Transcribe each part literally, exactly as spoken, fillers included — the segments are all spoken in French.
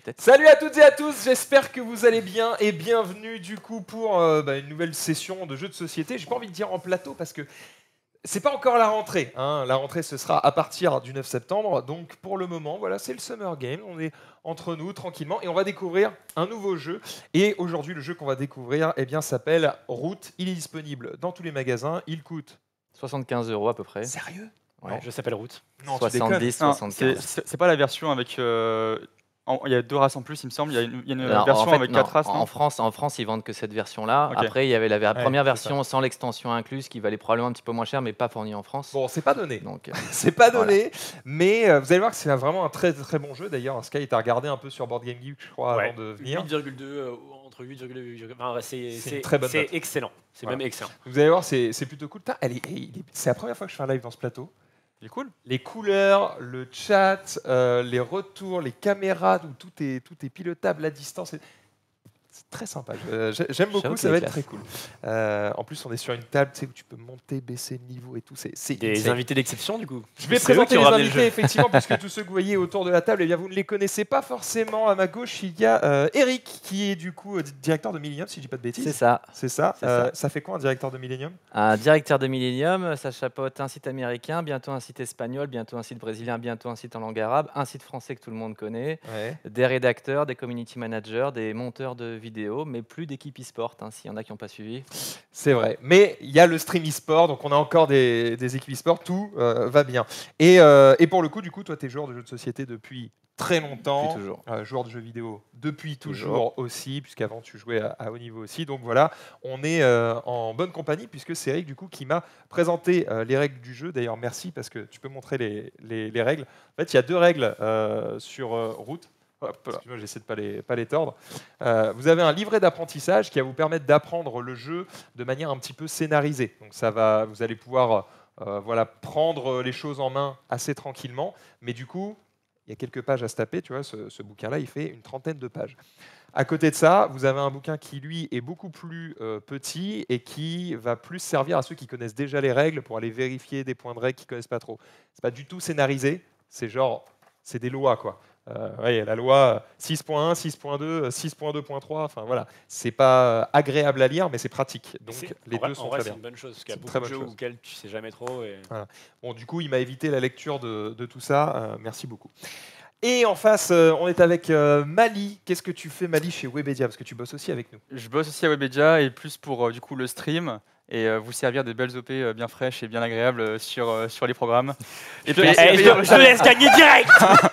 peut-être. Salut à toutes et à tous, j'espère que vous allez bien et bienvenue du coup pour euh, bah, une nouvelle session de jeux de société. J'ai pas envie de dire en plateau parce que c'est pas encore la rentrée. Hein. La rentrée ce sera à partir du neuf septembre. Donc pour le moment, voilà, c'est le Summer Game. On est entre nous tranquillement et on va découvrir un nouveau jeu. Et aujourd'hui, le jeu qu'on va découvrir, eh bien, s'appelle Route. Il est disponible dans tous les magasins. Il coûte soixante-quinze euros à peu près. Sérieux? Ouais. Non, je s'appelle Route. Non, soixante-dix, soixante-quinze. C'est pas la version avec. euh, en- Il y a deux races en plus, il me semble. Il y a une, il y a une Alors, version en fait, avec non. quatre races. En Non France, en France, ils vendent que cette version-là. Ok. Après, il y avait la ver- Ouais, première c'est version sans l'extension incluse qui valait probablement un petit peu moins cher, mais pas fournie en France. Bon, c'est pas donné. Donc, euh, C'est pas Voilà. donné, mais euh, vous allez voir que c'est vraiment un très très bon jeu. D'ailleurs, Sky est à regarder un peu sur Board Game Geek, je crois, Ouais. avant de venir. huit virgule deux, euh, entre huit virgule deux et huit virgule deux. Enfin, c'est C'est une c'est- très bonne c'est note. excellent. C'est Voilà. même excellent. Vous allez voir, c'est c'est plutôt cool. Putain, elle est- elle est- c'est la première fois que je fais un live dans ce plateau. Il est cool. Les couleurs, le chat, euh, les retours, les caméras, où tout est, tout est pilotable à distance. C'est c'est très sympa. Je- j'ai- J'aime beaucoup, J'avoue ça que va c'est être très cool. Euh, en plus, on est sur une table tu sais, où tu peux monter, baisser le niveau et tout. C'est c'est Des insane. invités d'exception, du coup. Je vais C'est eux présenter qui ont les ramené le invités, jeu. effectivement, puisque tous ceux que vous voyez autour de la table, eh bien, vous ne les connaissez pas forcément. À ma gauche, il y a euh, Eric, qui est du coup euh, directeur de Millennium, si je dis pas de bêtises. c'est ça. C'est ça. C'est Euh, ça. ça fait quoi un directeur de Millennium? Un directeur de Millennium, ça chapeaute un site américain, bientôt un site espagnol, bientôt un site brésilien, bientôt un site en langue arabe, un site français que tout le monde connaît, Ouais. des rédacteurs, des community managers, des monteurs de vidéos, mais plus d'équipe e-sport, hein, s'il y en a qui n'ont pas suivi. C'est vrai. Mais il y a le stream e-sport, donc on a encore des, des équipes e-sport, tout euh, va bien. Et, euh, et pour le coup, du coup, toi, tu es joueur de jeux de société depuis très longtemps. Depuis toujours. Euh, joueur de jeux vidéo depuis toujours, Toujours. aussi, puisqu'avant tu jouais à, à haut niveau aussi. Donc voilà, on est euh, en bonne compagnie, puisque c'est Eric du coup qui m'a présenté euh, les règles du jeu. D'ailleurs, merci, parce que tu peux montrer les, les- les règles. En fait, il y a deux règles euh, sur euh, Route. Hop là. Excuse-moi, j'essaie de ne pas les, pas les tordre. Euh, vous avez un livret d'apprentissage qui va vous permettre d'apprendre le jeu de manière un petit peu scénarisée. Donc ça va, vous allez pouvoir euh, voilà, prendre les choses en main assez tranquillement. Mais du coup, il y a quelques pages à se taper. Tu vois, ce, ce bouquin-là, il fait une trentaine de pages. À côté de ça, vous avez un bouquin qui, lui, est beaucoup plus euh, petit et qui va plus servir à ceux qui connaissent déjà les règles pour aller vérifier des points de règles qu'ils ne connaissent pas trop. C'est pas du tout scénarisé. C'est genre, c'est des lois, quoi. Euh, ouais, il y a la loi six point un, six point deux, six point deux point trois, enfin voilà, c'est pas agréable à lire, mais c'est pratique. Donc C'est- les en vrai- deux sont en vrai, très c'est bien. une bonne chose, parce qu'il y C'est a une très beaucoup de bonne jeux chose. auxquels tu sais jamais trop. Et... Bon, du coup, il m'a évité la lecture de, de tout ça. Euh, merci beaucoup. Et en face, euh, on est avec euh, Mali. Qu'est-ce que tu fais, Mali, chez Webedia? Parce que tu bosses aussi avec nous. Je bosse aussi à Webedia et plus pour euh, du coup le stream et euh, vous servir des belles O P euh, bien fraîches et bien agréables euh, sur, euh, sur les programmes. Et Je, puis- eh, je- je te laisse gagner direct.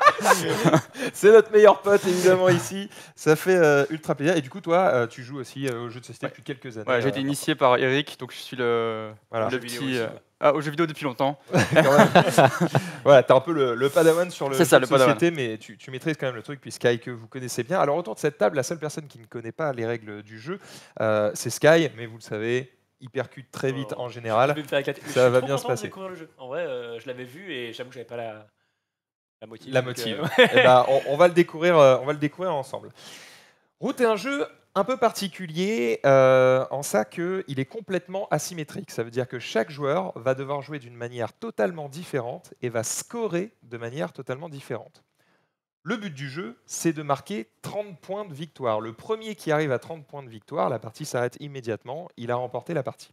C'est notre meilleur pote, évidemment, ici. Ça fait euh, ultra plaisir. Et du coup, toi, euh, tu joues aussi euh, aux jeux de société Ouais. depuis quelques années. Ouais, j'ai été euh, initié par Eric, donc je suis le, Voilà. le Jeux vidéo petit. aussi, euh, ouais. ah, aux jeux vidéo depuis longtemps. quand même. Voilà, t'es un peu le, le padawan sur le C'est ça, jeu le de padawan. société, mais tu, tu maîtrises quand même le truc, puis Sky, que vous connaissez bien. Alors, autour de cette table, la seule personne qui ne connaît pas les règles du jeu, euh, c'est Sky, mais vous le savez, il percute très vite Oh, en Je général. vais me faire éclater. Mais ça je suis va trop bien se content de passer. découvrir le jeu. En vrai, euh, je l'avais vu et j'avoue que j'avais pas la, la motive. La donc, motive. euh, Eh ben, on, on va le découvrir, euh, on va le découvrir ensemble. Route est un jeu un peu particulier euh, en ça qu'il est complètement asymétrique. Ça veut dire que chaque joueur va devoir jouer d'une manière totalement différente et va scorer de manière totalement différente. Le but du jeu, c'est de marquer trente points de victoire. Le premier qui arrive à trente points de victoire, la partie s'arrête immédiatement, il a remporté la partie.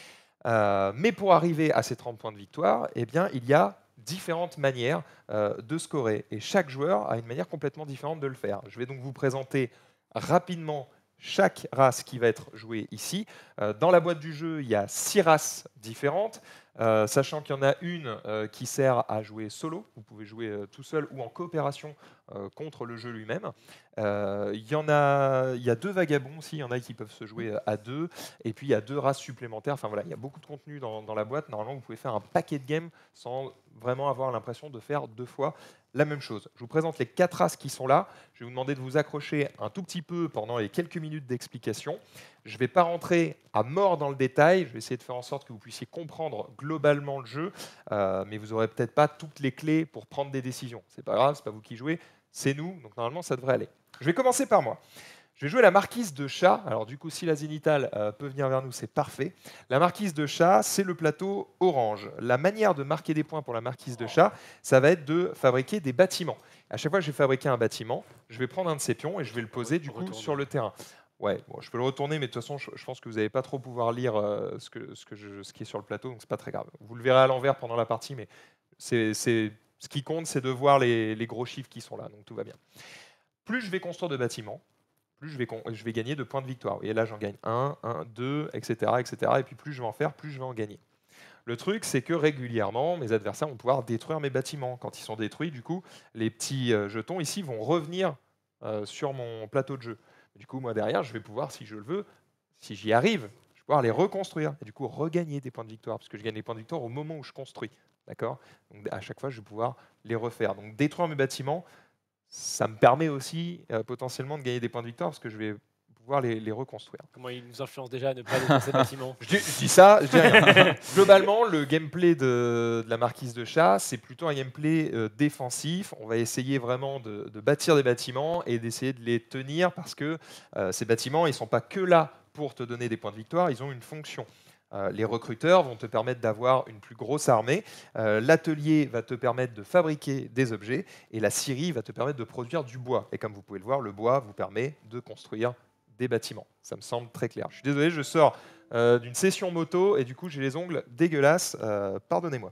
Euh, mais pour arriver à ces trente points de victoire, eh bien, il y a différentes manières euh, de scorer. Et chaque joueur a une manière complètement différente de le faire. Je vais donc vous présenter rapidement chaque race qui va être jouée ici. Euh, dans la boîte du jeu, il y a six races différentes, euh, sachant qu'il y en a une euh, qui sert à jouer solo. Vous pouvez jouer euh, tout seul ou en coopération euh, contre le jeu lui-même. Euh, Il y en a, il y a deux vagabonds aussi, il y en a qui peuvent se jouer euh, à deux. Et puis il y a deux races supplémentaires. Enfin voilà, il y a beaucoup de contenu dans, dans la boîte. Normalement, vous pouvez faire un paquet de games sans vraiment avoir l'impression de faire deux fois la même chose. Je vous présente les quatre races qui sont là. Je vais vous demander de vous accrocher un tout petit peu pendant les quelques minutes d'explication. Je ne vais pas rentrer à mort dans le détail. Je vais essayer de faire en sorte que vous puissiez comprendre globalement le jeu, euh, mais vous n'aurez peut-être pas toutes les clés pour prendre des décisions. C'est pas grave, c'est pas vous qui jouez, c'est nous. Donc normalement, ça devrait aller. Je vais commencer par moi. Je vais jouer la marquise de chat. Alors du coup, si la zénithale euh, peut venir vers nous, c'est parfait. La marquise de chat, c'est le plateau orange. La manière de marquer des points pour la marquise de chat, ça va être de fabriquer des bâtiments. À chaque fois que je vais fabriquer un bâtiment, je vais prendre un de ces pions et je vais le poser du coup Retourner. sur le terrain. Ouais, bon, je peux le retourner, mais de toute façon, je, je pense que vous n'allez pas trop pouvoir lire euh, ce, que, ce, que je- ce qui est sur le plateau, donc c'est pas très grave. Vous le verrez à l'envers pendant la partie, mais c'est, c'est- ce qui compte, c'est de voir les, les gros chiffres qui sont là, donc tout va bien. Plus je vais construire de bâtiments, plus je vais, con- je vais gagner de points de victoire. Et là, j'en gagne un, un, deux, et cetera, et cetera. Et puis plus je vais en faire, plus je vais en gagner. Le truc, c'est que régulièrement, mes adversaires vont pouvoir détruire mes bâtiments. Quand ils sont détruits, du coup, les petits euh, jetons ici vont revenir euh, sur mon plateau de jeu. Du coup, moi, derrière, je vais pouvoir, si je le veux, si j'y arrive, je vais pouvoir les reconstruire. Et du coup, regagner des points de victoire, parce que je gagne des points de victoire au moment où je construis. D'accord. Donc, à chaque fois, je vais pouvoir les refaire. Donc, détruire mes bâtiments, ça me permet aussi euh, potentiellement de gagner des points de victoire, parce que je vais pouvoir les, les reconstruire. Comment il nous influence déjà à ne pas détruire ces bâtiments? Je dis, je dis ça, je dis rien. Globalement, le gameplay de, de la marquise de chat, c'est plutôt un gameplay euh, défensif. On va essayer vraiment de, de bâtir des bâtiments et d'essayer de les tenir parce que euh, ces bâtiments, ils ne sont pas que là pour te donner des points de victoire, ils ont une fonction. Euh, les recruteurs vont te permettre d'avoir une plus grosse armée, euh, l'atelier va te permettre de fabriquer des objets et la scierie va te permettre de produire du bois. Et comme vous pouvez le voir, le bois vous permet de construire des bâtiments. Ça me semble très clair. Je suis désolé, je sors euh, d'une session moto et du coup j'ai les ongles dégueulasses. Euh, Pardonnez-moi.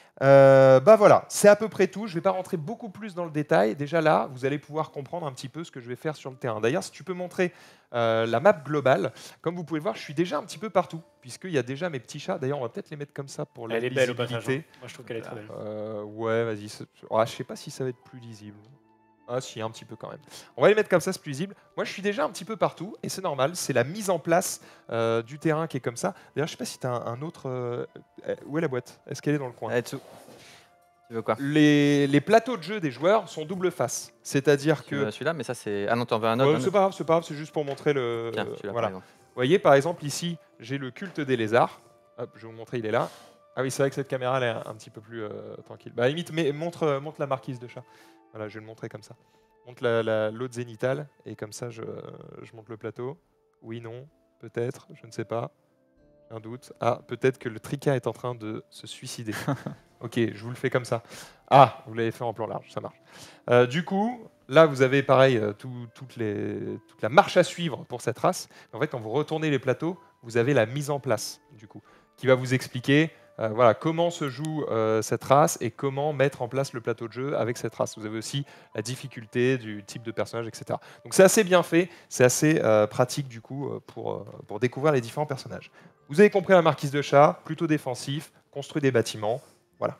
Euh, bah voilà, c'est à peu près tout. Je ne vais pas rentrer beaucoup plus dans le détail. Déjà là, vous allez pouvoir comprendre un petit peu ce que je vais faire sur le terrain. D'ailleurs, si tu peux montrer euh, la map globale, comme vous pouvez le voir, je suis déjà un petit peu partout, puisqu'il y a déjà mes petits chats. D'ailleurs, on va peut-être les mettre comme ça pour la Elle est belle au passage. visibilité. hein. Moi, je trouve qu'elle est très belle. Euh, ouais, vas-y. c'est- Ah, je sais pas si ça va être plus lisible. Ah si, un petit peu quand même. On va les mettre comme ça, c'est plus visible. Moi, je suis déjà un petit peu partout, et c'est normal. C'est la mise en place euh, du terrain qui est comme ça. D'ailleurs, je sais pas si tu as un, un autre... euh, euh, Où est la boîte? Est-ce qu'elle est dans le coin? Allez, dessous. Tu veux quoi? les, les plateaux de jeu des joueurs sont double face. C'est-à-dire que... Euh, Celui-là, mais ça c'est. Ah non, t'en veux un Ouais, autre. un c'est autre. pas grave, c'est pas grave, c'est juste pour montrer le... Tiens, celui-là, voilà. par exemple. Vous voyez, par exemple, ici, j'ai le culte des lézards. Hop, je vais vous montrer, il est là. Ah oui, c'est vrai que cette caméra, elle est un, un petit peu plus euh, tranquille. Bah, limite, mais montre, euh, montre la marquise de chat. Voilà, je vais le montrer comme ça. Montre la- la- l'autre zénithale, et comme ça, je, je monte le plateau. Oui, non, peut-être, je ne sais pas. Un doute. Ah, peut-être que le tricas est en train de se suicider. Ok, je vous le fais comme ça. Ah, vous l'avez fait en plan large, ça marche. Euh, du coup, là, vous avez pareil, euh, tout- toutes les, toute la marche à suivre pour cette race. En fait, quand vous retournez les plateaux, vous avez la mise en place, du coup, qui va vous expliquer euh, voilà, comment se joue euh, cette race et comment mettre en place le plateau de jeu avec cette race. Vous avez aussi la difficulté du type de personnage, et cetera. Donc c'est assez bien fait, c'est assez euh, pratique, du coup, euh, pour, euh, pour découvrir les différents personnages. Vous avez compris la marquise de chat, plutôt défensif, construit des bâtiments. Voilà.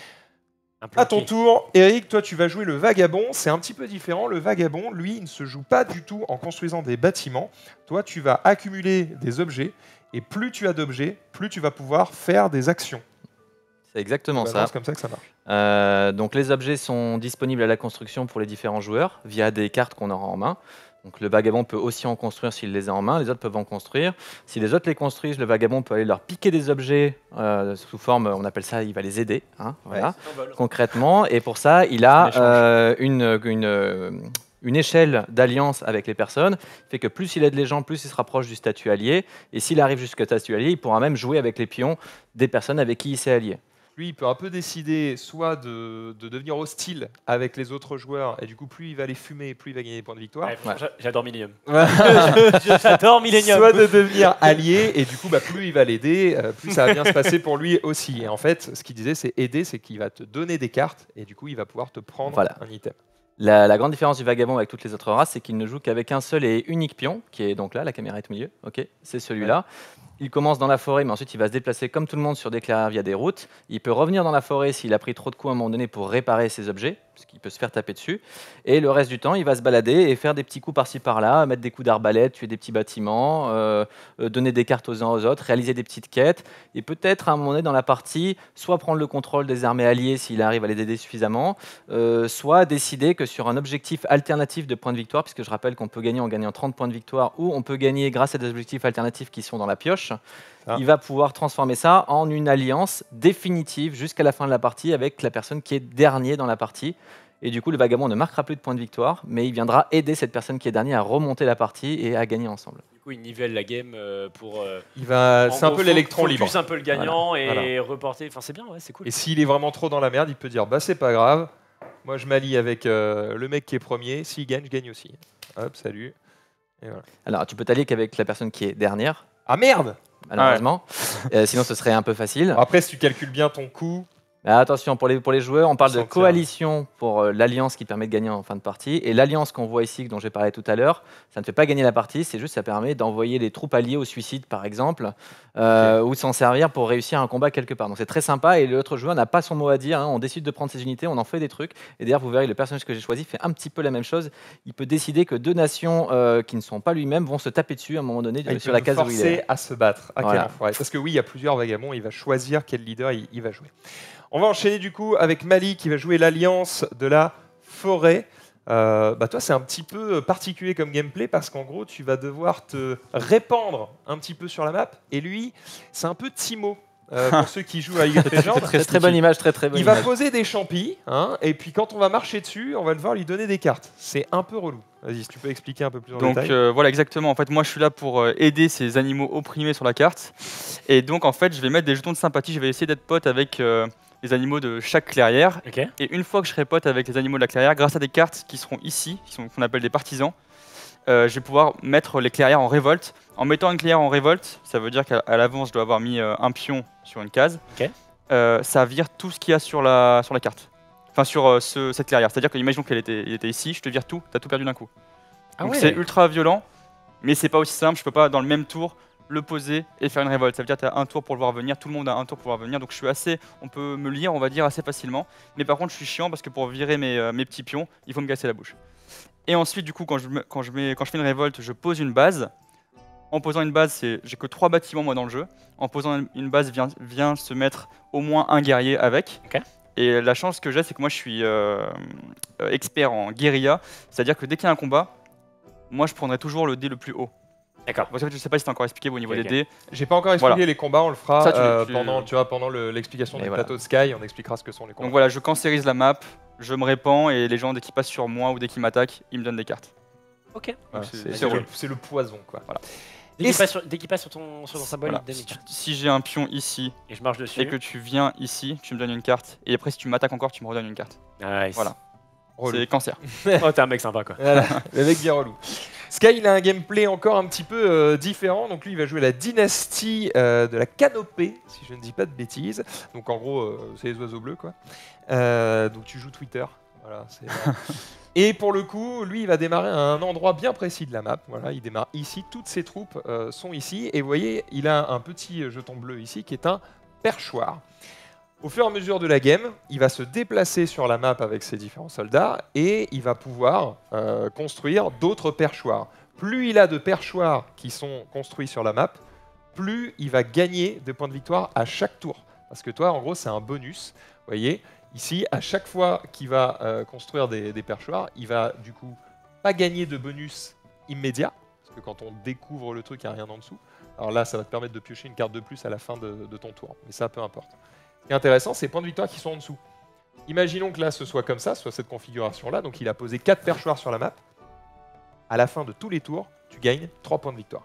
Un plan À ton qui- tour, Eric, toi tu vas jouer le vagabond. C'est un petit peu différent. Le vagabond, lui, il ne se joue pas du tout en construisant des bâtiments. Toi, tu vas accumuler des objets. Et plus tu as d'objets, plus tu vas pouvoir faire des actions. C'est exactement Bah, ça. non, c'est comme ça que ça marche. Euh, donc les objets sont disponibles à la construction pour les différents joueurs via des cartes qu'on aura en main. Donc le vagabond peut aussi en construire s'il les a en main, les autres peuvent en construire. Si les autres les construisent, le vagabond peut aller leur piquer des objets euh, sous forme, on appelle ça, il va les aider, hein, voilà, S'envole. concrètement. Et pour ça, il Un a échange. euh, une, une, euh, une échelle d'alliance avec les personnes, qui fait que plus il aide les gens, plus il se rapproche du statut allié. Et s'il arrive jusqu'au statut allié, il pourra même jouer avec les pions des personnes avec qui il s'est allié. Lui, il peut un peu décider soit de, de devenir hostile avec les autres joueurs, et du coup, plus il va les fumer, plus il va gagner des points de victoire. Ouais, franchement, j'a- J'adore Millennium. Ouais. J'adore Millennium. Soit de devenir allié, et du coup, bah, plus il va l'aider, euh, plus ça va bien se passer pour lui aussi. Et en fait, ce qu'il disait, c'est aider, c'est qu'il va te donner des cartes, et du coup, il va pouvoir te prendre Voilà. un item. La, la grande différence du vagabond avec toutes les autres races, c'est qu'il ne joue qu'avec un seul et unique pion, qui est donc là, la caméra est au milieu, ok, c'est celui-là. Il commence dans la forêt, mais ensuite il va se déplacer comme tout le monde sur des clairières via des routes. Il peut revenir dans la forêt s'il a pris trop de coups à un moment donné pour réparer ses objets, parce qu'il peut se faire taper dessus. Et le reste du temps, il va se balader et faire des petits coups par-ci par-là, mettre des coups d'arbalète, tuer des petits bâtiments, euh, euh, donner des cartes aux uns aux autres, réaliser des petites quêtes. Et peut-être à un moment donné dans la partie, soit prendre le contrôle des armées alliées s'il arrive à les aider suffisamment, euh, soit décider que sur un objectif alternatif de points de victoire, puisque je rappelle qu'on peut gagner en gagnant trente points de victoire, ou on peut gagner grâce à des objectifs alternatifs qui sont dans la pioche, Ah. il va pouvoir transformer ça en une alliance définitive jusqu'à la fin de la partie avec la personne qui est dernier dans la partie. Et du coup, le vagabond ne marquera plus de points de victoire, mais il viendra aider cette personne qui est dernier à remonter la partie et à gagner ensemble. Du coup, il nivelle la game euh, pour. euh, Il va, en c'est un gros, peu fo- l'électron focus libre. un peu le gagnant et Voilà. reporter. Enfin, c'est bien, ouais, c'est cool. Et s'il est vraiment trop dans la merde, il peut dire bah c'est pas grave, moi je m'allie avec euh, le mec qui est premier, s'il gagne, je gagne aussi. Hop, salut. Et voilà. Alors, tu peux t'allier qu'avec la personne qui est dernière, Ah merde. malheureusement. Euh, sinon, ce serait un peu facile. Bon, après, si tu calcules bien ton coup, Mais attention, pour les, pour les joueurs, on parle de sentir. coalition pour euh, l'alliance qui permet de gagner en fin de partie. Et l'alliance qu'on voit ici, dont j'ai parlé tout à l'heure, ça ne fait pas gagner la partie, c'est juste ça permet d'envoyer les troupes alliées au suicide, par exemple, euh, ou de s'en servir pour réussir un combat quelque part. Donc c'est très sympa et l'autre joueur n'a pas son mot à dire. Hein. On décide de prendre ses unités, on en fait des trucs. Et d'ailleurs, vous verrez, le personnage que j'ai choisi fait un petit peu la même chose. Il peut décider que deux nations euh, qui ne sont pas lui-même vont se taper dessus à un moment donné ah, il sur peut la nous case où il forcer est. à se battre. Ah, quel Voilà. enfoiré. Parce que oui, il y a plusieurs vagabonds, il va choisir quel leader il, il va jouer. On va enchaîner du coup avec Mali qui va jouer l'alliance de la forêt. Euh, bah toi, c'est un petit peu particulier comme gameplay parce qu'en gros, tu vas devoir te répandre un petit peu sur la map. Et lui, c'est un peu Timo. Euh, pour ceux qui jouent à League of Legends. Très, très bonne image, très très bonne Il va image. poser des champis, hein, et puis quand on va marcher dessus, on va devoir lui donner des cartes. C'est un peu relou. Vas-y, si tu peux expliquer un peu plus en Donc détail. euh, voilà, exactement. En fait, moi, je suis là pour euh, aider ces animaux opprimés sur la carte. Et donc, en fait, je vais mettre des jetons de sympathie. Je vais essayer d'être pote avec euh, les animaux de chaque clairière. Ok. Et une fois que je serai pote avec les animaux de la clairière, grâce à des cartes qui seront ici, qui sont- qu'on appelle des partisans, euh, je vais pouvoir mettre les clairières en révolte. En mettant une clairière en révolte, ça veut dire qu'à à l'avance, je dois avoir mis euh, un pion sur une case. Ok. Euh, ça vire tout ce qu'il y a sur la, sur la carte. Enfin, sur euh, ce- cette clairière. C'est-à-dire que, imaginons qu'elle était, il était ici, je te vire tout, t'as tout perdu d'un coup. Ah Donc ouais. c'est ultra violent, mais c'est pas aussi simple. Je peux pas dans le même tour le poser et faire une révolte. Ça veut dire que tu as un tour pour le voir venir, tout le monde a un tour pour le voir venir. Donc je suis assez, on peut me lire, on va dire assez facilement. Mais par contre, je suis chiant parce que pour virer mes, euh, mes petits pions, il faut me casser la bouche. Et ensuite, du coup, quand je, me- quand je, mets, quand je fais une révolte, je pose une base. En posant une base, c'est, j'ai que trois bâtiments moi dans le jeu. En posant une, une base, vient, vient se mettre au moins un guerrier avec. Ok. Et la chance que j'ai, c'est que moi je suis euh, euh, expert en guérilla. C'est-à-dire que dès qu'il y a un combat, moi je prendrai toujours le dé le plus haut. D'accord. Bon, ça, je ne sais pas si tu as encore expliqué au niveau Ok, des ok. dés. J'ai pas encore expliqué Voilà. les combats, on le fera Ça, tu- euh, tu- pendant, tu vois, pendant le- l'explication Et du voilà. plateau de Sky, on expliquera ce que sont les combats. Donc voilà, je cancérise la map, je me répands et les gens dès qu'ils passent sur moi ou dès qu'ils m'attaquent, ils me donnent des cartes. Ok. Voilà, c'est- c'est c'est c'est relou. le, c'est le poison, quoi. Voilà. Dès Et qu'il passe, sur- dès qu'il passe sur ton, sur ton symbole, Voilà. il te donne une carte. Si j'ai un pion ici Et je marche dessus. et que tu viens ici, tu me donnes une carte. Et après, si tu m'attaques encore, tu me redonnes une carte. Nice. Voilà. Relou. C'est cancer. Oh, t'es un mec sympa, quoi. Voilà, le mec bien relou. Sky, il a un gameplay encore un petit peu euh, différent. Donc lui, il va jouer la dynastie euh, de la canopée, si je ne dis pas de bêtises. Donc en gros, euh, c'est les oiseaux bleus, quoi. Euh, donc tu joues Twitter. Voilà, c'est- Et pour le coup, lui, il va démarrer à un endroit bien précis de la map. Voilà, il démarre ici. Toutes ses troupes euh, sont ici. Et vous voyez, il a un petit jeton bleu ici qui est un perchoir. Au fur et à mesure de la game, il va se déplacer sur la map avec ses différents soldats et il va pouvoir euh, construire d'autres perchoirs. Plus il a de perchoirs qui sont construits sur la map, plus il va gagner de points de victoire à chaque tour. Parce que toi, en gros, c'est un bonus. Vous voyez, ici, à chaque fois qu'il va euh, construire des, des perchoirs, il va du coup pas gagner de bonus immédiat. Parce que quand on découvre le truc, il n'y a rien en dessous. Alors là, ça va te permettre de piocher une carte de plus à la fin de, de ton tour. Mais ça, peu importe. Ce qui est intéressant, c'est les points de victoire qui sont en dessous. Imaginons que là, ce soit comme ça, soit cette configuration-là. Donc il a posé quatre perchoirs sur la map. À la fin de tous les tours, tu gagnes trois points de victoire.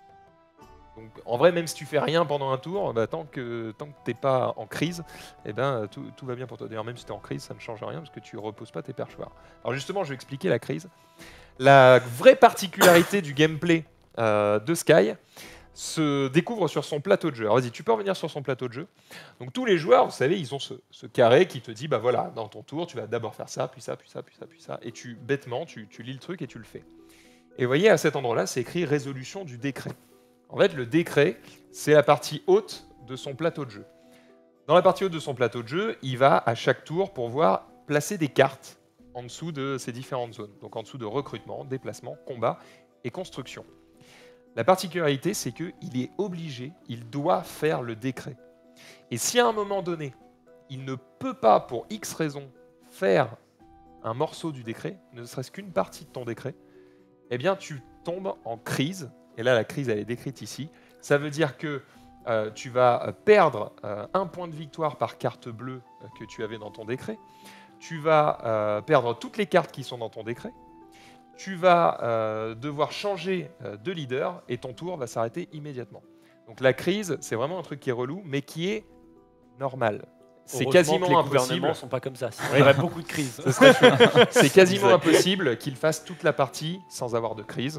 Donc en vrai, même si tu fais rien pendant un tour, bah, tant que tant que t'es pas en crise, eh ben, tout, tout va bien pour toi. D'ailleurs, même si tu es en crise, ça ne change rien parce que tu reposes pas tes perchoirs. Alors justement, je vais expliquer la crise. La vraie particularité du gameplay euh, de Sky se découvre sur son plateau de jeu. Alors vas-y, tu peux revenir sur son plateau de jeu. Donc tous les joueurs, vous savez, ils ont ce, ce carré qui te dit, bah voilà, dans ton tour, tu vas d'abord faire ça, puis ça, puis ça, puis ça, puis ça, et tu, bêtement, tu, tu lis le truc et tu le fais. Et vous voyez, à cet endroit-là, c'est écrit résolution du décret. En fait, le décret, c'est la partie haute de son plateau de jeu. Dans la partie haute de son plateau de jeu, il va, à chaque tour, pouvoir placer des cartes en dessous de ces différentes zones. Donc en dessous de recrutement, déplacement, combat et construction. La particularité, c'est qu'il est obligé, il doit faire le décret. Et si à un moment donné, il ne peut pas, pour X raisons, faire un morceau du décret, ne serait-ce qu'une partie de ton décret, eh bien tu tombes en crise. Et là, la crise, elle est décrite ici. Ça veut dire que euh, tu vas perdre euh, un point de victoire par carte bleue euh, que tu avais dans ton décret. tu vas euh, perdre toutes les cartes qui sont dans ton décret, tu vas euh, devoir changer euh, de leader et ton tour va s'arrêter immédiatement. Donc la crise, c'est vraiment un truc qui est relou, mais qui est normal. C'est Heureusement quasiment que les impossible. gouvernements sont pas comme ça. Sinon, il y aurait beaucoup de crises. Ce serait chouette. C'est quasiment Exact. impossible qu'il fasse toute la partie sans avoir de crise.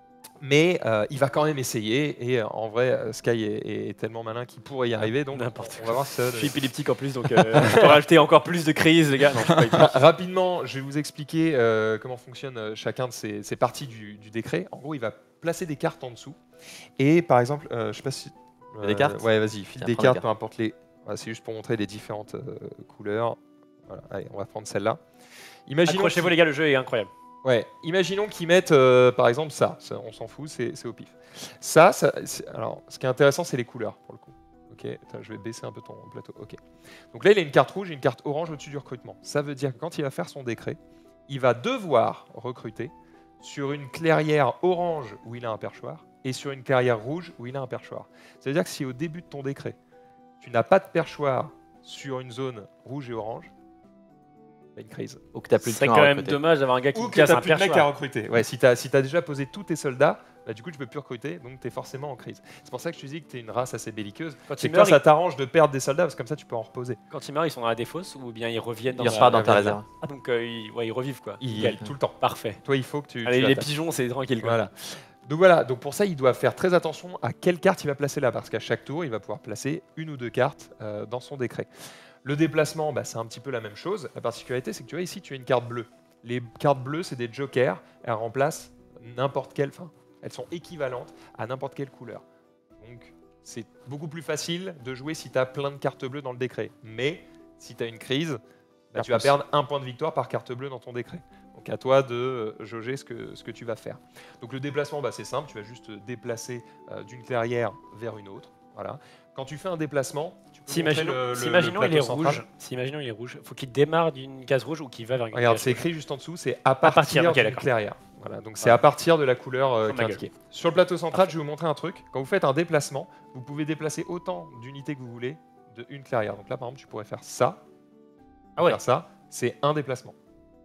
Mais euh, il va quand même essayer. Et euh, en vrai, euh, Sky est, est tellement malin qu'il pourrait y arriver. Donc N'importe on va voir si ça Je donne. suis épileptique en plus, donc euh, je peux rajouter encore plus de crises, les gars. Non, je suis pas épileptique. Ra- Rapidement, je vais vous expliquer euh, comment fonctionne euh, chacun de ces, ces parties du, du décret. En gros, il va placer des cartes en dessous. Et par exemple, euh, je sais pas si. Il y a des cartes Ouais, vas-y, file Tiens, des prends la cartes, carte. peu importe les. Voilà, c'est juste pour montrer les différentes euh, couleurs. Voilà, allez, on va prendre celle-là. Imaginons Accrochez-vous, qu'il- les gars, le jeu est incroyable. Ouais, imaginons qu'ils mettent euh, par exemple ça, ça, on s'en fout, c'est c'est au pif. Ça, ça c'est- alors ce qui est intéressant, c'est les couleurs pour le coup. Ok, attends, je vais baisser un peu ton plateau. Ok. Donc là, il a une carte rouge et une carte orange au-dessus du recrutement. Ça veut dire que quand il va faire son décret, il va devoir recruter sur une clairière orange où il a un perchoir et sur une clairière rouge où il a un perchoir. Ça veut dire que si au début de ton décret, tu n'as pas de perchoir sur une zone rouge et orange, il y a une crise. Ou que t'as plus de C'est pions quand à même recruter. dommage d'avoir un gars qui Ou me que casse t'as un plus de mecs à perchoir. recruter. Ouais, si t'as si t'as déjà posé tous tes soldats, bah, du coup tu peux plus recruter, donc tu es forcément en crise. C'est pour ça que je te dis que tu es une race assez belliqueuse. Quand C'est il que toi, meurt, ça il- t'arrange de perdre des soldats, parce que comme ça tu peux en reposer. quand ils meurent, ils sont dans la défausse ou bien ils reviennent dans Il la- repart dans ta la- réserve. Ah, donc euh, ils, ouais, ils revivent quoi. Il, Nickel. tout le temps. Parfait. Toi, il faut que tu. Allez, tu les attaques. pigeons, c'est tranquille quoi. Voilà. Donc voilà, donc pour ça, il doit faire très attention à quelle carte il va placer là, parce qu'à chaque tour, il va pouvoir placer une ou deux cartes euh, dans son décret. Le déplacement, bah, c'est un petit peu la même chose. La particularité, c'est que tu vois ici, tu as une carte bleue. Les cartes bleues, c'est des jokers. Elles remplacent n'importe quelle. Enfin, elles sont équivalentes à n'importe quelle couleur. Donc, c'est beaucoup plus facile de jouer si tu as plein de cartes bleues dans le décret. Mais si tu as une crise, bah, tu vas plus. perdre un point de victoire par carte bleue dans ton décret. Donc à toi de euh, jauger ce que, ce que tu vas faire. Donc le déplacement, bah, c'est simple, tu vas juste te déplacer euh, d'une clairière vers une autre. Voilà. Quand tu fais un déplacement, tu peux Si montrer imaginons, le, le- si le imaginons il est plateau central. rouge, si imaginons il est rouge, faut qu'il démarre d'une case rouge ou qu'il va vers une Regarde, case c'est rouge. écrit juste en dessous, c'est à partir, partir, ok, d'une d'accord. clairière. Voilà, donc c'est Ouais. à partir de la couleur euh, Comme qui est ma indiquée. Sur le plateau central, je vais vous montrer un truc. Quand vous faites un déplacement, vous pouvez déplacer autant d'unités que vous voulez de une clairière. Donc là, par exemple, tu pourrais faire ça, Ah ouais. faire ça, c'est un déplacement.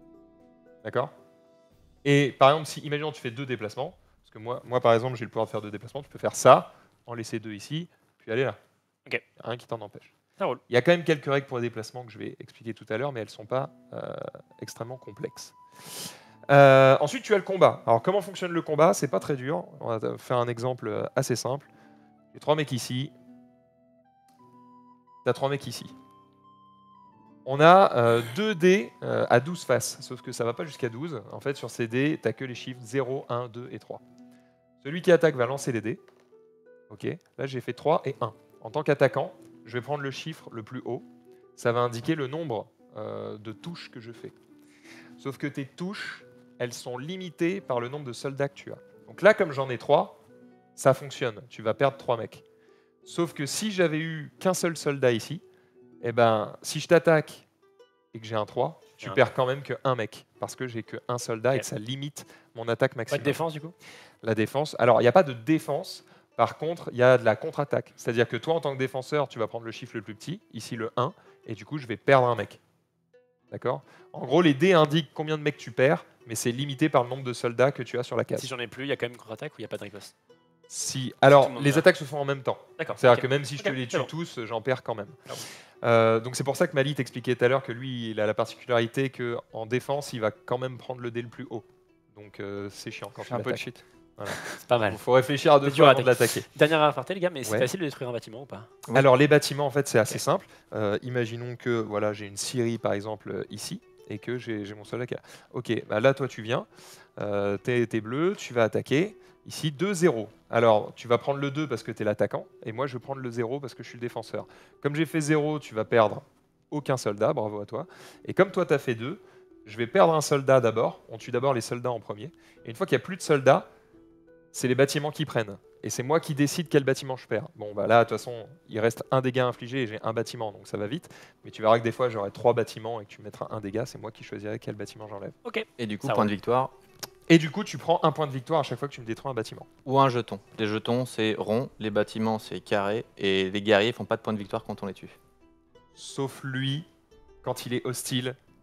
D'accord? Et par exemple, si imaginons tu fais deux déplacements, parce que moi, moi par exemple, j'ai le pouvoir de faire deux déplacements, tu peux faire ça, en laisser deux ici, puis aller là. Ok. Il y a rien qui t'en empêche. Ça roule. Il y a quand même quelques règles pour les déplacements que je vais expliquer tout à l'heure, mais elles ne sont pas euh, extrêmement complexes. Euh, ensuite, tu as le combat. Alors, comment fonctionne le combat? C'est pas très dur. On va faire un exemple assez simple. J'ai trois mecs ici. Tu as trois mecs ici. On a euh, deux dés euh, à douze faces, sauf que ça va pas jusqu'à douze. En fait, sur ces dés, tu n'as que les chiffres zéro, un, deux et trois. Celui qui attaque va lancer les dés. Ok. Là, j'ai fait trois et un. En tant qu'attaquant, je vais prendre le chiffre le plus haut. Ça va indiquer le nombre euh, de touches que je fais. Sauf que tes touches, elles sont limitées par le nombre de soldats que tu as. Donc là, comme j'en ai trois, ça fonctionne. Tu vas perdre trois mecs. Sauf que si j'avais eu qu'un seul soldat ici, eh ben, si je t'attaque et que j'ai un trois, tu Ouais. perds quand même que un mec. Parce que j'ai qu'un soldat et Ok. que ça limite mon attaque Pas maximum. de défense du coup. La défense. Alors, il n'y a pas de défense. Par contre, il y a de la contre-attaque. C'est-à-dire que toi, en tant que défenseur, tu vas prendre le chiffre le plus petit, ici le un, et du coup, je vais perdre un mec. D'accord? En gros, les dés indiquent combien de mecs tu perds, mais c'est limité par le nombre de soldats que tu as sur la case. Si j'en ai plus, il y a quand même une contre-attaque ou il n'y a pas de riposte. Si, alors, tout le monde les meurt. attaques se font en même temps. D'accord. C'est-à-dire ok. que même si je te Ok, les c'est tue bon. tous, j'en perds quand même. Ah bon. Euh, donc c'est pour ça que Mali t'expliquait tout à l'heure que lui, il a la particularité qu'en défense, il va quand même prendre le dé le plus haut. Donc euh, c'est chiant quand Je tu fais un peu de l'attaques. cheat. C'est pas mal. Il faut réfléchir à deux C'est dur fois à avant de l'attaquer. Dernière aparté les gars, mais c'est Ouais. facile de détruire un bâtiment ou pas? Oui. Alors les bâtiments, en fait, c'est assez Ok. simple. Euh, imaginons que voilà, j'ai une scierie, par exemple, euh, ici, et que j'ai j'ai mon soldat qui est là. Ok, bah là, toi, tu viens, euh, t'es t'es bleu, tu vas attaquer. Ici, deux zéro. Alors, tu vas prendre le deux parce que tu es l'attaquant, et moi, je vais prendre le zéro parce que je suis le défenseur. Comme j'ai fait zéro, tu vas perdre aucun soldat, bravo à toi. Et comme toi, tu as fait deux, je vais perdre un soldat d'abord. On tue d'abord les soldats en premier. Et une fois qu'il n'y a plus de soldats, c'est les bâtiments qui prennent. Et c'est moi qui décide quel bâtiment je perds. Bon, bah là, de toute façon, il reste un dégât infligé et j'ai un bâtiment, donc ça va vite. Mais tu verras que des fois, j'aurai trois bâtiments et que tu mettras un dégât. C'est moi qui choisirai quel bâtiment j'enlève. Ok. Et du coup, Ça point roule. de victoire Et du coup, tu prends un point de victoire à chaque fois que tu me détruis un bâtiment. ou un jeton. Les jetons, c'est rond, les bâtiments, c'est carré, et les guerriers font pas de point de victoire quand on les tue. Sauf lui, quand il est hostile,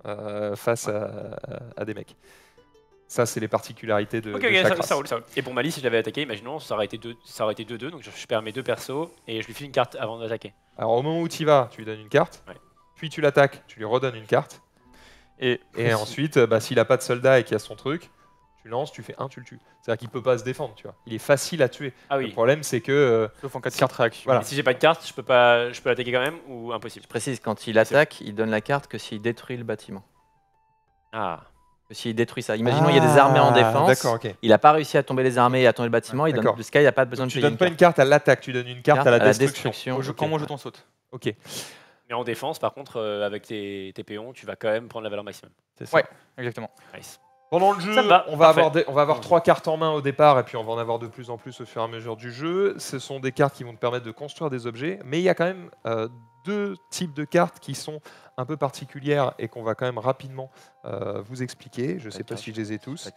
euh, face à, à- à des mecs. Ça, c'est les particularités de, Ok, de ok, chaque ça, race. ça roule, ça roule. Et pour Mali, si je l'avais attaqué, imaginons, ça aurait été deux, ça aurait été deux deux, donc je, je perds mes deux persos et je lui file une carte avant d'attaquer. Alors, au moment où tu y vas, tu lui donnes une carte. Ouais. Puis tu l'attaques, tu lui redonnes une carte. Et, Et ensuite, bah, s'il n'a pas de soldat et qu'il y a son truc, tu lances, tu fais un, tu le tues. C'est-à-dire qu'il peut pas se défendre, tu vois. Il est facile à tuer. Ah Le oui. problème, c'est que euh, sauf en cas de Si- carte réaction. voilà. Et si j'ai pas de carte, je peux pas, je peux l'attaquer quand même ou impossible. Je précise, quand il attaque, il donne la carte que s'il détruit le bâtiment. Ah. Que s'il détruit ça. Imaginons, il y a des armées en Ah, défense. D'accord, ok. Il n'a pas réussi à tomber les armées et à tomber le bâtiment. Il donne D'accord. de ce cas, il n'y a pas besoin Donc, de tu payer donnes une pas carte. une carte à l'attaque, tu donnes une carte, à la destruction. destruction. Au jeu- Ok. Quand mon jeton saute. Ok. Mais en défense, par contre, euh, avec tes, tes péons, tu vas quand même prendre la valeur maximum. C'est ça. Ouais. Exactement. Nice. Pendant le jeu, Ça me va, on va parfait. avoir, des- on va avoir Mmh. trois cartes en main au départ et puis on va en avoir de plus en plus au fur et à mesure du jeu. Ce sont des cartes qui vont te permettre de construire des objets, mais il y a quand même euh, deux types de cartes qui sont un peu particulières et qu'on va quand même rapidement euh, vous expliquer. Je ne sais pas D'accord. si je les ai tous.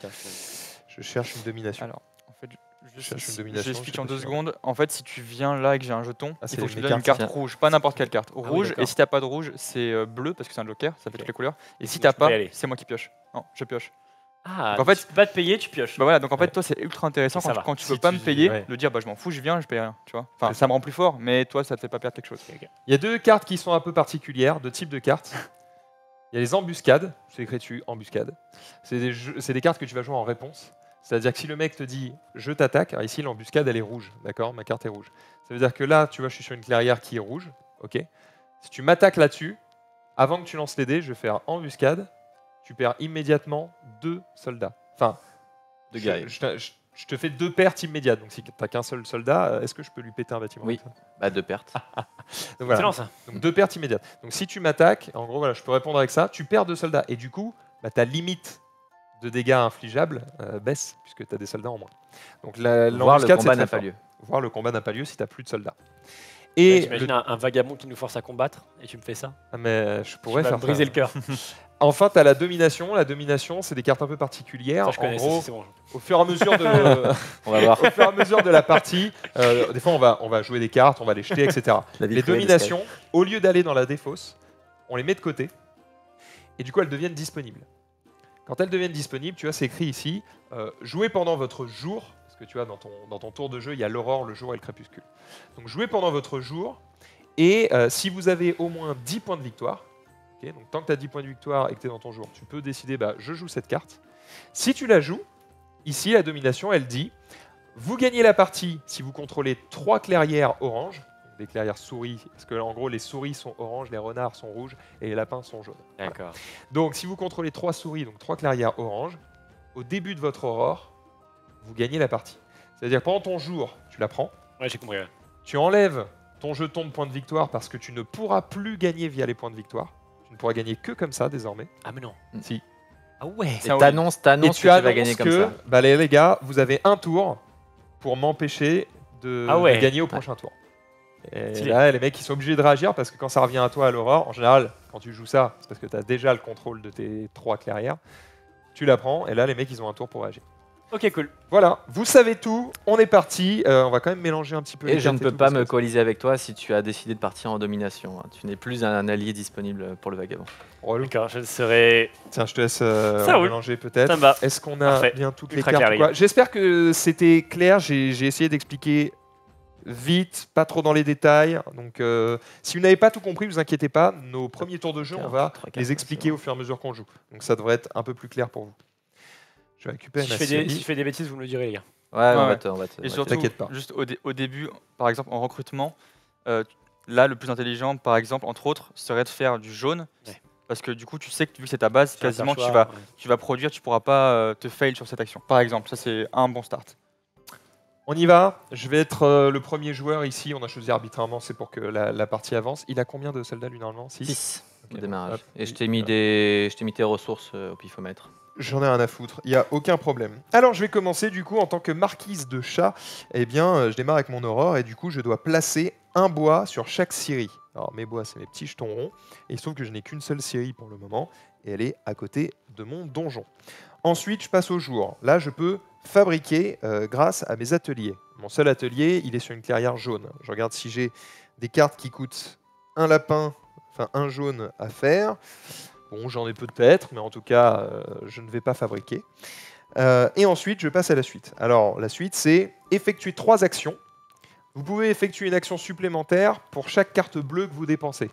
Je cherche une domination. Alors, en fait, je, cherche une je- domination, je j'explique sais en pas deux si- secondes. En fait, si tu viens là et que j'ai un jeton, Ah, c'est il faut que je les te donne une cartes, carte tiens. rouge, pas n'importe quelle carte. oui, Rouge, d'accord. et si t'as pas de rouge, c'est euh, bleu parce que c'est un joker, ça fait Ok. toutes les couleurs. Et si Donc, t'as je peux y pas, aller. c'est moi qui pioche. Non, je pioche. Ah, Donc, en fait- tu peux pas te payer, tu pioches. Bah voilà, donc en fait, Ouais. toi, c'est ultra intéressant Et ça quand, va. quand tu Si peux pas tu me dis- payer, ouais. de dire bah je m'en fous, je viens, je paye rien, tu vois. Enfin, C'est ça me rend plus fort, mais toi, ça te fait pas perdre quelque chose. Il y a deux cartes qui sont un peu particulières, deux types de cartes. Il y a les embuscades, c'est écrit dessus, embuscade. C'est des, jeux- c'est des cartes que tu vas jouer en réponse. C'est-à-dire que si le mec te dit je t'attaque, alors ici l'embuscade elle est rouge, d'accord, ma carte est rouge. Ça veut dire que là, tu vois, je suis sur une clairière qui est rouge, ok. Si tu m'attaques là-dessus, avant que tu lances les dés, je vais faire embuscade, tu perds immédiatement deux soldats. Enfin, De je, guerriers. je te- je- je te fais deux pertes immédiates. Donc si tu n'as qu'un seul soldat, euh, est-ce que je peux lui péter un bâtiment Oui. avec ça Bah, de perte. Donc, voilà. Excellent ça. Donc deux pertes immédiates. Donc si tu m'attaques, en gros, voilà, je peux répondre avec ça, tu perds deux soldats. Et du coup, bah, ta limite de dégâts infligeables euh, baisse, puisque tu as des soldats en moins. Donc la- Voir le l'embuscade, c'est combat très n'a pas fort. lieu. Voir le combat n'a pas lieu si tu n'as plus de soldats. Ouais, Et T'imagines le- un, un vagabond qui nous force à combattre et tu me fais ça. Ah, mais je Tu pourrais vas faire me briser ça. le cœur. Enfin, tu as la domination. La domination, c'est des cartes un peu particulières. Ça, je en connais, ça, gros, c'est bon. au fur et à mesure de, On va voir. au fur et à mesure de la partie, euh, des fois on va, on va jouer des cartes, on va les jeter, et cetera. La vie Les privée de dominations, au lieu d'aller dans la défausse, on les met de côté et du coup elles deviennent disponibles. Quand elles deviennent disponibles, tu vois, c'est écrit ici, euh, jouez pendant votre jour, parce que tu vois, dans ton, dans ton tour de jeu, il y a l'aurore, le jour et le crépuscule. Donc jouez pendant votre jour, et euh, si vous avez au moins dix points de victoire, ok, donc tant que tu as dix points de victoire et que tu es dans ton jour, tu peux décider, bah, je joue cette carte. Si tu la joues, ici la domination, elle dit, vous gagnez la partie si vous contrôlez trois clairières oranges, des clairières souris, parce que en gros les souris sont oranges, les renards sont rouges et les lapins sont jaunes. Voilà. D'accord. Donc si vous contrôlez trois souris, donc trois clairières oranges, au début de votre aurore, vous gagnez la partie. C'est-à-dire pendant ton jour, tu la prends, Ouais, j'ai compris. Ouais. tu enlèves ton jeton de points de victoire parce que tu ne pourras plus gagner via les points de victoire. Tu ne pourras gagner que comme ça désormais. Ah mais non. Si. Ah ouais. Et Ça, oui. t'annonces, Et t'annonces que tu tu vas annonces gagner comme que, ça. bah, les, les gars, vous avez un tour pour m'empêcher de, Ah ouais. de gagner au prochain tour. Et Stylé. là, les mecs, ils sont obligés de réagir parce que quand ça revient à toi à l'aurore, en général, quand tu joues ça, c'est parce que tu as déjà le contrôle de tes trois clairières. Tu la prends et là, les mecs, ils ont un tour pour réagir. Ok, cool. Voilà, vous savez tout, on est parti. Euh, on va quand même mélanger un petit peu Et les je cartes ne peux tout, pas parce me que- coaliser avec toi si tu as décidé de partir en domination. hein. Tu n'es plus un allié disponible pour le vagabond. Relou. D'accord, je serai. Tiens, je te laisse euh, Ça roule. mélanger peut-être. Ça me va. Est-ce qu'on a Parfait. bien toutes les Ultra cartes clair, ou quoi les gars. J'espère que c'était clair. J'ai j'ai essayé d'expliquer vite, pas trop dans les détails. Donc, euh, si vous n'avez pas tout compris, vous inquiétez pas. Nos premiers tours de jeu, on va Trois, quatre, les expliquer c'est au fur et à mesure qu'on joue. Donc, ça devrait être un peu plus clair pour vous. Je vais récupérer Si je, ma fais des, série. si je fais des bêtises, vous me le direz, les gars. bon. Ouais, on Ouais. va te, on va te- on Et va te- surtout, t'inquiète pas. juste au, dé- au début, par exemple en recrutement, euh, là le plus intelligent, par exemple, entre autres, serait de faire du jaune. Ouais. Parce que du coup, tu sais que vu que c'est ta base, J'ai un quasiment tu perchoir, vas, ouais. tu vas produire, tu pourras pas euh, te fail sur cette action. Par exemple, ça c'est un bon start. On y va. Je vais être euh, le premier joueur ici. On a choisi arbitrairement, c'est pour que la, la partie avance. Il a combien de soldats lui normalement Six. six au Ok, démarrage. hop. Et je t'ai mis, des... je t'ai mis tes ressources euh, au pifomètre. J'en ai rien à foutre, il n'y a aucun problème. Alors je vais commencer du coup en tant que marquise de chat, eh bien euh, je démarre avec mon aurore et du coup je dois placer un bois sur chaque scierie. Alors mes bois c'est mes petits jetons ronds et il se trouve que je n'ai qu'une seule scierie pour le moment et elle est à côté de mon donjon. Ensuite je passe au jour. Là je peux fabriquer euh, grâce à mes ateliers. Mon seul atelier il est sur une clairière jaune. Je regarde si j'ai des cartes qui coûtent un lapin, enfin un jaune à faire. Bon, j'en ai peut-être, mais en tout cas, euh, je ne vais pas fabriquer. Euh, et ensuite, je passe à la suite. Alors, la suite, c'est effectuer trois actions. Vous pouvez effectuer une action supplémentaire pour chaque carte bleue que vous dépensez.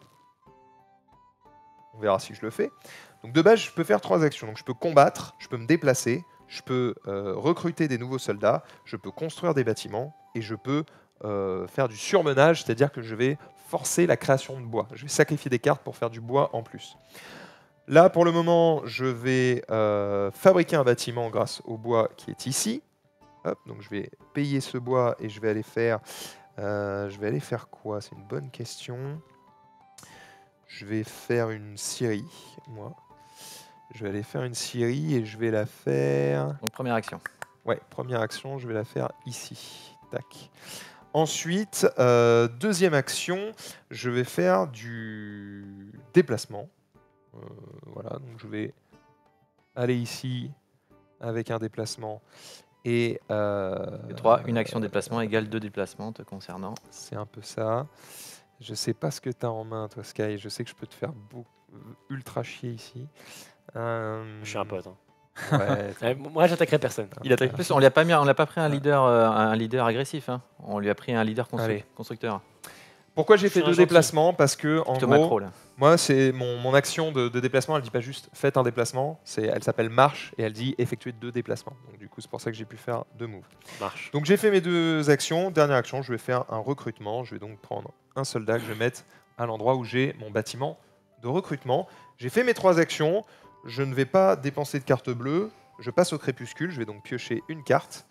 On verra si je le fais. Donc, de base, je peux faire trois actions. Donc, je peux combattre, je peux me déplacer, je peux euh, recruter des nouveaux soldats, je peux construire des bâtiments et je peux euh, faire du surmenage, c'est-à-dire que je vais forcer la création de bois. Je vais sacrifier des cartes pour faire du bois en plus. Là, pour le moment, je vais euh, fabriquer un bâtiment grâce au bois qui est ici. Hop, donc je vais payer ce bois et je vais aller faire... Euh, je vais aller faire quoi? C'est une bonne question. Je vais faire une scierie, moi. Je vais aller faire une scierie et je vais la faire... Donc première action. Ouais, première action, je vais la faire ici. Tac. Ensuite, euh, deuxième action, je vais faire du déplacement. Euh, voilà, donc je vais aller ici avec un déplacement et... Euh, Et trois, une action déplacement égale deux déplacements te concernant. C'est un peu ça. Je sais pas ce que tu as en main, toi, Sky. Je sais que je peux te faire beaucoup, ultra chier ici. Euh, Je suis un pote. Hein. Ouais, Ouais, moi, j'attaquerai personne. Il attaque. En plus, on lui a pas mis, on l'a pas pris un leader, euh, un leader agressif. Hein. On lui a pris un leader constru- Allez. constructeur. Pourquoi j'ai Je fait suis un deux gentil. déplacements? Parce que, en Plutôt gros, macro là. moi, c'est mon, mon action de, de déplacement, elle dit pas juste faites un déplacement, c'est, elle s'appelle marche et elle dit effectuer deux déplacements. Donc du coup, c'est pour ça que j'ai pu faire deux moves. Marche. Donc j'ai fait mes deux actions. Dernière action, je vais faire un recrutement. Je vais donc prendre un soldat que je vais mettre à l'endroit où j'ai mon bâtiment de recrutement. J'ai fait mes trois actions. Je ne vais pas dépenser de carte bleue. Je passe au crépuscule. Je vais donc piocher une carte.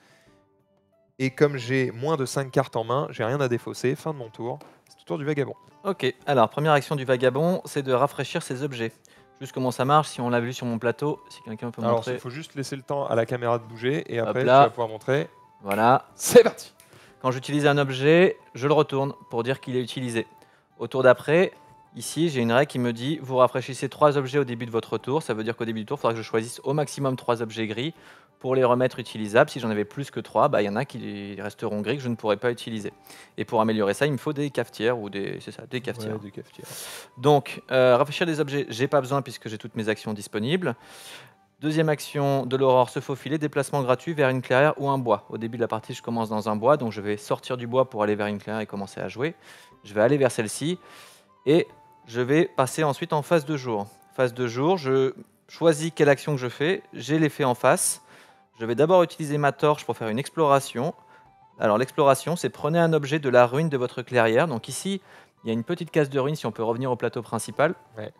Et comme j'ai moins de cinq cartes en main, j'ai rien à défausser. Fin de mon tour. C'est au tour du vagabond. Ok, alors première action du vagabond, c'est de rafraîchir ses objets. Juste comment ça marche, si on l'a vu sur mon plateau, si quelqu'un peut Alors, montrer. il faut juste laisser le temps à la caméra de bouger et Hop après, tu là. vas pouvoir montrer. Voilà. C'est parti. Quand j'utilise un objet, je le retourne pour dire qu'il est utilisé. Au tour d'après, ici, j'ai une règle qui me dit vous rafraîchissez trois objets au début de votre tour. Ça veut dire qu'au début du tour, il faudra que je choisisse au maximum trois objets gris pour les remettre utilisables. Si j'en avais plus que trois, bah, il y en a qui resteront gris que je ne pourrai pas utiliser. Et pour améliorer ça, il me faut des cafetières ou des, c'est ça, des cafetières. Ouais, des cafetières. Donc, euh, rafraîchir des objets, j'ai pas besoin puisque j'ai toutes mes actions disponibles. Deuxième action de l'aurore, se faufiler, déplacement gratuit vers une clairière ou un bois. Au début de la partie, je commence dans un bois, donc je vais sortir du bois pour aller vers une clairière et commencer à jouer. Je vais aller vers celle-ci et je vais passer ensuite en phase de jour. Phase de jour, je choisis quelle action que je fais, j'ai l'effet en face. Je vais d'abord utiliser ma torche pour faire une exploration. Alors l'exploration, c'est prenez un objet de la ruine de votre clairière. Donc ici, il y a une petite case de ruine si on peut revenir au plateau principal.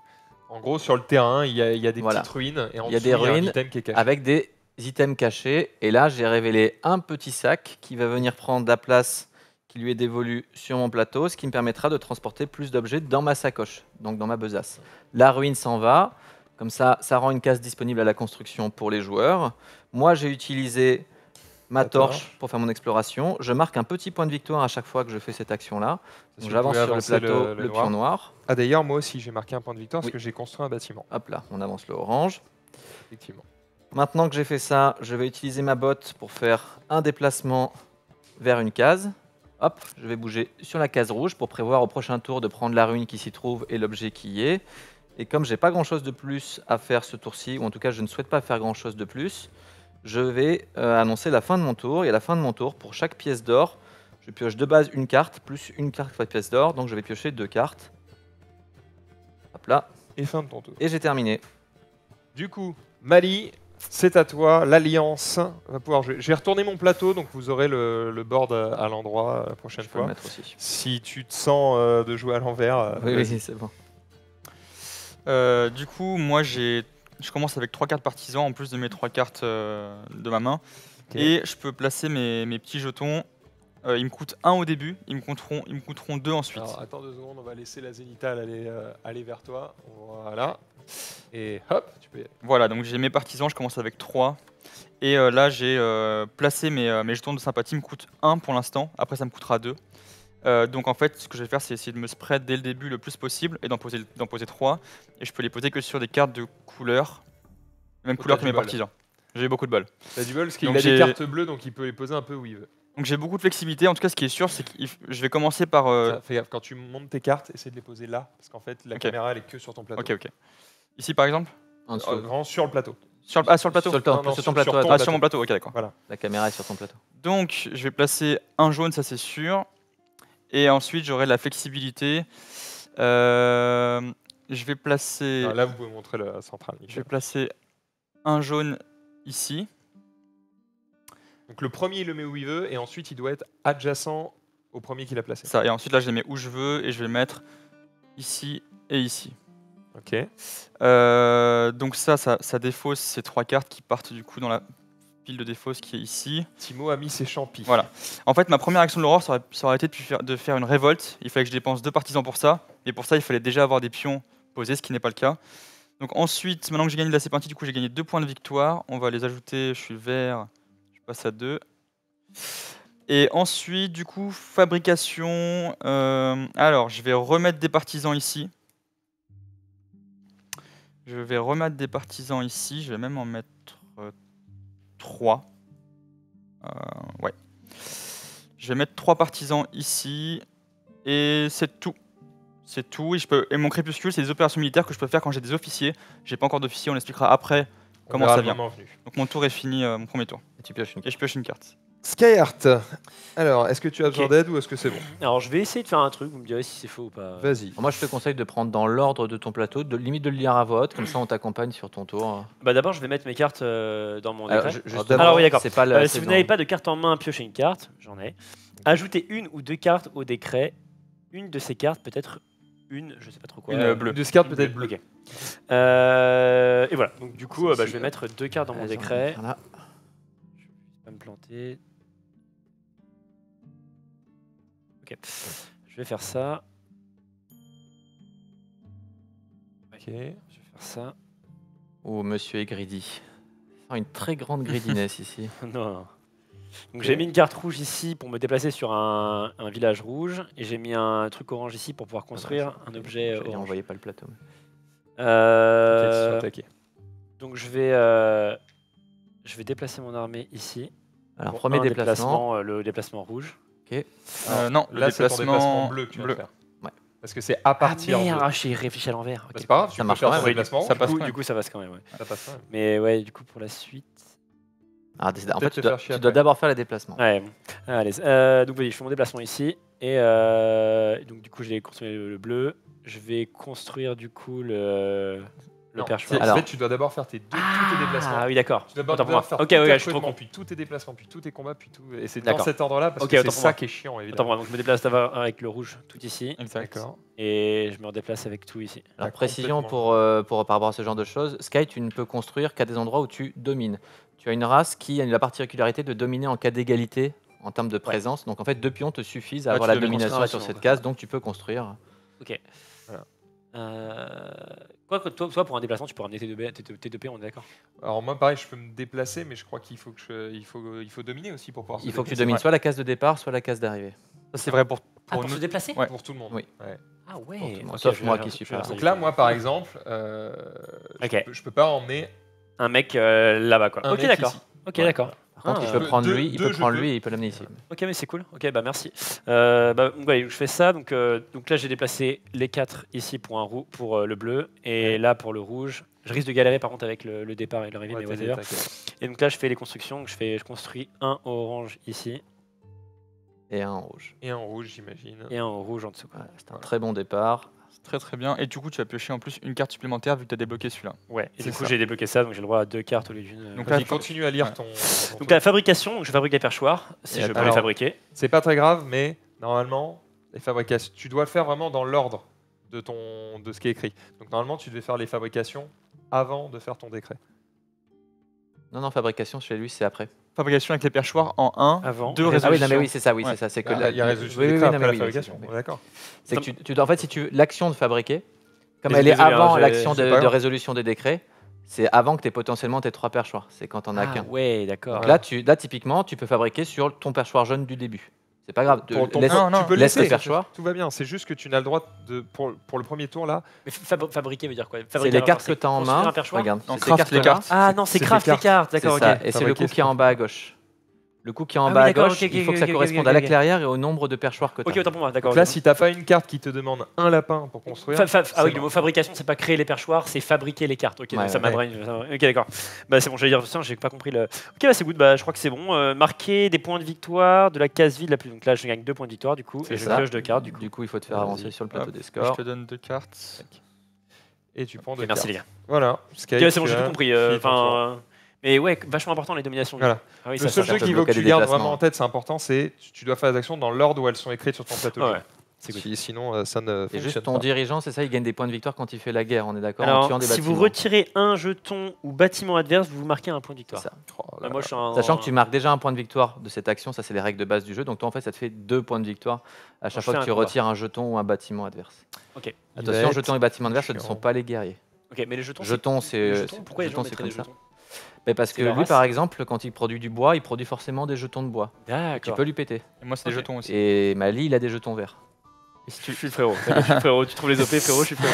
En gros, sur le terrain, il y a, il y a des Voilà. petites ruines et en Il y a dessous, des il y a un ruines item qui est caché. avec des items cachés. Et là, j'ai révélé un petit sac qui va venir prendre la place qui lui est dévolue sur mon plateau, ce qui me permettra de transporter plus d'objets dans ma sacoche, donc dans ma besace. La ruine s'en va. Comme ça, ça rend une case disponible à la construction pour les joueurs. Moi, j'ai utilisé ma La torche torche. pour faire mon exploration. Je marque un petit point de victoire à chaque fois que je fais cette action-là. Si Donc vous j'avance pouvez sur le avancer plateau, le- le, le pion noir. Ah d'ailleurs, moi aussi, j'ai marqué un point de victoire parce Oui. que j'ai construit un bâtiment. Hop là, on avance le orange. Effectivement. Maintenant que j'ai fait ça, je vais utiliser ma botte pour faire un déplacement vers une case. Hop, je vais bouger sur la case rouge pour prévoir au prochain tour de prendre la ruine qui s'y trouve et l'objet qui y est. Et comme j'ai pas grand chose de plus à faire ce tour-ci, ou en tout cas je ne souhaite pas faire grand chose de plus, je vais euh, annoncer la fin de mon tour. Et à la fin de mon tour, pour chaque pièce d'or, je pioche de base une carte plus une carte par pièce d'or. Donc je vais piocher deux cartes. Hop là, Et fin de ton tour. et j'ai terminé. Du coup, Mali, c'est à toi. L'Alliance va pouvoir jouer. J'ai retourné mon plateau, donc vous aurez le, le board à, à l'endroit la prochaine Je peux le fois. mettre aussi. Si tu te sens euh, de jouer à l'envers, euh, Oui, vas-y. oui, c'est bon. Euh, du coup, moi, j'ai, je commence avec trois cartes partisans en plus de mes trois cartes euh, de ma main. Ok. Et je peux placer mes, mes petits jetons. Euh, ils me coûtent un au début, ils me coûteront, ils me coûteront deux ensuite. Alors, attends deux secondes, on va laisser la zénithale aller, euh, aller vers toi. Voilà. Et hop, tu peux y aller. Voilà, donc j'ai mes partisans, je commence avec trois. Et euh, là, j'ai euh, placé mes, euh, mes jetons de sympathie, ils me coûtent un pour l'instant. Après, ça me coûtera deux. Euh, donc en fait, ce que je vais faire, c'est essayer de me spread dès le début le plus possible et d'en poser, d'en poser trois. Et je peux les poser que sur des cartes de couleur, même Oh, couleur t'as que du mes bol. partisans. J'ai beaucoup de bol. T'as du bol parce qu'il Donc a des j'ai- cartes bleues, donc il peut les poser un peu où il veut. Donc j'ai beaucoup de flexibilité. En tout cas, ce qui est sûr, c'est que je vais commencer par. euh, Ça, fais gaffe, quand tu montes tes cartes, essaie de les poser là, parce qu'en fait, la Ok. caméra elle est que sur ton plateau. Ok, ok. Ici par exemple En dessous. Euh, vraiment sur le plateau. sur le, Ah, sur le plateau Sur, le temps- Non, non, sur sur- ton plateau. sur ton attends, Ah, sur mon plateau, ok, d'accord. La caméra est sur ton plateau. Donc, je vais placer un jaune, ça c'est sûr. Et ensuite, j'aurai de la flexibilité. Euh, je vais placer... Ah, là, vous pouvez montrer la centrale. Je vais placer un jaune ici. Donc le premier, il le met où il veut, et ensuite, il doit être adjacent au premier qu'il a placé. Ça, et ensuite, là, je les mets où je veux et je vais mettre ici et ici. Ok. Euh, donc ça, ça, ça défausse ces trois cartes qui partent du coup dans la pile de défausse qui est ici. Timo a mis ses champis. Voilà. En fait, ma première action de l'aurore, ça, aurait- ça aurait été de faire, de faire une révolte. Il fallait que je dépense deux partisans pour ça. Et pour ça, il fallait déjà avoir des pions posés, ce qui n'est pas le cas. Donc ensuite, maintenant que j'ai gagné de la sépartie, du coup, j'ai gagné deux points de victoire. On va les ajouter. Je suis vert. Je passe à deux. Et ensuite, du coup, fabrication. euh, alors, je vais remettre des partisans ici. Je vais remettre des partisans ici. Je vais même en mettre euh, trois. Euh, ouais. Je vais mettre trois partisans ici. Et c'est tout. C'est tout. Et, je peux... et mon crépuscule, c'est des opérations militaires que je peux faire quand j'ai des officiers. J'ai pas encore d'officiers, on l'expliquera après On comment verra ça le vient. moment venu. Donc mon tour est fini, euh, mon premier tour. Et tu pioches une Et je pioche une carte. Skyheart. Alors, est-ce que tu as besoin Ok. d'aide ou est-ce que c'est bon? Alors je vais essayer de faire un truc, vous me direz si c'est faux ou pas. Vas-y. Moi, je te conseille de prendre dans l'ordre de ton plateau, de limite de le lire à voix haute, comme ça on t'accompagne sur ton tour. Bah d'abord je vais mettre mes cartes euh, dans mon Alors, décret. ju- Alors, justement, Alors, oui, d'accord. c'est pas le- Euh, c'est si vous dans- n'avez pas de carte en main, piochez une carte, j'en ai. Ajoutez une ou deux cartes au décret. Une de ces cartes, peut-être une, je sais pas trop quoi. Une, euh, euh, bleue. De ce carte une peut-être bleue, bleu. ok. Euh, et voilà, donc du coup, C'est euh, bah, je vais super. mettre deux cartes dans mon Vas-y, on va décret. faire là. Je vais pas me planter. Ok, je vais faire ça. Ok. Je vais faire ça. Oh, monsieur est greedy. Oh, une très grande greediness ici. Non. Donc Ok. j'ai mis une carte rouge ici pour me déplacer sur un, un village rouge et j'ai mis un truc orange ici pour pouvoir construire un objet euh, J'allais dire, on orange. voyait pas le plateau. Euh, Ok, ils sont attaqués. donc je vais, euh, je vais déplacer mon armée ici. Alors, Pour premier un déplacement. euh, le déplacement rouge. Euh, non, le Là, c'est ton déplacement déplacement bleu que tu vas bleu. faire. Ouais. Parce que c'est à partir ah merde, de... ah, j'ai réfléchi à l'envers. Bah, Ok. c'est pas grave, tu Ça peux marche faire quand ton même. déplacement. Ça Du passe coup, quand même. du coup, ça passe quand même. Ouais. Ça passe quand même. Mais ouais, du coup, pour la suite. Ah, décide- en fait, Peut-être tu te dois, faire chier tu dois après. d'abord faire les déplacements. Ouais, bon. Allez, euh, donc oui, je fais mon déplacement ici. Et euh, donc du coup, j'ai construit le, le bleu. Je vais construire du coup le, le Non, perchoir. c'est- Alors- En fait, tu dois d'abord faire tes deux, tous tes déplacements. Ah oui, d'accord. Tu dois d'abord Autant pour moi. faire Ok, tous ok, tes je suis trop recrutements, con. puis tous tes déplacements, puis tous tes combats, puis tout. Et c'est dans D'accord. cet ordre-là parce Ok, que autant c'est pour ça moi. qui est chiant, Autant pour évidemment. moi. Donc je me déplace d'abord avec le rouge tout ici. Exact. D'accord. Et je me redéplace avec tout ici. Alors, Ah, précision complètement. pour, euh, pour, par rapport à ce genre de choses. Sky, tu ne peux construire qu'à des endroits où tu domines. Tu as une race qui a la particularité de dominer en cas d'égalité en termes de présence. Donc en fait, deux pions te suffisent à Ouais, avoir tu la domines. domination Ah, sur sinon, cette quoi. case, donc tu peux construire. Ok. Voilà. Euh, Quoi que toi, toi, pour un déplacement, tu peux ramener tes deux, tes deux- tes deux P, on est d'accord. Alors moi, pareil, je peux me déplacer, mais je crois qu'il faut que je... il faut, il faut dominer aussi pour pouvoir. se Il faut que tu déplacer. domines soit la case de départ, soit la case d'arrivée. Ça, c'est vrai pour, Ah, pour pour nous. se déplacer Ouais. Pour tout le monde. Oui. Ouais. Ah ouais. Pour tout le monde, ok, sauf je vais moi faire- qui suis je vais faire pas- ça Donc là, vite. moi, par exemple, euh, Ok. je, peux, je peux pas emmener. Un mec euh, là-bas, quoi. Un ok, mec d'accord. ici. Ok, Ouais, d'accord. Par contre, Ah, il peut deux- prendre deux- lui, il deux, peut je prendre peux. lui et il peut l'amener ici. Ok, mais c'est cool. Ok, bah merci. Euh, bah, ouais, je fais ça. Donc, euh, donc là, j'ai déplacé les quatre ici pour un roux, pour euh, le bleu, et Ouais. là pour le rouge. Je risque de galérer par contre avec le, le départ et l'arrivée, Ouais, mais t'inquiète, whatever. t'inquiète. Et donc là, je fais les constructions. Donc, je fais, je construis un orange ici Et un en rouge. Et en rouge, j'imagine. et un rouge en dessous. Voilà, c'est un Voilà. très bon départ. C'est très très bien. Et du coup, tu vas piocher en plus une carte supplémentaire vu que tu as débloqué celui-là. Ouais. Et C'est du coup, ça. j'ai débloqué ça, donc j'ai le droit à deux cartes au lieu d'une. Donc Donc, là, Vas-y, continue à lire Ouais. ton. ton donc tour. la fabrication, donc je fabrique les perchoirs si Et je peux alors- les fabriquer. C'est pas très grave, mais normalement, les fabrications, tu dois le faire vraiment dans l'ordre de ton de ce qui est écrit. Donc normalement, tu devais faire les fabrications avant de faire ton décret. Non, non, fabrication chez lui, c'est après. Fabrication avec les perchoirs en un, Avant. deux Ah oui, Ah oui, résolutions. non, mais oui, c'est ça, oui, Ouais. c'est ça. C'est que Ah, la- il y a résolution oui, du oui, décret oui, après non, la mais oui, fabrication. oui. On est d'accord. C'est que tu, tu dois- en fait, si tu l'action de fabriquer, comme Désolé, elle est désolé, hein, avant j'ai- l'action c'est de, pas de grave. résolution des décrets, c'est avant que tu aies potentiellement tes trois perchoirs. C'est quand on as Ah qu'un. ouais, d'accord. Donc là, tu, là, typiquement, tu peux fabriquer sur ton perchoir jaune du début. C'est pas grave. Pour ton- laisse, Non, non, tu peux laisse laisser le perchoir. Tout va bien. C'est juste que tu n'as le droit de pour, pour le premier tour là. Mais fab- fabriquer veut dire quoi? C'est Fabriquer les un- cartes que c'est tu as en construire main. un perchoir. Regarde, Non, c'est ces craft les cartes-là. cartes. Ah non, c'est C'est craft des les cartes, C'est d'accord, ok. ça. Et c'est le Fabriquer, coup qui est en bas à gauche. Le coup qui est en Ah bas oui, à d'accord, gauche, ok, il faut ok, que ça ok, corresponde ok, à la ok. clairière et au nombre de perchoirs que tu Ok, as. autant pour moi, d'accord. Donc là, ok. si t'as pas une carte qui te demande un lapin pour construire, Fa- fa- c'est ah oui, le mort. mot fabrication, c'est pas créer les perchoirs, c'est fabriquer les cartes. Ok, Ouais, donc ça ouais. m'a brain. Ok, d'accord. Bah c'est bon, j'allais dire, tiens, j'ai pas compris le. Ok, bah c'est good, bah je crois que c'est bon. Euh, marquer des points de victoire de la case vide la plus. Donc là, je gagne deux points de victoire du coup, C'est et je ça. pioche deux cartes du coup. Du coup, il faut te faire Vas-y. avancer sur le plateau Hop, des Je scores. te donne deux cartes. Et tu prends Ok, deux merci cartes. les gars. Voilà. Ok, Skype, c'est bon, j'ai tu tout as compris. euh, fini ton tour. Enfin, euh, mais ouais, vachement important les dominations. du Voilà. coup. Ah oui, Le ça, seul ça, truc ça qu'il peut faut que bloquer tu des gardes déplacements. vraiment en tête, c'est important, c'est tu tu dois faire les actions dans l'ordre où elles sont écrites sur ton plateau. de Ouais, jeu. ouais. C'est good. Si- Sinon, euh, ça ne Et juste fonctionne ton pas. dirigeant, c'est ça, il gagne des points de victoire quand il fait la guerre, on est d'accord, en Alors, tuant des si vous bâtiments. retirez un jeton ou bâtiment adverse, vous vous marquez un point de C'est victoire. ça. Oh là Ah, moi, je suis un- Sachant que tu marques déjà un point de victoire de cette action, ça c'est les règles de base du jeu, donc toi en fait ça te fait deux points de victoire à chaque je fois fais que un tu combat. retires un jeton ou un bâtiment adverse. Ok. Il va Attention, être jetons et bâtiments adverses, ce ne chiant. sont pas les guerriers. Ok, mais les jetons. Jetons, c'est- c'est- les jetons, pourquoi les jetons, gens c'est mettraient des comme ça. jetons? Mais parce C'est que la lui race. par exemple, quand il produit du bois, il produit forcément des jetons de bois. Tu D'accord. peux lui péter. Et moi, c'est des Ok. jetons aussi. Et Mali, il a des jetons verts. Et si Je tu- suis le frérot. Je suis le frérot. Tu trouves les O P, frérot, je suis le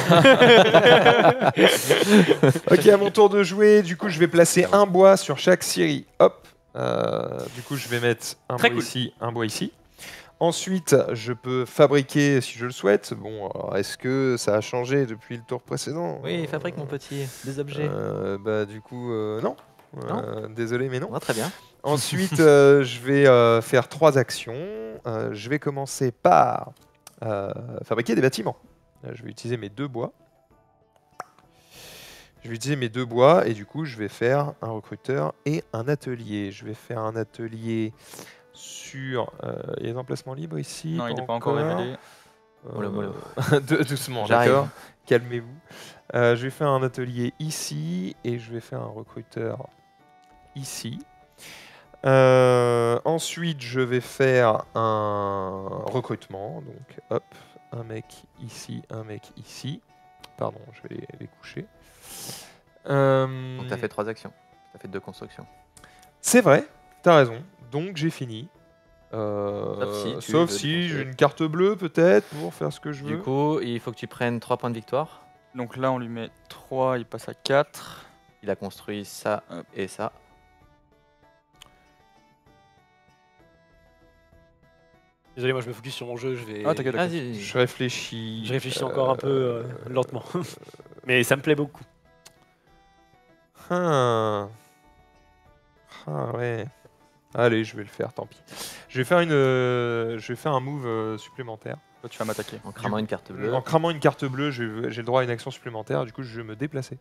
frérot. Ok, à mon tour de jouer, du coup, je vais placer un bois sur chaque scierie. Hop. Euh, du coup, je vais mettre un Très bois cool. ici, un bois ici. Ensuite, je peux fabriquer si je le souhaite. Bon, alors, est-ce que ça a changé depuis le tour précédent Oui, fabrique mon petit, des objets. Euh, bah, du coup, euh, non. Euh, désolé, mais non. Ah, très bien. Ensuite, euh, je vais euh, faire trois actions. Euh, je vais commencer par euh, fabriquer des bâtiments. Euh, je vais utiliser mes deux bois. Je vais utiliser mes deux bois et du coup, je vais faire un recruteur et un atelier. Je vais faire un atelier sur... euh, Il y a des emplacements libres ici. Non, il n'est pas encore révélé. Mollo, mollo. Euh, de- doucement, J'arrive. d'accord. Calmez-vous. Euh, je vais faire un atelier ici et je vais faire un recruteur ici. Euh, ensuite, je vais faire un recrutement. Donc, hop, un mec ici, un mec ici. Pardon, je vais les, les coucher. Euh, Donc tu as fait trois actions. Tu as fait deux constructions. C'est vrai, t'as raison. Donc, j'ai fini. Euh, Sauf si tu sauf veux si dépenser. j'ai une carte bleue, peut-être, pour faire ce que je veux. Du coup, il faut que tu prennes trois points de victoire. Donc là, on lui met trois, il passe à quatre. Il a construit ça Hop. et ça. Désolé, moi je me focus sur mon jeu. Je vais. Ah, t'inquiète, d'accord. Vas-y. Je réfléchis. Je réfléchis euh, encore un peu euh, lentement. Mais ça me plaît beaucoup. Ah. Ah ouais. Allez, je vais le faire, tant pis. Je vais faire une, euh, je vais faire un move euh, supplémentaire. Toi, tu vas m'attaquer. En cramant une carte bleue. En cramant une carte bleue, je vais- j'ai le droit à une action supplémentaire. Du coup, je vais me déplacer.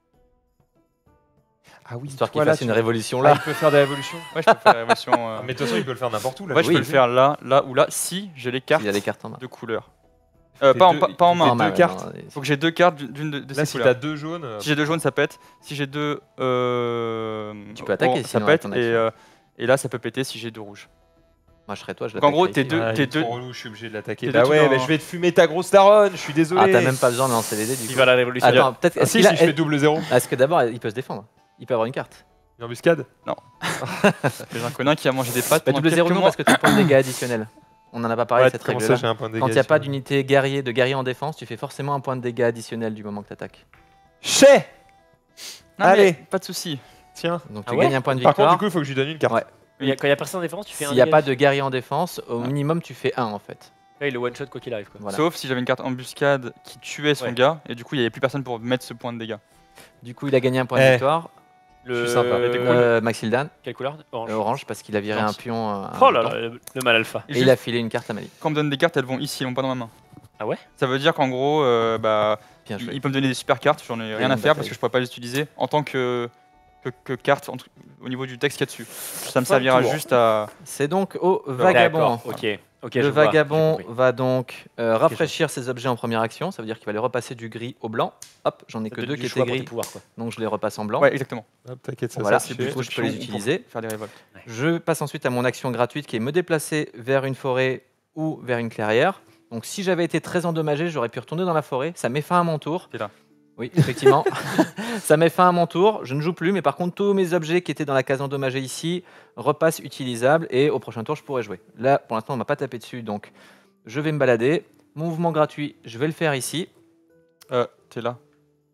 Ah oui, Histoire qu'il toi, là, fasse tu- une révolution Ah, là. il peut faire des révolutions. Ouais, je peux faire la révolution. euh, Ah, mais de toute façon, il peut le faire n'importe où. Là. Ouais, je Oui, peux le oui. faire là, là ou là, si j'ai les cartes Il a les cartes en main. de couleur. Euh, fait pas, en, deux- pas, pas en il main. fait En main, deux ouais, cartes. non, Faut que j'ai deux cartes d'une d'une de, de Là, ces si couleurs. t'as deux jaunes, euh, Si j'ai deux jaunes, ça pète. Si j'ai deux. Euh... Tu peux attaquer, orange, ça sinon, pète. avec ton Et, action. euh, et là, ça peut péter si j'ai deux rouges. Moi je serais toi, je Donc, en gros, l'attaquerais t'es ici. deux- ah, il t'es est trop deux- relou, je suis obligé de l'attaquer. t'es Bah deux ouais, trucs mais dans- je vais te fumer ta grosse daronne. Je suis désolé. Ah, t'as même pas besoin de lancer les dés du coup. Il va à la révolution. Attends, peut-être. Ah Est-ce si, qu'il si a- je fais double zéro. Est-ce que d'abord il peut se défendre? Il peut avoir une carte. Une embuscade. J'ai un connard qui a mangé des pâtes. Bah, pendant double zéro quelques non mois. parce que tu as un point de dégâts additionnel. On n'en a pas parlé Ouais, de cette comment règle ça, j'ai là. un point de Quand il n'y a pas dégâts d'unité guerrier, de guerrier en défense, tu fais forcément un point de dégâts additionnel du moment que tu attaques. Chez. Non, mais Allez. Pas de souci. Tiens. Donc Ah tu ouais gagnes un point de Par victoire. contre, du coup, il faut que je lui donne une carte. Ouais. Il y a- Quand il n'y a personne en défense, tu fais un. S'il n'y a pas dégât. de guerrier en défense, au minimum tu fais un en fait. Là, il est one shot quoi qu'il arrive. Quoi. Voilà. Sauf si j'avais une carte embuscade qui tuait son Ouais. gars. Et du coup, il n'y avait plus personne pour mettre ce point de dégâts. Du coup il a gagné un point Eh. de victoire. Le... Je suis sympa. le- Euh, Maxildan, Quelle couleur Orange. euh, orange parce qu'il a viré un Orange. pion. euh, un Oh là jeton. là, le, le mal alpha. Et Et juste, il a filé une carte à Mali. quand on me donne des cartes, elles vont ici, elles vont pas dans ma main. Ah ouais Ça veut dire qu'en gros, euh, bah, Bien il, joué. il peut me donner des super cartes, j'en ai rien une à faire bataille. parce que je pourrais pas les utiliser en tant que, que, que carte entre- au niveau du texte qu'il y a dessus. Ça me Fin de servira tour. juste à. C'est donc au vagabond. D'accord, ok. Ok, je Le vois, vagabond j'ai compris. va donc euh, rafraîchir ses objets en première action. Ça veut dire qu'il va les repasser du gris au blanc. Hop, j'en ai Ça que te deux donne qui du étaient choix pour tes gris, pouvoirs, quoi. donc je les repasse en blanc. Ouais, exactement. Hop, t'inquiète, ça, Voilà, ça se du fait. coup, je peux les Option pour utiliser. Faire des révoltes. Je passe ensuite à mon action gratuite qui est me déplacer vers une forêt ou vers une clairière. Donc si j'avais été très endommagé, j'aurais pu retourner dans la forêt. Ça met fin à mon tour. T'es là. Oui, effectivement. Ça met fin à mon tour. Je ne joue plus, mais par contre, tous mes objets qui étaient dans la case endommagée ici repassent utilisables et au prochain tour, je pourrai jouer. Là, pour l'instant, on m'a pas tapé dessus, donc je vais me balader. Mon mouvement gratuit, je vais le faire ici. Euh, T'es là.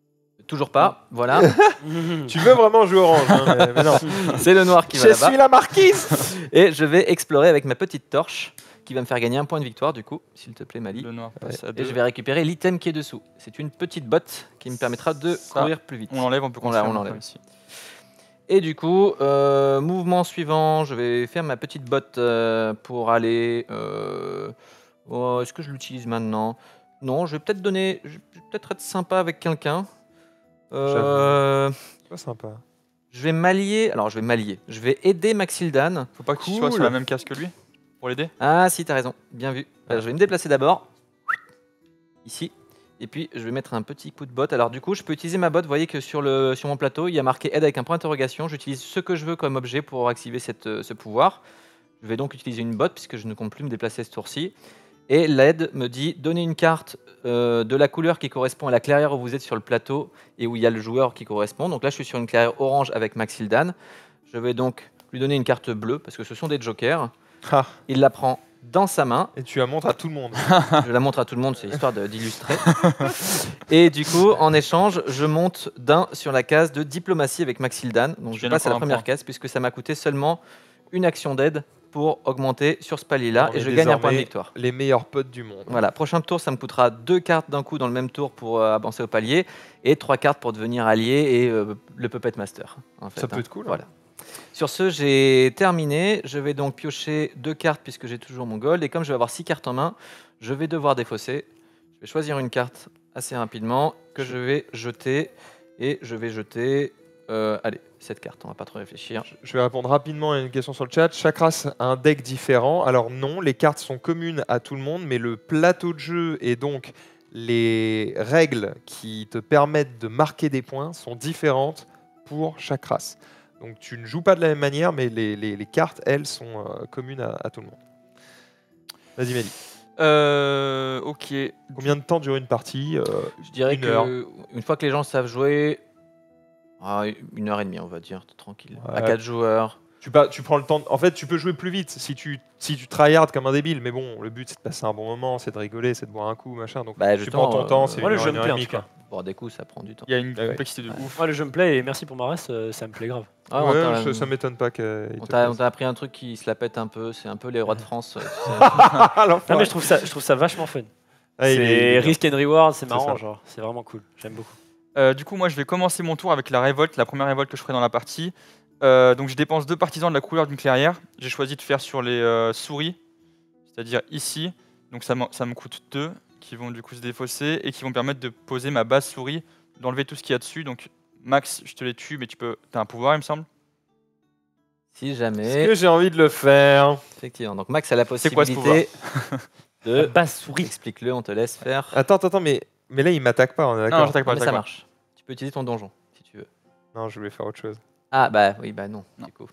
Toujours pas, voilà. Tu veux vraiment jouer orange, hein, mais, mais non. C'est le noir qui va Je là-bas. suis la marquise. Et je vais explorer avec ma petite torche, qui va me faire gagner un point de victoire, du coup, s'il te plaît, Mali. Le noir passe à Et deux. je vais récupérer l'item qui est dessous. C'est une petite botte qui me permettra de Ça, courir plus vite. On l'enlève, on peut On l'a- continuer. on maintenant l'enlève. ici. Et du coup, euh, mouvement suivant, je vais faire ma petite botte euh, pour aller... euh, oh, est-ce que je l'utilise maintenant? Non, je vais peut-être donner... Je vais peut-être être sympa avec quelqu'un. Euh, C'est pas sympa. je vais m'allier... Alors, je vais m'allier. Je vais aider Maxildan. Faut pas que tu Cool. sois sur la même case que lui pour l'aider. Ah si, t'as raison. Bien vu. Euh, je vais me déplacer d'abord. Ici. Et puis, je vais mettre un petit coup de botte. Alors du coup, je peux utiliser ma botte. Vous voyez que sur, le, sur mon plateau, il y a marqué aide avec un point d'interrogation. J'utilise ce que je veux comme objet pour activer cette, euh, ce pouvoir. Je vais donc utiliser une botte puisque je ne compte plus me déplacer ce tour-ci. Et l'aide me dit donner une carte euh, de la couleur qui correspond à la clairière où vous êtes sur le plateau et où il y a le joueur qui correspond. Donc là, je suis sur une clairière orange avec Maxildan. Je vais donc lui donner une carte bleue parce que ce sont des jokers. Ah. Il la prend dans sa main. Et tu la montres à tout le monde. Je la montre à tout le monde, c'est histoire de- d'illustrer. Et du coup, en échange, je monte d'un sur la case de diplomatie avec Maxildan. Donc Tu je gagnes passe à la encore un première point. case puisque ça m'a coûté seulement une action d'aide pour augmenter sur ce palier-là On et est je gagne un point de désormais victoire. Les meilleurs potes du monde. Voilà, prochain tour, ça me coûtera deux cartes d'un coup dans le même tour pour euh, avancer au palier et trois cartes pour devenir allié et euh, le Puppet Master. En fait, Ça peut hein. être cool, hein. Voilà. Sur ce, j'ai terminé. Je vais donc piocher deux cartes puisque j'ai toujours mon gold. Et comme je vais avoir six cartes en main, je vais devoir défausser. Je vais choisir une carte assez rapidement que je vais jeter. Et je vais jeter... euh, allez, cette carte, on va pas trop réfléchir. Je vais répondre rapidement à une question sur le chat. Chaque race a un deck différent. Alors non, les cartes sont communes à tout le monde, mais le plateau de jeu et donc les règles qui te permettent de marquer des points sont différentes pour chaque race. Donc tu ne joues pas de la même manière, mais les, les- les cartes, elles, sont euh, communes à, à tout le monde. Vas-y, Mehdi. Euh, ok. Combien de temps dure une partie euh, Je dirais Une que heure. une fois que les gens savent jouer, ah, une heure et demie, on va dire, tranquille. À Ouais. quatre joueurs. tu, pas- tu prends le temps. de- En fait, tu peux jouer plus vite si tu, si tu tryhard comme un débile. Mais bon, le but, c'est de passer un bon moment, c'est de rigoler, c'est de boire un coup, machin. Donc Bah, tu justement, prends ton temps, euh, c'est moi, une le heure, jeu une me heure plaît, et en demie, tout quoi. cas. Bon, des coups, ça prend du temps. Il y a une Ah ouais. complexité de ouf. Moi, le jeu me plaît et merci pour ma race, euh, ça me plaît grave. Ah, on Ouais, t'a- je- ça m'étonne pas que. on t'a on t'a appris un truc qui se la pète un peu. C'est un peu les rois de France. euh, tu sais. Ah, Non, mais je trouve ça, je trouve ça vachement fun. Ah, il est- il est C'est bien. risk and reward, c'est C'est marrant, ça. genre, c'est vraiment cool. J'aime beaucoup. Euh, du coup, moi, je vais commencer mon tour avec la révolte, la première révolte que je ferai dans la partie. Euh, donc, je dépense deux partisans de la couleur d'une clairière. J'ai choisi de faire sur les euh, souris, c'est-à-dire ici. Donc, ça, m'en- ça me coûte deux qui vont du coup se défausser et qui vont permettre de poser ma base souris, d'enlever tout ce qu'il y a dessus. Donc, Max, je te les tue, mais tu peux. T'as un pouvoir, il me semble. Si Est-ce jamais. que j'ai envie de le faire? Effectivement. Donc Max a la C'est quoi ce possibilité La de. base souris. Explique-le, on te laisse faire. Attends, attends, attends, mais, mais là, il m'attaque pas, on est Non, d'accord? j'attaque pas, Mais j'attaque ça pas. marche. Tu peux utiliser ton donjon si tu veux. Non, je voulais faire autre chose. Ah bah oui, bah non. Non. Du coup,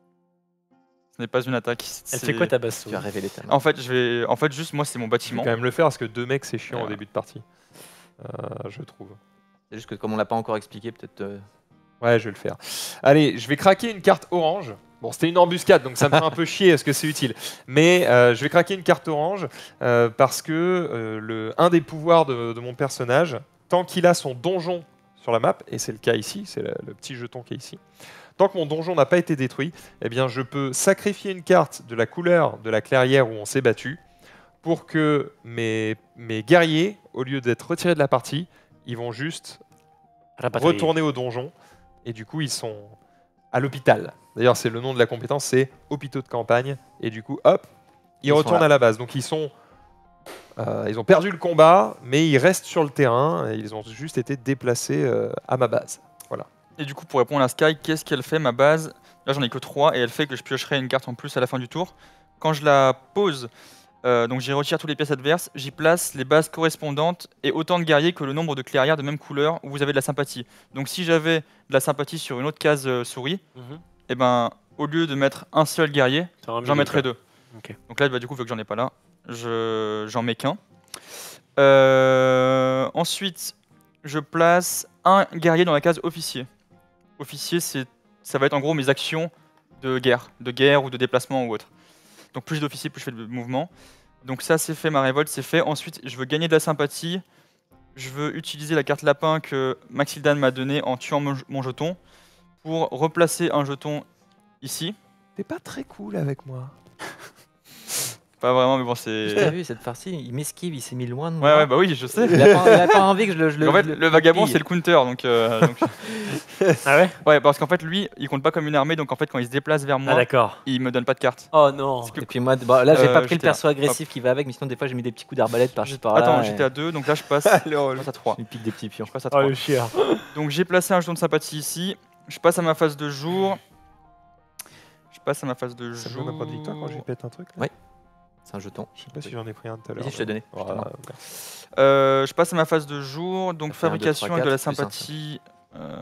Ce n'est pas une attaque. Elle c'est- fait quoi ta base tu souris as révélé ta main. En fait, je vais. En fait, juste moi, c'est mon Je vais bâtiment. quand même le faire parce que deux mecs, c'est chiant au Voilà. début de partie. Euh, je trouve. C'est juste que comme on l'a pas encore expliqué, peut-être. euh, Ouais, je vais le faire. Allez, je vais craquer une carte orange. Bon, c'était une embuscade, donc ça me fait un peu chier, est-ce que c'est utile? Mais euh, je vais craquer une carte orange euh, parce que euh, le, un des pouvoirs de, de mon personnage, tant qu'il a son donjon sur la map, et c'est le cas ici, c'est le, le petit jeton qui est ici, tant que mon donjon n'a pas été détruit, eh bien, je peux sacrifier une carte de la couleur de la clairière où on s'est battu pour que mes, mes guerriers, au lieu d'être retirés de la partie, ils vont juste Rapatrié. retourner au donjon et du coup ils sont à l'hôpital. D'ailleurs c'est le nom de la compétence, c'est hôpitaux de campagne et du coup hop, ils, Ils sont retournent là. à la base. Donc ils sont euh, ils ont perdu le combat mais ils restent sur le terrain et ils ont juste été déplacés euh, à ma base. Et du coup, pour répondre à Sky, qu'est-ce qu'elle fait ma base? Là, j'en ai que trois et elle fait que je piocherai une carte en plus à la fin du tour. Quand je la pose, euh, donc j'y retire toutes les pièces adverses, j'y place les bases correspondantes et autant de guerriers que le nombre de clairières de même couleur où vous avez de la sympathie. Donc si j'avais de la sympathie sur une autre case euh, souris, Mhm. et ben au lieu de mettre un seul guerrier, Ça va mieux, j'en mettrais quoi. deux. Ok. Donc là, bah, du coup, vu que j'en ai pas là, je j'en mets qu'un. Euh, ensuite, je place un guerrier dans la case officier. Officier, c'est, ça va être en gros mes actions de guerre, de guerre ou de déplacement ou autre. Donc plus j'ai d'officiers, plus je fais de mouvement. Donc ça, c'est fait, ma révolte, c'est fait. Ensuite, je veux gagner de la sympathie. je veux utiliser la carte lapin que Maxildan m'a donnée en tuant mon, mon jeton pour replacer un jeton ici. T'es pas très cool avec moi. Pas vraiment, mais bon, T'as c'est... vu cette farcie, il m'esquive, il s'est mis loin de Ouais, moi. ouais, bah oui, je sais. Il a pas, il a pas envie que je le. Je En fait, le, le vagabond, pille. c'est le counter, donc... euh, donc... Ah ouais Ouais, parce qu'en fait, lui, il compte pas comme une armée, donc en fait, quand il se déplace vers Ah moi, d'accord. il me donne pas de carte. Oh non. Et puis moi, bon, là, j'ai Euh, pas pris le j'étais là. perso agressif qui va avec, mais sinon, des fois, j'ai mis des petits coups d'arbalète par-ci par là. Attends, et j'étais à deux, donc là, je passe, Le je relou. passe à trois. Je lui pique des petits pions. Je passe à Oh trois. le chien. Donc j'ai placé un jeton de sympathie ici. Je passe à ma phase de jour. Je passe à ma phase de Ça me jour. donne un point de victoire quand j'y pète un truc là Ouais. C'est un jeton. Je sais pas si j'en ai pris un tout à l'heure. Ici, je t'ai donné. Voilà, justement. merci. Euh, je passe à ma phase de jour. Donc Ça fait un, deux, fabrication trois, avec de la quatre, plus un, sympathie. Euh,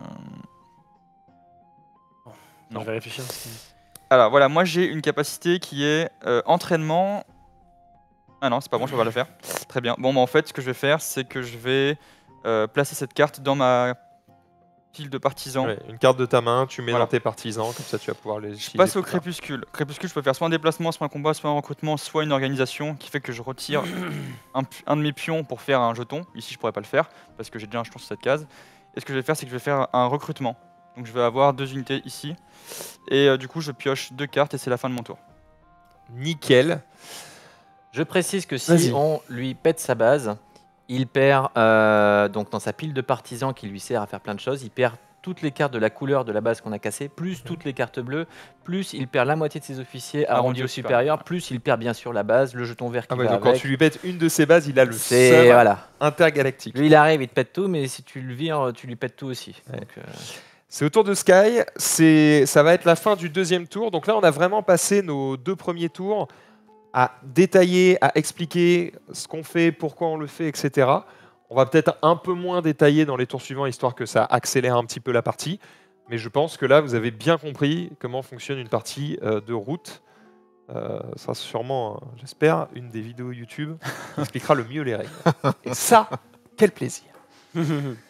Non, je vais réfléchir. Alors voilà, moi j'ai une capacité qui est euh, entraînement. Ah non, c'est pas bon, je peux pas le faire. Très bien. Bon, bah, en fait, ce que je vais faire, c'est que je vais euh, placer cette carte dans ma pile de partisans. Ouais, une carte de ta main, tu mets Voilà. dans tes partisans, comme ça tu vas pouvoir les. Je passe au crépuscule. Crépuscule, je peux faire soit un déplacement, soit un combat, soit un recrutement, soit une organisation qui fait que je retire un, pi- un de mes pions pour faire un jeton. Ici, je pourrais pas le faire parce que j'ai déjà un jeton sur cette case. Et ce que je vais faire, c'est que je vais faire un recrutement. Donc je vais avoir deux unités ici. Et euh, du coup, je pioche deux cartes et c'est la fin de mon tour. Nickel. Je précise que Vas-y. si on lui pète sa base, il perd euh, donc dans sa pile de partisans qui lui sert à faire plein de choses, il perd toutes les cartes de la couleur de la base qu'on a cassée, plus toutes les cartes bleues, plus il perd la moitié de ses officiers arrondis au supérieur, plus il perd bien sûr la base, le jeton vert qui Ah ouais, va donc quand avec. tu lui pètes une de ses bases, il a le C'est seum voilà. intergalactique. Lui il arrive, il te pète tout, mais si tu le vires, tu lui pètes tout aussi. Ouais. Donc, euh, C'est au tour de Sky, c'est, ça va être la fin du deuxième tour. Donc là, on a vraiment passé nos deux premiers tours à détailler, à expliquer ce qu'on fait, pourquoi on le fait, et cetera. On va peut-être un peu moins détailler dans les tours suivants, histoire que ça accélère un petit peu la partie. Mais je pense que là, vous avez bien compris comment fonctionne une partie euh, de route. Euh, ça sera sûrement, euh, j'espère, une des vidéos YouTube qui expliquera le mieux les règles. Et ça, quel plaisir. Je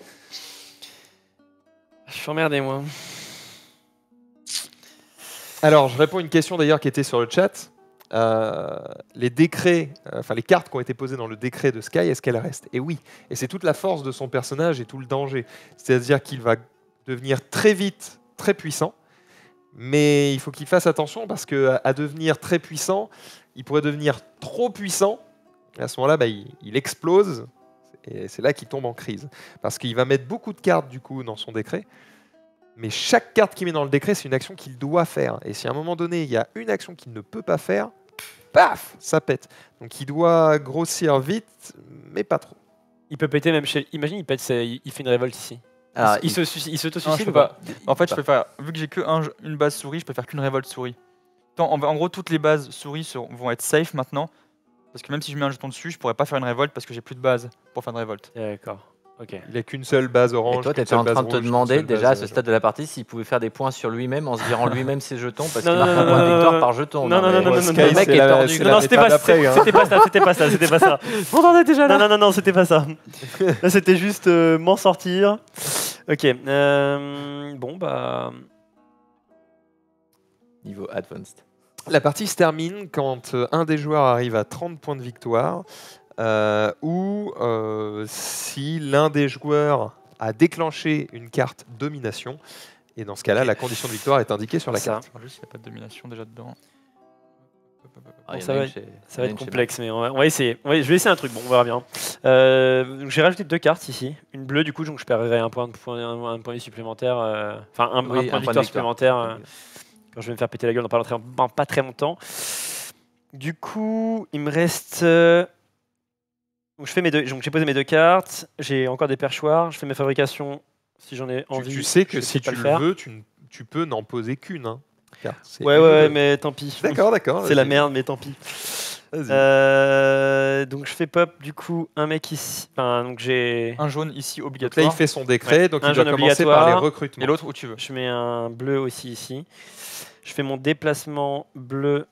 suis emmerdé moi. Alors, je réponds à une question d'ailleurs qui était sur le chat. Euh, les décrets, euh, enfin les cartes qui ont été posées dans le décret de Sky, est-ce qu'elles restent? Et oui, et c'est toute la force de son personnage et tout le danger. C'est-à-dire qu'il va devenir très vite très puissant, mais il faut qu'il fasse attention parce que à devenir très puissant, il pourrait devenir trop puissant. Et à ce moment-là, bah, il, il explose et c'est là qu'il tombe en crise parce qu'il va mettre beaucoup de cartes du coup dans son décret. Mais chaque carte qu'il met dans le décret, c'est une action qu'il doit faire. Et si à un moment donné, il y a une action qu'il ne peut pas faire, paf, ça pète. Donc il doit grossir vite, mais pas trop. Il peut péter même chez. Imagine, il pète, ses- il fait une révolte ici. alors, il, se suicide, il Non, je s'auto-suicide peux ou pas? En fait, je peux faire, vu que j'ai que un jeu- une base souris, je peux faire qu'une révolte souris. Tant- en, en gros, toutes les bases souris seront- vont être safe maintenant. Parce que même si je mets un jeton dessus, je pourrais pas faire une révolte parce que j'ai plus de base pour faire une révolte. D'accord. Ok. Il n'a qu'une seule base orange. et toi, tu qu'une étais en seule train base de te rouge, qu'une demander seule déjà à base, ce euh, stade de la partie s'il pouvait faire des points sur lui-même en se virant lui-même ses jetons parce Non, qu'il non, marque non, un point non, de non, victoire non, par jeton. non, non, non, mais- non, non, Le non, mec non, est c'est la- tordu. c'est Non, la non, c'était méta pas, d'après, hein. c'était pas ça, c'était pas ça, c'était pas ça. On en est déjà Non, là. non, non, non, c'était pas ça. Là, c'était juste euh, m'en sortir. Ok. euh, bon, bah. Niveau advanced. La partie se termine quand euh, un des joueurs arrive à trente points de victoire euh, ou euh, si l'un des joueurs a déclenché une carte domination. Et dans ce cas-là, la condition de victoire est indiquée sur la Ça. carte. Je vois juste s'il n'y a pas de domination déjà dedans. Ah, il y en ça a va une être- chez- Ça il y en va a être une chez complexe, mais on va, on va essayer. On va- je vais essayer un truc, bon, on verra bien. Euh, donc j'ai rajouté deux cartes ici. Une bleue, du coup, donc je perdrai un point de, point, un, un point de vie supplémentaire. euh, Enfin, un, Oui, un point de victoire supplémentaire euh, quand je vais me faire péter la gueule dans pas, longtemps- dans pas très longtemps. Du coup, il me reste. euh, donc je fais mes deux. Donc j'ai posé mes deux cartes. J'ai encore des perchoirs. Je fais mes fabrications si j'en ai Tu, envie. tu sais que je vais si peut-être tu pas le faire. veux, tu, n- tu peux n'en poser qu'une. Hein, carte. C'est Ouais, une ouais, ou ouais, deux. mais tant pis. D'accord, d'accord. C'est la vas-y. merde, mais tant pis. Vas-y. Euh, donc je fais pop du coup un mec ici. Enfin, donc j'ai. Un jaune ici Donc là, obligatoire. il fait son décret, donc Un il doit jaune commencer par les obligatoire. recrutements. Et l'autre où tu veux. Je mets un bleu aussi ici. Je fais mon déplacement bleu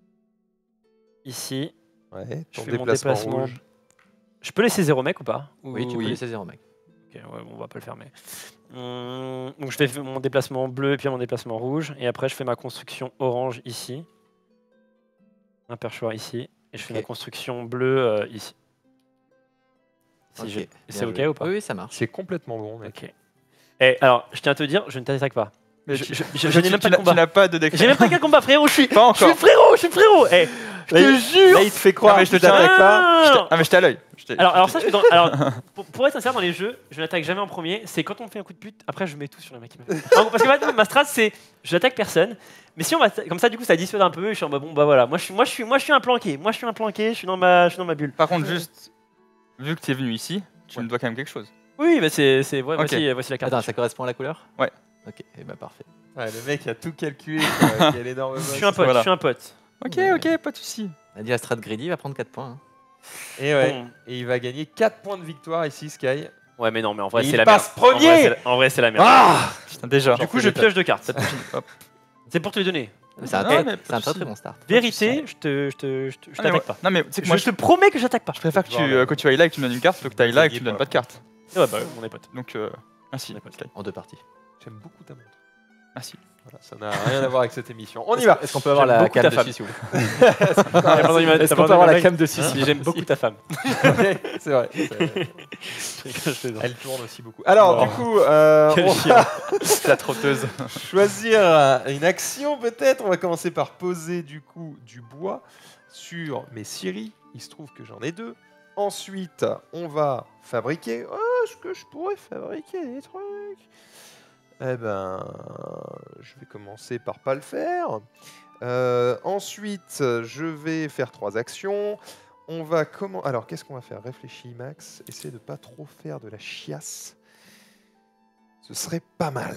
ici. Ouais, Je ton fais mon déplacement déplacement. rouge. Je peux laisser zéro mec ou pas? Oui, tu Ou- peux laisser zéro mec. Ok, ouais, bon, on va pas le faire, mais. Hum, donc je fais mon déplacement bleu et puis mon déplacement rouge. Et après, je fais ma construction orange ici. Un perchoir ici. Et je fais Ok. ma construction bleue euh, ici. Si Ok, je- bien C'est ok joué. ou pas? Oui, oui, ça marche. C'est complètement bon, mec. Ok. Et alors, je tiens à te dire, je ne t'attaque pas. Mais Je, tu- je- je- tu- je n'ai tu- même pas tu de n'as- combat. Tu n'as pas de deck. J'ai même pas qu'un combat, frérot. Je suis, Pas je suis encore. frérot, je suis frérot. Eh, je Là, te il- jure. Là, il te fait croire Ah, mais que je tu te t'attaques pas. Ah, Ah mais j'étais à l'œil. J'étais- Alors, alors ça, je fais dans- alors, pour, pour être sincère dans les jeux, je n'attaque jamais en premier. C'est quand on me fait un coup de pute, après je mets tout sur le mec qui me fait. En gros, parce que maintenant, ma strat, c'est je n'attaque personne. Mais si on va comme ça, du coup, ça dissuade un peu. Et je suis en mode bon, bah voilà. Moi, je suis, moi, je suis, moi, je suis un planqué. Moi, je suis un planqué. Je suis dans ma, je suis dans ma bulle. Par contre, juste, vu que tu es venu ici, tu me dois quand même quelque chose. Oui, bah c'est, c'est, ouais, Ok. voici, voici la carte. Attends, ça correspond à la couleur? Ouais. Ok, et bah parfait. Ouais, le mec a tout calculé. quoi. Quel énorme Je boss. suis un pote. Voilà. Je suis un pote. Ok, Ouais. ok, pas de souci. On a dit Astrid Greedy, il va prendre quatre points. hein. Et, ouais. Bon. Et il va gagner quatre points de victoire ici, Sky. Ouais, mais non, mais en vrai, Et c'est il la passe merde. En premier. vrai, c'est la- En vrai, c'est la merde. Ah Putain, déjà. Du coup, je pioche deux cartes. Hop. C'est pour te les donner. C'est un, non, très- mais pas c'est un de très souci. très bon start. Vérité, je te, je te, je te- je Ah, mais t'attaque moi- pas. Non mais tu sais que Je moi te je, promets que j'attaque pas. je préfère que tu, Voilà. euh, que tu ailles là et que tu me donnes une carte plutôt que tu ailles là et que tu me donnes pas de carte. Ouais, bah, on est potes. Donc euh, merci. On est potes. Sky. En deux parties. J'aime beaucoup ta montre. Merci. Voilà, ça n'a rien à voir avec cette émission. On y va. Est-ce qu'on peut avoir J'aime la beaucoup cam ta dessus, femme. s'il vous plaît? Est-ce Est-ce qu'on peut avoir la cam dessus, s'il vous J'aime plaît? beaucoup ta femme. C'est vrai. c'est- Elle Elle tourne aussi beaucoup. Alors, Oh. du coup, euh, Quel on chien. va La trotteuse. choisir euh, une action peut-être. On va commencer par poser du coup du bois sur mes scieries. Il se trouve que j'en ai deux. Ensuite, on va fabriquer. Oh, est-ce que je pourrais fabriquer des trucs? Eh ben, je vais commencer par pas le faire. Euh, ensuite, je vais faire trois actions. On va comment Alors, qu'est-ce qu'on va faire? Réfléchis, Max. Essaye de pas trop faire de la chiasse. Ce serait pas mal.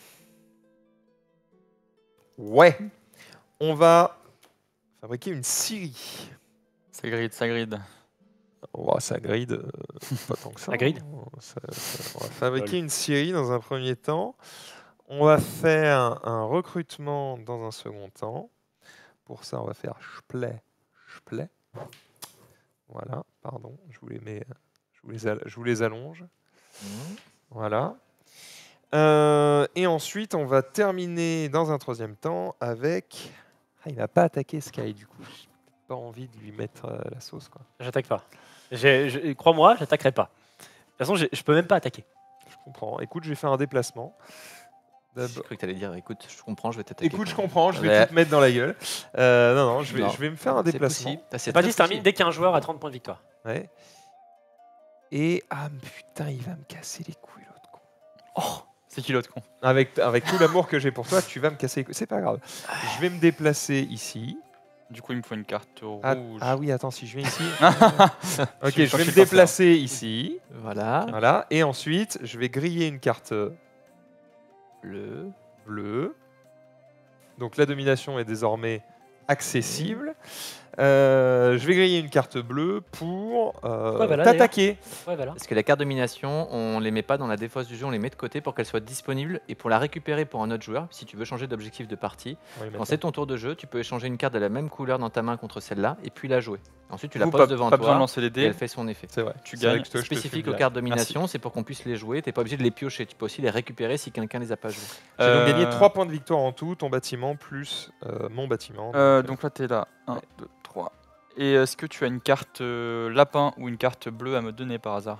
Ouais. On va fabriquer une scierie. Ça gride, ça gride. Oh, ça gride, euh, pas tant que ça. Ça gride hein. Ça- ça- On va fabriquer une scierie dans un premier temps. On va faire un recrutement dans un second temps. Pour ça, on va faire Splay, Splay. Voilà, pardon, je vous les mets, je vous les, al- je vous les allonge. Mhm. Voilà. Euh, et ensuite, on va terminer dans un troisième temps avec. Ah, il n'a pas attaqué Sky du coup. J'ai pas envie de lui mettre euh, la sauce quoi. J'attaque pas. J'ai- je- Crois-moi, j'attaquerai pas. De toute façon, j'ai- je peux même pas attaquer. Je comprends. Écoute, je vais faire un déplacement. J'ai D'abord- cru que t'allais dire, écoute, je comprends, je vais t'attaquer. Écoute, je comprends, je vais Ouais. tout te mettre dans la gueule. Euh, non, non, je vais, Non, je vais me faire un C'est déplacement. possible. Ah, c'est Pas très dit se termine possible. dès qu'il y a un joueur à trente points de victoire. Ouais. Et ah putain, il va me casser les couilles l'autre con. Oh, c'est qui l'autre con? Avec, avec tout l'amour que j'ai pour toi, tu vas me casser les couilles. C'est pas grave. Je vais me déplacer ici. Du coup, il me faut une carte Ah, rouge. ah oui, attends, si je viens ici. Je Ok, suis- je vais je me suis déplacer ici. Voilà, Voilà. Et ensuite, je vais griller une carte le. bleue. Donc la domination est désormais accessible. Euh, je vais griller une carte bleue pour euh, Ouais, voilà, t'attaquer. Ouais, voilà. Parce que les cartes domination, on les met pas dans la défausse du jeu, on les met de côté pour qu'elles soient disponibles et pour la récupérer pour un autre joueur. Si tu veux changer d'objectif de partie, On va les quand mettre c'est ton tour de jeu, tu peux échanger une carte de la même couleur dans ta main contre celle-là et puis la jouer. Ensuite, tu la Du coup, poses pas, devant pas besoin de toi lancer les et dés. elle fait son effet. C'est vrai. Tu C'est vrai gagnes. que toi, je te Spécifique file aux la- cartes domination, c'est pour qu'on puisse les jouer. T'es pas obligé de les piocher, tu peux aussi les récupérer si quelqu'un les a pas joués. J'ai donc Euh, gagné trois points de victoire en tout, ton bâtiment plus euh, mon bâtiment. Euh, Donc, donc là, t'es là. un, Ouais. deux, trois. Et est-ce que tu as une carte euh, lapin ou une carte bleue à me donner par hasard?